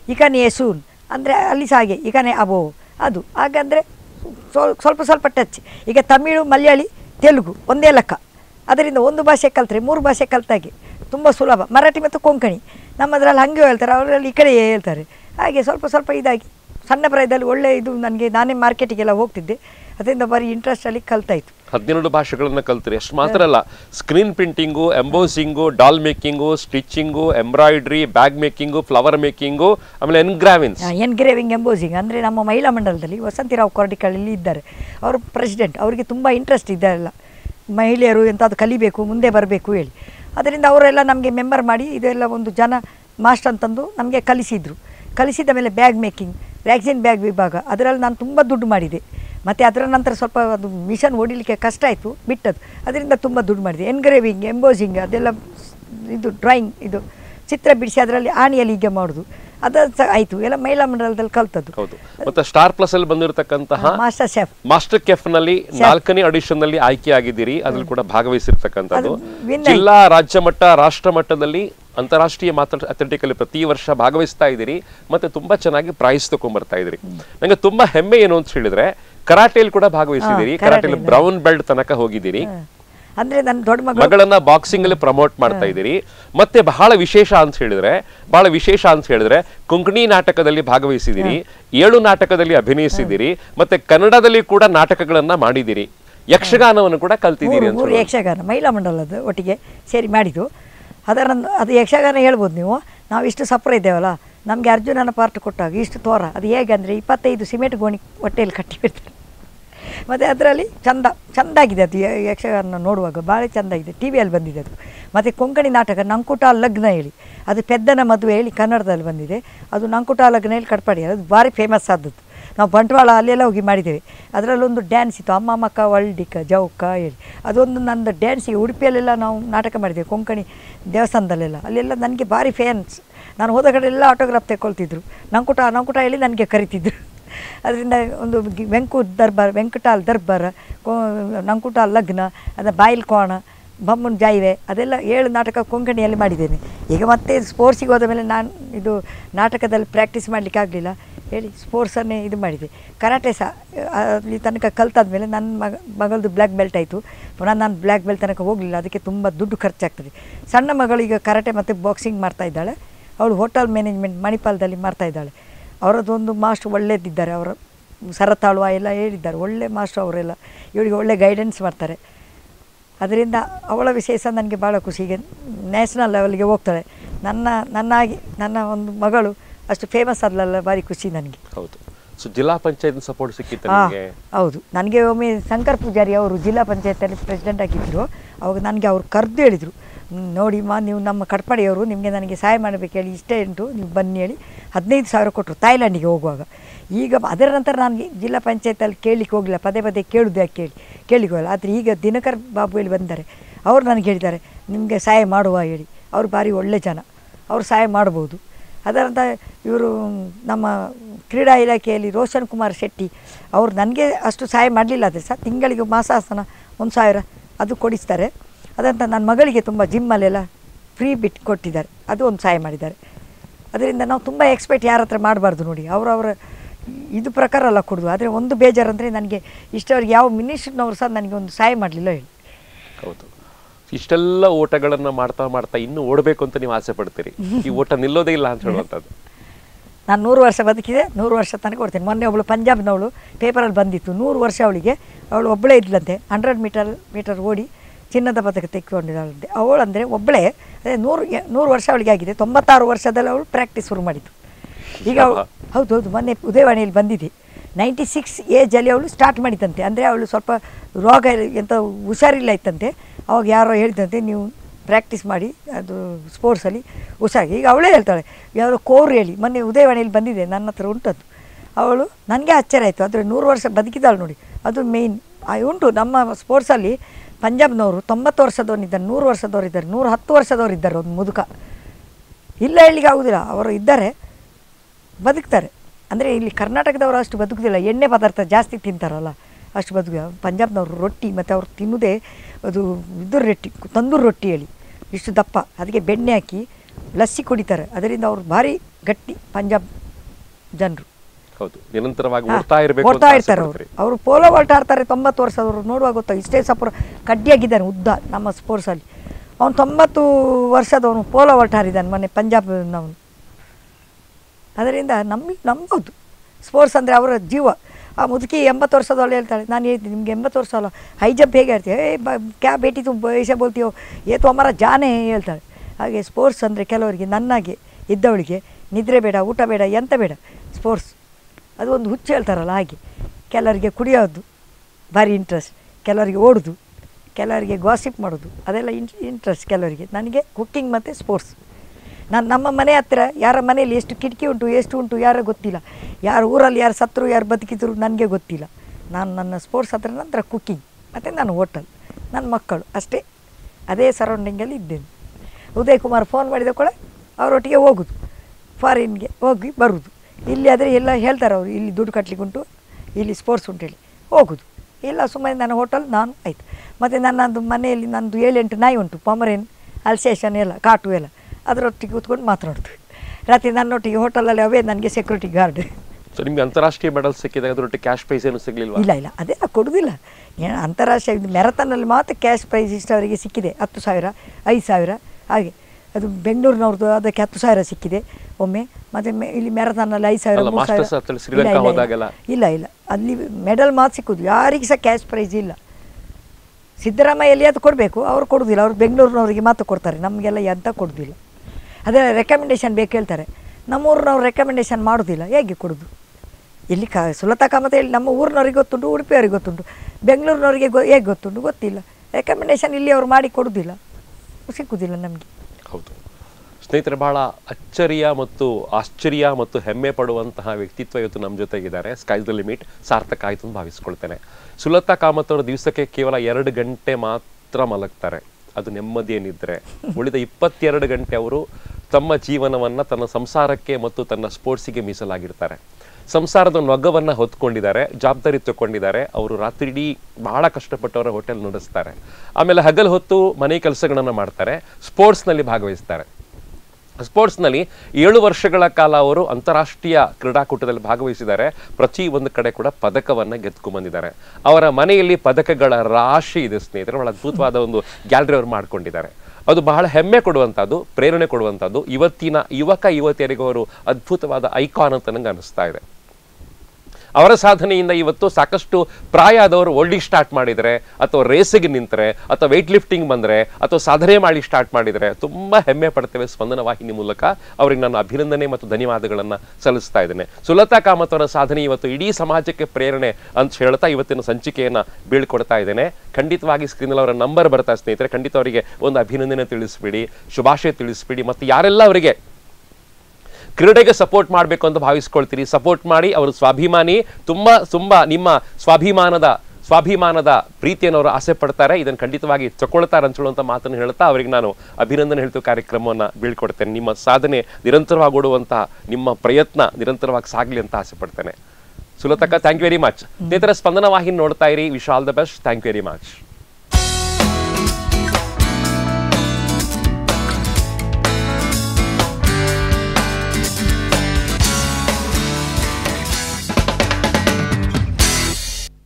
S2: ಇಕಾನೆ ಎಸೂನ್ ಅಂದರೆ ಅಲ್ಲಿ ಸಹ ಹಾಗೆ ಇಕಾನೆ ಅಬೋ ಅದು ಹಾಗಂದರೆ ಸ್ವಲ್ಪ ಸ್ವಲ್ಪ ಟಚ್. ಈಗ ತಮಿಳು ಮಲಯಾಳಿ ತೆಲುಗು ಒಂದೇ ಲೆಕ್ಕ, ಅದರಿಂದ ಒಂದು ಭಾಷೆ ಕಲ್ತ್ರೆ ಮೂರು ಭಾಷೆ ಕಲ್ತಾಗೆ ತುಂಬ ಸುಲಭ. ಮರಾಠಿ ಮತ್ತು ಕೊಂಕಣಿ ನಮ್ಮದ್ರಲ್ಲಿ ಹಾಗೆ ಹೇಳ್ತಾರೆ, ಅವರಲ್ಲಿ ಈ ಕಡೆ ಹೇಳ್ತಾರೆ. ಹಾಗೆ ಸ್ವಲ್ಪ ಸ್ವಲ್ಪ ಇದಾಗಿ ಸಣ್ಣ ಪ್ರಾಯದಲ್ಲಿ ಒಳ್ಳೆ ಇದು ನನಗೆ, ನಾನೇ ಮಾರ್ಕೆಟಿಗೆಲ್ಲ ಹೋಗ್ತಿದ್ದೆ, ಅದರಿಂದ ಬರೀ ಇಂಟ್ರೆಸ್ಟಲ್ಲಿ ಕಲ್ತಾಯಿತು.
S1: ಹದಿನೆರಡು ಭಾಷೆಗಳನ್ನ ಕಲ್ತ್ರಿ. ಅಷ್ಟು ಮಾತ್ರ ಅಲ್ಲ, screen printing, embossing, doll making, stitching, embroidery, bag making, flower making, ಆಮೇಲೆ ಎನ್ಗ್ರಾವಿನ್ಸ್.
S2: ಎನ್ಗ್ರೇವಿಂಗ್ ಎಂಬೋಸಿಂಗ್ ಅಂದರೆ ನಮ್ಮ ಮಹಿಳಾ ಮಂಡಲದಲ್ಲಿ ವಸಂತಿರಾವ್ ಕೊರಡಿಕಳ್ಳಿ ಇದ್ದಾರೆ, ಅವರು ಪ್ರೆಸಿಡೆಂಟ್. ಅವರಿಗೆ ತುಂಬ ಇಂಟ್ರೆಸ್ಟ್ ಇದೆಲ್ಲ, ಮಹಿಳೆಯರು ಎಂಥದ್ದು ಕಲಿಬೇಕು, ಮುಂದೆ ಬರಬೇಕು ಹೇಳಿ. ಅದರಿಂದ ಅವರೆಲ್ಲ ನಮಗೆ ಮೆಂಬರ್ ಮಾಡಿ ಇದೆಲ್ಲ ಒಂದು ಜನ ಮಾಸ್ಟರ್ ಅಂತಂದು ನಮಗೆ ಕಲಿಸಿದರು. ಕಲಿಸಿದ ಮೇಲೆ ಬ್ಯಾಗ್ ಮೇಕಿಂಗ್, ವ್ಯಾಕ್ಸಿನ್ ಬ್ಯಾಗ್ ವಿಭಾಗ, ಅದರಲ್ಲಿ ನಾನು ತುಂಬ ದುಡ್ಡು ಮಾಡಿದೆ. ಮತ್ತು ಅದರ ನಂತರ ಸ್ವಲ್ಪ ಅದು ಮಿಷನ್ ಓಡಿಲಿಕ್ಕೆ ಕಷ್ಟ ಆಯಿತು, ಬಿಟ್ಟದ್ದು. ಅದರಿಂದ ತುಂಬ ದುಡ್ಡು ಮಾಡಿದೆ. ಎನ್ಗ್ರೇವಿಂಗ್, ಎಂಬೋಸಿಂಗ್ ಅದೆಲ್ಲ ಇದು ಡ್ರಾಯಿಂಗ್, ಇದು ಚಿತ್ರ ಬಿಡಿಸಿ ಅದರಲ್ಲಿ ಆಣಿಯಲ್ಲಿ ಹೀಗೆ ಮಾಡೋದು, ಅದು ಸಹ ಆಯಿತು. ಎಲ್ಲ ಮಹಿಳಾ ಮಂಡಲದಲ್ಲಿ ಕಲ್ತದ್ದು.
S1: ಹೌದು. ಮತ್ತೆ ಸ್ಟಾರ್ ಪ್ಲಸ್ ಅಲ್ಲಿ ಬಂದಿರತಕ್ಕಂತಹ
S2: ಮಾಸ್ಟರ್ ಶೆಫ್,
S1: ಮಾಸ್ಟರ್ ಕೆಫ್ ನಲ್ಲಿ ನಾಲ್ಕನೇ ಅಡಿಷನ್ ನಲ್ಲಿ ಆಯ್ಕೆ ಆಗಿದ್ದೀರಿ. ಅದ್ರಲ್ಲಿ ಕೂಡ ಭಾಗವಹಿಸಿರ್ತಕ್ಕಂಥದ್ದು. ಜಿಲ್ಲಾ, ರಾಜ್ಯ ಮಟ್ಟ, ರಾಷ್ಟ್ರ ಮಟ್ಟದಲ್ಲಿ, ಅಂತಾರಾಷ್ಟ್ರೀಯ ಮಾತ್ರ ಅಥ್ಲೆಟಿಕ್ ಅಲ್ಲಿ ಪ್ರತಿ ವರ್ಷ ಭಾಗವಹಿಸ್ತಾ ಇದ್ದೀರಿ. ಮತ್ತೆ ತುಂಬಾ ಚೆನ್ನಾಗಿ ಪ್ರೈಸ್ ತಗೊಂಡ್ಬರ್ತಾ ಇದ್ದೀರಿ. ನಂಗೆ ತುಂಬಾ ಹೆಮ್ಮೆ ಏನು ಅಂತ ಹೇಳಿದ್ರೆ, ಕರಾಟೆಯಲ್ಲಿ ಕೂಡ ಭಾಗವಹಿಸಿದ್ದೀರಿ. ಕರಾಟೆಯಲ್ಲಿ ಬ್ರೌನ್ ಬೆಲ್ಟ್ ತನಕ ಹೋಗಿದ್ದೀರಿ.
S2: ಅಂದ್ರೆ ನನ್ನ ದೊಡ್ಡ
S1: ಮಗಳನ್ನ ಬಾಕ್ಸಿಂಗ್ ಅಲ್ಲಿ ಪ್ರಮೋಟ್ ಮಾಡ್ತಾ ಇದ್ದೀರಿ. ಮತ್ತೆ ಬಹಳ ವಿಶೇಷ ಅಂತ ಹೇಳಿದ್ರೆ ಬಹಳ ವಿಶೇಷ ಅಂತ ಹೇಳಿದ್ರೆ ಕೊಂಕಣಿ ನಾಟಕದಲ್ಲಿ ಭಾಗವಹಿಸಿದ್ದೀರಿ, ಏಳು ನಾಟಕದಲ್ಲಿ ಅಭಿನಯಿಸಿದ್ದೀರಿ, ಮತ್ತೆ ಕನ್ನಡದಲ್ಲಿ ಕೂಡ ನಾಟಕಗಳನ್ನ ಮಾಡಿದ್ದೀರಿ, ಯಕ್ಷಗಾನವನ್ನು ಕೂಡ ಕಲ್ತಿದ್ದೀರಿ ಅಂತ.
S2: ಮೂರು ಯಕ್ಷಗಾನ ಮಹಿಳಾ ಮಂಡಲದ ಒಟ್ಟಿಗೆ ಸೇರಿ ಮಾಡಿದ್ದು. ಅದರ ಅದು ಯಕ್ಷಗಾನ ಹೇಳ್ಬೋದು ನೀವು. ನಾವು ಇಷ್ಟು ಸಪ್ರ ಇದ್ದೇವಲ್ಲ, ನಮಗೆ ಅರ್ಜುನನ ಪಾರ್ಟ್ ಕೊಟ್ಟಾಗ ಇಷ್ಟು ತೋರ, ಅದು ಹೇಗೆ ಅಂದರೆ ಇಪ್ಪತ್ತೈದು ಸಿಮೆಂಟ್ ಗೋಣಿ ಹೊಟ್ಟೆಯಲ್ಲಿ ಕಟ್ಟಿಬಿಡ್ತಾರೆ. ಮತ್ತು ಅದರಲ್ಲಿ ಚಂದ ಚೆಂದಾಗಿದೆ ಅದು ಯಕ್ಷಗಾನ ನೋಡುವಾಗ, ಭಾಳ ಚೆಂದಾಗಿದೆ. ಟಿ ವಿಯಲ್ಲಿ ಬಂದಿದೆ ಅದು. ಮತ್ತು ಕೊಂಕಣಿ ನಾಟಕ ನಂಕುಟ ಲಗ್ನ ಹೇಳಿ, ಅದು ಪೆದ್ದನ ಮದುವೆ ಹೇಳಿ ಕನ್ನಡದಲ್ಲಿ ಬಂದಿದೆ. ಅದು ನಂಕುಟ ಲಗ್ನ ಹೇಳಿ ಕಟ್ಪಾಡಿ, ಅದು ಭಾರಿ ಫೇಮಸ್ ಆದದ್ದು. ನಾವು ಬಂಟ್ವಾಳ ಅಲ್ಲೆಲ್ಲ ಹೋಗಿ ಮಾಡಿದ್ದೇವೆ. ಅದರಲ್ಲೊಂದು ಡ್ಯಾನ್ಸ್ ಇತ್ತು, ಅಮ್ಮ ಮಕ್ಕ ವಳ್ಡಿಕ ಜೌಕ ಹೇಳಿ, ಅದೊಂದು ನಂದು ಡ್ಯಾನ್ಸಿಗೆ ಉಡುಪಿಯಲ್ಲೆಲ್ಲ ನಾವು ನಾಟಕ ಮಾಡಿದ್ದೇವೆ, ಕೊಂಕಣಿ ದೇವಸ್ಥಾನದಲ್ಲೆಲ್ಲ. ಅಲ್ಲೆಲ್ಲ ನನಗೆ ಭಾರಿ ಫ್ಯಾನ್ಸ್. ನಾನು ಹೋದ ಕಡೆ ಎಲ್ಲ ಆಟೋಗ್ರಾಫ್ ತೆಗೊಳ್ತಿದ್ರು, ನಂಕುಟ ನಂಕುಟ ಹೇಳಿ ನನಗೆ ಕರಿತಿದ್ರು. ಅದರಿಂದ ಒಂದು ವೆಂಕು ದರ್ಬಾರ್, ವೆಂಕಟಾಲ್ ದರ್ಬಾರ್, ನಂಕುಟಾಲ್ ಲಗ್ನ, ಅದು ಬಾಯಿಲ್ ಕೋಣ, ಬಮ್ಮನ್ ಜಾಯಿವೆ, ಅದೆಲ್ಲ ಏಳು ನಾಟಕ ಕೊಂಕಣಿಯಲ್ಲಿ ಮಾಡಿದ್ದೇನೆ. ಈಗ ಮತ್ತೆ ಸ್ಪೋರ್ಟ್ಸಿಗೆ ಹೋದ ಮೇಲೆ ನಾನು ಇದು ನಾಟಕದಲ್ಲಿ ಪ್ರಾಕ್ಟೀಸ್ ಮಾಡಲಿಕ್ಕೆ ಆಗಲಿಲ್ಲ ಹೇಳಿ ಸ್ಪೋರ್ಟ್ಸನ್ನೇ ಇದು ಮಾಡಿದೆ. ಕರಾಟೆ ಸಹ ಅಲ್ಲಿ ತನಕ ಕಲ್ತಾದ್ಮೇಲೆ ನನ್ನ ಮಗ ಮಗಳದು ಬ್ಲ್ಯಾಕ್ ಬೆಲ್ಟ್ ಆಯಿತು. ಪುನಃ ನಾನು ಬ್ಲ್ಯಾಕ್ ಬೆಲ್ಟ್ ತನಕ ಹೋಗಲಿಲ್ಲ, ಅದಕ್ಕೆ ತುಂಬ ದುಡ್ಡು ಖರ್ಚಾಗ್ತದೆ. ಸಣ್ಣ ಮಗಳು ಈಗ ಕರಾಟೆ ಮತ್ತು ಬಾಕ್ಸಿಂಗ್ ಮಾಡ್ತಾ ಇದ್ದಾಳೆ. ಅವಳು ಹೋಟೆಲ್ ಮ್ಯಾನೇಜ್ಮೆಂಟ್ ಮಣಿಪಾಲದಲ್ಲಿ ಮಾಡ್ತಾ ಇದ್ದಾಳೆ. ಅವರದ್ದೊಂದು ಮಾಸ್ಟ್ರು ಒಳ್ಳೆಯದಿದ್ದಾರೆ, ಅವರ ಸರತಾಳುವ ಎಲ್ಲ ಹೇಳಿದ್ದಾರೆ, ಒಳ್ಳೆ ಮಾಸ್ಟ್ರು ಅವರೆಲ್ಲ. ಇವಳಿಗೆ ಒಳ್ಳೆ ಗೈಡೆನ್ಸ್ ಮಾಡ್ತಾರೆ. ಅದರಿಂದ ಅವಳ ವಿಷಯ ಸಹ ನನಗೆ ಭಾಳ ಖುಷಿ. ಈಗ ನ್ಯಾಷನಲ್ ಲೆವೆಲ್ಗೆ ಹೋಗ್ತಾಳೆ. ನನ್ನ ನನ್ನಾಗಿ ನನ್ನ ಒಂದು ಮಗಳು ಅಷ್ಟು ಫೇಮಸ್ ಆದಲ್ಲ, ಭಾರಿ ಖುಷಿ ನನಗೆ.
S1: ಹೌದು. ಸೊ ಜಿಲ್ಲಾ ಪಂಚಾಯತ್ ಸಪೋರ್ಟ್ ಸಿಕ್ಕಿತ್ತು ನಿಮಗೆ?
S2: ಹೌದು. ನನಗೆ ಒಮ್ಮೆ ಶಂಕರ್ ಪೂಜಾರಿ ಅವರು ಜಿಲ್ಲಾ ಪಂಚಾಯತಲ್ಲಿ ಪ್ರೆಸಿಡೆಂಟ್ ಆಗಿದ್ದರು. ಅವಾಗ ನನಗೆ ಅವ್ರು ಕರೆದು ಹೇಳಿದರು, ನೋಡಿ ಮಾ ನೀವು ನಮ್ಮ ಕಟ್ಪಾಡಿಯವರು, ನಿಮಗೆ ನನಗೆ ಸಹಾಯ ಮಾಡಬೇಕು ಹೇಳಿ ಇಷ್ಟೇ ಉಂಟು, ನೀವು ಬನ್ನಿ ಹೇಳಿ ಹದಿನೈದು ಸಾವಿರ ಕೊಟ್ಟರು ಥಾಯ್ಲ್ಯಾಂಡಿಗೆ ಹೋಗುವಾಗ. ಈಗ ಅದರ ನಂತರ ನನಗೆ ಜಿಲ್ಲಾ ಪಂಚಾಯತಲ್ಲಿ ಕೇಳಲಿಕ್ಕೆ ಹೋಗಲಿಲ್ಲ, ಪದೇ ಪದೇ ಕೇಳುದು ಯಾಕೆ ಕೇಳಿ ಕೇಳಲಿಕ್ಕೆ ಹೋಗಲ್ಲ. ಆದರೆ ಈಗ ದಿನಕರ್ ಬಾಬು ಹೇಳಿ ಬಂದ್ದಾರೆ, ಅವರು ನನಗೆ ಹೇಳಿದ್ದಾರೆ ನಿಮಗೆ ಸಹಾಯ ಮಾಡುವ ಹೇಳಿ. ಅವರು ಭಾರಿ ಒಳ್ಳೆ ಜನ, ಅವರು ಸಹಾಯ ಮಾಡ್ಬೋದು. ಅದರಂತ ಇವರು ನಮ್ಮ ಕ್ರೀಡಾ ಇಲಾಖೆಯಲ್ಲಿ ರೋಷನ್ ಕುಮಾರ್ ಶೆಟ್ಟಿ ಅವರು ನನಗೆ ಅಷ್ಟು ಸಹಾಯ ಮಾಡಲಿಲ್ಲ, ಆದರೆ ಸಹ ತಿಂಗಳಿಗೆ ಮಾಸಾಸನ ಒಂದು ಸಾವಿರ ಅದು ಕೊಡಿಸ್ತಾರೆ. ಅದಂತ ನನ್ನ ಮಗಳಿಗೆ ತುಂಬ ಜಿಮ್ಮಲ್ಲೆಲ್ಲ ಫ್ರೀ ಬಿಟ್ಟು ಕೊಟ್ಟಿದ್ದಾರೆ, ಅದು ಒಂದು ಸಹಾಯ ಮಾಡಿದ್ದಾರೆ. ಅದರಿಂದ ನಾವು ತುಂಬ ಎಕ್ಸ್ಪೆಕ್ಟ್ ಯಾರ ಹತ್ರ ಮಾಡಬಾರ್ದು ನೋಡಿ, ಅವರವರ ಇದು ಪ್ರಕಾರ ಎಲ್ಲ ಕೊಡೋದು. ಆದರೆ ಒಂದು ಬೇಜಾರು ಅಂದರೆ ನನಗೆ ಇಷ್ಟವರೆಗೆ ಯಾವ ಮಿನಿಸ್ಟ್ರಿನವರು ಸಹ ನನಗೆ ಒಂದು ಸಹಾಯ ಮಾಡಲಿಲ್ಲ ಹೇಳಿ.
S1: ಹೌದು. ಇಷ್ಟೆಲ್ಲ ಓಟಗಳನ್ನು ಮಾಡ್ತಾ ಮಾಡ್ತಾ ಇನ್ನೂ ಓಡಬೇಕು ಅಂತ ನೀವು ಆಸೆ ಪಡ್ತೀರಿ, ಈ ಓಟ ನಿಲ್ಲೋದೇ ಇಲ್ಲ ಅಂತ ಹೇಳುವಂಥದ್ದು.
S2: ನಾನು ನೂರು ವರ್ಷ ಬದುಕಿದೆ, ನೂರು ವರ್ಷ ತನಕ ಕೊಡ್ತೇನೆ. ಮೊನ್ನೆ ಒಬ್ಬಳು ಪಂಜಾಬ್ನವಳು ಪೇಪರಲ್ಲಿ ಬಂದಿತ್ತು, ನೂರು ವರ್ಷ ಅವಳಿಗೆ, ಅವಳು ಒಬ್ಬಳೇ ಇದ್ಲಂತೆ, ಹಂಡ್ರೆಡ್ ಮೀಟರ್ ಮೀಟರ್ ಓಡಿ ಚಿನ್ನದ ಪದಕ ತೆಗೆದುಕೊಂಡಿದ್ದಾಳಂತೆ. ಅವಳಂದರೆ ಒಬ್ಬಳೇ, ಅದೇ ನೂರು ನೂರು ವರ್ಷ ಅವಳಿಗೆ ಆಗಿದೆ. ತೊಂಬತ್ತಾರು ವರ್ಷದಲ್ಲಿ ಅವಳು ಪ್ರಾಕ್ಟೀಸ್ ಶುರು ಮಾಡಿದ್ದು. ಈಗ ಹೌದು ಹೌದು ಮೊನ್ನೆ ಉದಯವಾಣಿಯಲ್ಲಿ ಬಂದಿದೆ. ನೈಂಟಿ ಸಿಕ್ಸ್ ಏಜಲ್ಲಿ ಅವಳು ಸ್ಟಾರ್ಟ್ ಮಾಡಿದಂತೆ. ಅಂದರೆ ಅವಳು ಸ್ವಲ್ಪ ರೋಗ ಎಂಥ ಹುಷಾರಿಲ್ಲ ಇತ್ತಂತೆ. ಅವಾಗ ಯಾರೋ ಹೇಳಿದಂತೆ ನೀವು ಪ್ರಾಕ್ಟೀಸ್ ಮಾಡಿ ಅದು ಸ್ಪೋರ್ಟ್ಸಲ್ಲಿ ಹುಷಾರಿ. ಈಗ ಅವಳೇ ಹೇಳ್ತಾಳೆ, ಯಾರೋ ಕೋರು ಹೇಳಿ ಮೊನ್ನೆ ಉದಯವಾಣಿಯಲ್ಲಿ ಬಂದಿದೆ, ನನ್ನ ಹತ್ರ ಉಂಟದ್ದು. ಅವಳು ನನಗೆ ಆಶ್ಚರ್ಯ ಆಯಿತು. ಆದರೆ ನೂರು ವರ್ಷ ಬದುಕಿದ್ದಾಳೆ ನೋಡಿ, ಅದು ಮೇಯ್ನ್ ಉಂಟು ನಮ್ಮ ಸ್ಪೋರ್ಟ್ಸಲ್ಲಿ. ಪಂಜಾಬ್ನವರು ತೊಂಬತ್ತು ವರ್ಷದವರಿದ್ದಾರೆ, ನೂರು ವರ್ಷದವರಿದ್ದಾರೆ, ನೂರ ಹತ್ತು ವರ್ಷದವರಿದ್ದಾರೆ. ಒಂದು ಮುದುಕ ಇಲ್ಲ ಹೇಳಲಿಕ್ಕೆ ಆಗೋದಿಲ್ಲ, ಅವರು ಇದ್ದಾರೆ, ಬದುಕ್ತಾರೆ. ಅಂದರೆ ಇಲ್ಲಿ ಕರ್ನಾಟಕದವರು ಅಷ್ಟು ಬದುಕುದಿಲ್ಲ, ಎಣ್ಣೆ ಪದಾರ್ಥ ಜಾಸ್ತಿ ತಿಂತಾರಲ್ಲ ಅಷ್ಟು ಬದುಕು. ಪಂಜಾಬ್ನವರು ರೊಟ್ಟಿ ಮತ್ತು ಅವ್ರು ತಿನ್ನೋದೇ ಅದು ಇದು ರೊಟ್ಟಿ, ತಂದೂರು ರೊಟ್ಟಿ ಹೇಳಿ ಇಷ್ಟು ದಪ್ಪ, ಅದಕ್ಕೆ ಬೆಣ್ಣೆ ಹಾಕಿ ಲಸ್ಸಿ ಕುಡಿತಾರೆ. ಅದರಿಂದ ಅವ್ರು ಭಾರಿ ಗಟ್ಟಿ ಪಂಜಾಬ್ ಜನರು.
S1: ಹೌದು, ನಿರಂತರವಾಗಿ ಓಡ್ತಾ ಇರಬೇಕು
S2: ಓಡ್ತಾ ಇರ್ತಾರೆ ಅವರು. ಅವರು ಪೋಲೋ ವಾಲ್ಟ್ ಆಡ್ತಾರೆ, ತೊಂಬತ್ತು ವರ್ಷದವರು. ನೋಡುವಾಗ ಗೊತ್ತಾ, ಇಷ್ಟೇ ಸಪುರ ಕಡ್ಡಿಯಾಗಿದ್ದಾನೆ ಉದ್ದ ನಮ್ಮ ಸ್ಪೋರ್ಟ್ಸಲ್ಲಿ. ಅವನು ತೊಂಬತ್ತು ವರ್ಷದವನು ಪೋಲೋ ವಾಲ್ಟ್ ಆಡಿದ್ದಾನೆ ಮೊನ್ನೆ ಪಂಜಾಬ್ನವನು. ಅದರಿಂದ ನಮಗೆ ನಂಬೋದು ಸ್ಪೋರ್ಟ್ಸ್ ಅಂದರೆ ಅವರ ಜೀವ. ಆ ಮುದುಕಿ ಎಂಬತ್ತು ವರ್ಷದವಳು ಹೇಳ್ತಾಳೆ, ನಾನು ಹೇಳ್ತೀನಿ ನಿಮಗೆ ಎಂಬತ್ತು ವರ್ಷ ಅಲ್ಲ, ಹೈ ಜಂಪ್ ಹೇಗೆ ಆಡ್ತೀವಿ, ಏ ಬ ಕ್ಯಾ ಬೇಟಿ ತು ಏಸೆ ಬೋಲ್ತೀವೋ ಏ ತು ಅಮರ ಜಾನೆ ಹೇಳ್ತಾಳೆ. ಹಾಗೆ ಸ್ಪೋರ್ಟ್ಸ್ ಅಂದರೆ ಕೆಲವರಿಗೆ ನನ್ನಾಗೆ ಇದ್ದವಳಿಗೆ ನಿದ್ರೆ ಬೇಡ, ಊಟ ಬೇಡ, ಎಂತ ಬೇಡ, ಸ್ಪೋರ್ಟ್ಸ್ ಅದು ಒಂದು ಹುಚ್ಚು ಹೇಳ್ತಾರಲ್ಲ ಹಾಗೆ. ಕೆಲವರಿಗೆ ಕುಡಿಯೋದು ಭಾರಿ ಇಂಟ್ರೆಸ್ಟ್, ಕೆಲವರಿಗೆ ಓಡೋದು, ಕೆಲವರಿಗೆ ಗಾಸಿಪ್ ಮಾಡೋದು, ಅದೆಲ್ಲ ಇನ್ ಇಂಟ್ರೆಸ್ಟ್ ಕೆಲವರಿಗೆ. ನನಗೆ ಕುಕ್ಕಿಂಗ್ ಮತ್ತು ಸ್ಪೋರ್ಟ್ಸ್. ನಾನು ನಮ್ಮ ಮನೆ ಹತ್ತಿರ ಯಾರ ಮನೆಯಲ್ಲಿ ಎಷ್ಟು ಕಿಟಕಿ ಉಂಟು, ಎಷ್ಟು ಉಂಟು, ಯಾರೋ ಗೊತ್ತಿಲ್ಲ. ಯಾರು ಊರಲ್ಲಿ ಯಾರು ಸತ್ತರು, ಯಾರು ಬದುಕಿದ್ರು ನನಗೆ ಗೊತ್ತಿಲ್ಲ. ನಾನು ನನ್ನ ಸ್ಪೋರ್ಟ್ಸ್ ಹತ್ರ ನಂತರ ಕುಕ್ಕಿಂಗ್ ಮತ್ತು ನಾನು ಹೋಟೆಲ್, ನನ್ನ ಮಕ್ಕಳು ಅಷ್ಟೇ. ಅದೇ ಸರೌಂಡಿಂಗಲ್ಲಿ ಇದ್ದೇನೆ. ಉದಯ್ ಕುಮಾರ್ ಫೋನ್ ಮಾಡಿದ ಕೂಡ ಅವರೊಟ್ಟಿಗೆ ಹೋಗೋದು, ಫಾರಿನ್ಗೆ ಹೋಗಿ ಬರುವುದು. ಇಲ್ಲಿ ಆದರೆ ಎಲ್ಲ ಹೇಳ್ತಾರೆ ಅವರು, ಇಲ್ಲಿ ದುಡ್ಡು ಕಟ್ಟಲಿಕ್ಕೆ ಉಂಟು, ಇಲ್ಲಿ ಸ್ಪೋರ್ಟ್ಸ್ ಉಂಟೇಳಿ ಹೋಗೋದು. ಇಲ್ಲ ಸುಮ್ಮನೆ ನನ್ನ ಹೋಟೆಲ್ ನಾನು ಆಯಿತು. ಮತ್ತು ನನ್ನದು ಮನೆಯಲ್ಲಿ ನಂದು ಏಳೆಂಟು ನಾಯಿ ಉಂಟು, ಪಮರೇನ್, ಅಲ್ಸೇಷನ್ ಎಲ್ಲ, ಕಾಟು ಎಲ್ಲ, ಅದರೊಟ್ಟಿಗೆ ಕೂತ್ಕೊಂಡು ಮಾತಾಡೋದು. ರಾತ್ರಿ ನನ್ನೊಟ್ಟಿಗೆ ಹೋಟೆಲಲ್ಲಿ ಅವೇ ನನಗೆ ಸೆಕ್ಯೂರಿಟಿ ಗಾರ್ಡ್.
S1: ಸೊ ನಿಮಗೆ ಅಂತಾರಾಷ್ಟ್ರೀಯ ಮೆಡಲ್ ಸಿಕ್ಕಿದಾಗ ಅದರೊಟ್ಟಿಗೆ ಕ್ಯಾಶ್ ಪ್ರೈಸ್ ಏನು ಸಿಗಲಿಲ್ಲ?
S2: ಇಲ್ಲ ಇಲ್ಲ, ಅದೆಲ್ಲ ಕೊಡೋದಿಲ್ಲ. ಅಂತಾರಾಷ್ಟ್ರೀಯ ಮ್ಯಾರಥಾನಲ್ಲಿ ಮಾತ್ರ ಕ್ಯಾಶ್ ಪ್ರೈಸ್ ಇಷ್ಟವರೆಗೆ ಸಿಕ್ಕಿದೆ, ಹತ್ತು ಸಾವಿರ, ಐದು ಸಾವಿರ ಹಾಗೆ. ಅದು ಬೆಂಗಳೂರಿನವ್ರದ್ದು ಅದಕ್ಕೆ ಹತ್ತು ಸಾವಿರ ಸಿಕ್ಕಿದೆ ಒಮ್ಮೆ. ಮತ್ತು ಇಲ್ಲಿ ಮ್ಯಾರಥಾನಲ್ಲಿ ಐದು ಸಾವಿರ, ಮೂರು ಸಾವಿರ. ಇಲ್ಲ ಇಲ್ಲ, ಅಲ್ಲಿ ಮೆಡಲ್ ಮಾತ್ರ ಸಿಕ್ಕುದು, ಯಾರಿಗೆ ಸಹ ಕ್ಯಾಶ್ ಪ್ರೈಸ್ ಇಲ್ಲ. ಸಿದ್ದರಾಮಯ್ಯ ಎಲ್ಲಿ ಅದು ಕೊಡಬೇಕು, ಅವ್ರು ಕೊಡೋದಿಲ್ಲ. ಅವ್ರು ಬೆಂಗಳೂರಿನವ್ರಿಗೆ ಮಾತ್ರ ಕೊಡ್ತಾರೆ, ನಮಗೆಲ್ಲ ಎಂತ ಕೊಡೋದಿಲ್ಲ. ಅದೇ ರೆಕಮೆಂಡೇಶನ್ ಬೇಕು ಹೇಳ್ತಾರೆ, ನಮ್ಮೂರಿನವ್ರು ರೆಕಮೆಂಡೇಶನ್ ಮಾಡೋದಿಲ್ಲ, ಹೇಗೆ ಕೊಡೋದು? ಇಲ್ಲಿ ಕ ಸುಲತಾ ಕಾಮತ್ ಹೇಳಿ ನಮ್ಮ ಊರಿನವ್ರಿಗೆ ಗೊತ್ತುಂಟು, ಉಡುಪಿಯವ್ರಿಗೆ ಗೊತ್ತುಂಟು, ಬೆಂಗಳೂರಿನವ್ರಿಗೆ ಗೊ ಹೇಗೆ ಗೊತ್ತುಂಟು ಗೊತ್ತಿಲ್ಲ. ರೆಕಮೆಂಡೇಶನ್ ಇಲ್ಲಿ ಅವ್ರು ಮಾಡಿ ಕೊಡೋದಿಲ್ಲ, ಸಿಕ್ಕುವುದಿಲ್ಲ ನಮಗೆ.
S1: ಹೌದು ಸ್ನೇಹಿತರೆ, ಬಹಳ ಅಚ್ಚರಿಯ ಮತ್ತು ಆಶ್ಚರ್ಯ ಮತ್ತು ಹೆಮ್ಮೆ ಪಡುವಂತಹ ವ್ಯಕ್ತಿತ್ವ ಇವತ್ತು ನಮ್ಮ ಜೊತೆಗಿದ್ದಾರೆ. ಸ್ಕೈಸ್ ದ ಲಿಮಿಟ್ ಸಾರ್ಥಕ ಆಯಿತು ಅಂತ ಭಾವಿಸ್ಕೊಳ್ತೇನೆ. ಸುಲತಾ ಕಾಮತ್ ಅವರು ದಿವಸಕ್ಕೆ ಕೇವಲ ಎರಡು ಗಂಟೆ ಮಾತ್ರ ಮಲಗ್ತಾರೆ, ಅದು ನೆಮ್ಮದಿಯ ನಿದ್ರೆ. ಉಳಿದ ಇಪ್ಪತ್ತೆರಡು ಗಂಟೆ ಅವರು ತಮ್ಮ ಜೀವನವನ್ನು ತನ್ನ ಸಂಸಾರಕ್ಕೆ ಮತ್ತು ತನ್ನ ಸ್ಪೋರ್ಟ್ಸಿಗೆ ಮೀಸಲಾಗಿರ್ತಾರೆ. ಸಂಸಾರದ ನೊಗವನ್ನು ಹೊತ್ಕೊಂಡಿದ್ದಾರೆ, ಜವಾಬ್ದಾರಿ ತಗೊಂಡಿದ್ದಾರೆ. ಅವರು ರಾತ್ರಿ ಇಡೀ ಬಹಳ ಕಷ್ಟಪಟ್ಟವರ ಹೋಟೆಲ್ ನಡೆಸ್ತಾರೆ. ಆಮೇಲೆ ಹಗಲು ಹೊತ್ತು ಮನೆ ಕೆಲಸಗಳನ್ನು ಮಾಡ್ತಾರೆ, ಸ್ಪೋರ್ಟ್ಸ್ನಲ್ಲಿ ಭಾಗವಹಿಸ್ತಾರೆ. ಸ್ಪೋರ್ಟ್ಸ್ನಲ್ಲಿ ಏಳು ವರ್ಷಗಳ ಕಾಲ ಅವರು ಅಂತಾರಾಷ್ಟ್ರೀಯ ಕ್ರೀಡಾಕೂಟದಲ್ಲಿ ಭಾಗವಹಿಸಿದ್ದಾರೆ. ಪ್ರತಿ ಒಂದು ಕಡೆ ಕೂಡ ಪದಕವನ್ನು ಗೆದ್ದುಕೊಂಡ್ಬಂದಿದ್ದಾರೆ. ಅವರ ಮನೆಯಲ್ಲಿ ಪದಕಗಳ ರಾಶಿ ಇದೆ ಸ್ನೇಹಿತರೆ. ಬಹಳ ಅದ್ಭುತವಾದ ಒಂದು ಗ್ಯಾಲರಿ ಅವರು ಮಾಡ್ಕೊಂಡಿದ್ದಾರೆ. ಅದು ಬಹಳ ಹೆಮ್ಮೆ ಕೊಡುವಂಥದ್ದು, ಪ್ರೇರಣೆ ಕೊಡುವಂಥದ್ದು. ಇವತ್ತಿನ ಯುವಕ ಯುವತಿಯರಿಗೂ ಅವರು ಅದ್ಭುತವಾದ ಐಕಾನ್ ಅಂತ ನಂಗೆ ಅನಿಸ್ತಾ ಇದೆ. ಅವರ ಸಾಧನೆಯಿಂದ ಇವತ್ತು ಸಾಕಷ್ಟು ಪ್ರಾಯ ಆದವರು ಓಲ್ಡಿಂಗ್ ಸ್ಟಾರ್ಟ್ ಮಾಡಿದರೆ, ಅಥವಾ ರೇಸಿಗೆ ನಿಂತರೆ, ಅಥವಾ ವೆಯ್ಟ್ ಲಿಫ್ಟಿಂಗ್ ಬಂದರೆ, ಅಥವಾ ಸಾಧನೆ ಮಾಡಿ ಸ್ಟಾರ್ಟ್ ಮಾಡಿದರೆ ತುಂಬ ಹೆಮ್ಮೆ ಪಡ್ತೇವೆ. ಸ್ಪಂದನ ವಾಹಿನಿ ಮೂಲಕ ಅವರಿಗೆ ನಾನು ಅಭಿನಂದನೆ ಮತ್ತು ಧನ್ಯವಾದಗಳನ್ನು ಸಲ್ಲಿಸ್ತಾ ಇದ್ದೇನೆ. ಸುಲತಾ ಕಾಮತ್ ಅವರ ಸಾಧನೆ ಇವತ್ತು ಇಡೀ ಸಮಾಜಕ್ಕೆ ಪ್ರೇರಣೆ ಅಂತ ಹೇಳ್ತಾ ಇವತ್ತಿನ ಸಂಚಿಕೆಯನ್ನು ಬೀಳ್ಕೊಡ್ತಾ ಇದ್ದೇನೆ. ಖಂಡಿತವಾಗಿ ಸ್ಕ್ರೀನಲ್ಲಿ ಅವರ ನಂಬರ್ ಬರ್ತಾ ಸ್ನೇಹಿತರೆ, ಖಂಡಿತ ಅವರಿಗೆ ಒಂದು ಅಭಿನಂದನೆ ತಿಳಿಸ್ಬಿಡಿ, ಶುಭಾಶಯ ತಿಳಿಸ್ಬಿಡಿ. ಮತ್ತು ಯಾರೆಲ್ಲ ಅವರಿಗೆ ಕ್ರೀಡೆಗೆ ಸಪೋರ್ಟ್ ಮಾಡಬೇಕು ಅಂತ ಭಾವಿಸ್ಕೊಳ್ತೀರಿ, ಸಪೋರ್ಟ್ ಮಾಡಿ. ಅವರು ಸ್ವಾಭಿಮಾನಿ, ತುಂಬ ತುಂಬ ನಿಮ್ಮ ಸ್ವಾಭಿಮಾನದ ಸ್ವಾಭಿಮಾನದ ಪ್ರೀತಿಯನ್ನು ಅವರು ಆಸೆ ಪಡ್ತಾರೆ. ಇದನ್ನು ಖಂಡಿತವಾಗಿ ತಗೊಳ್ತಾರೆ ಅಂತ ಹೇಳುವಂಥ ಮಾತನ್ನು ಹೇಳ್ತಾ ಅವರಿಗೆ ನಾನು ಅಭಿನಂದನೆ ಹೇಳ್ತೀವಿ ಕಾರ್ಯಕ್ರಮವನ್ನು ಬೀಳ್ಕೊಡ್ತೇನೆ. ನಿಮ್ಮ ಸಾಧನೆ ನಿರಂತರವಾಗಿ ಓಡುವಂತಹ ನಿಮ್ಮ ಪ್ರಯತ್ನ ನಿರಂತರವಾಗಿ ಸಾಗಲಿ ಅಂತ ಆಸೆ ಪಡ್ತೇನೆ. ಸುಲತಕ್ಕ, ಥ್ಯಾಂಕ್ ಯು ವೆರಿ ಮಚ್. ಸ್ನೇಹಿತರ, ಸ್ಪಂದನ ವಾಹಿನಿ ನೋಡ್ತಾ ಇರಿ. Wish all the best. Thank you very much.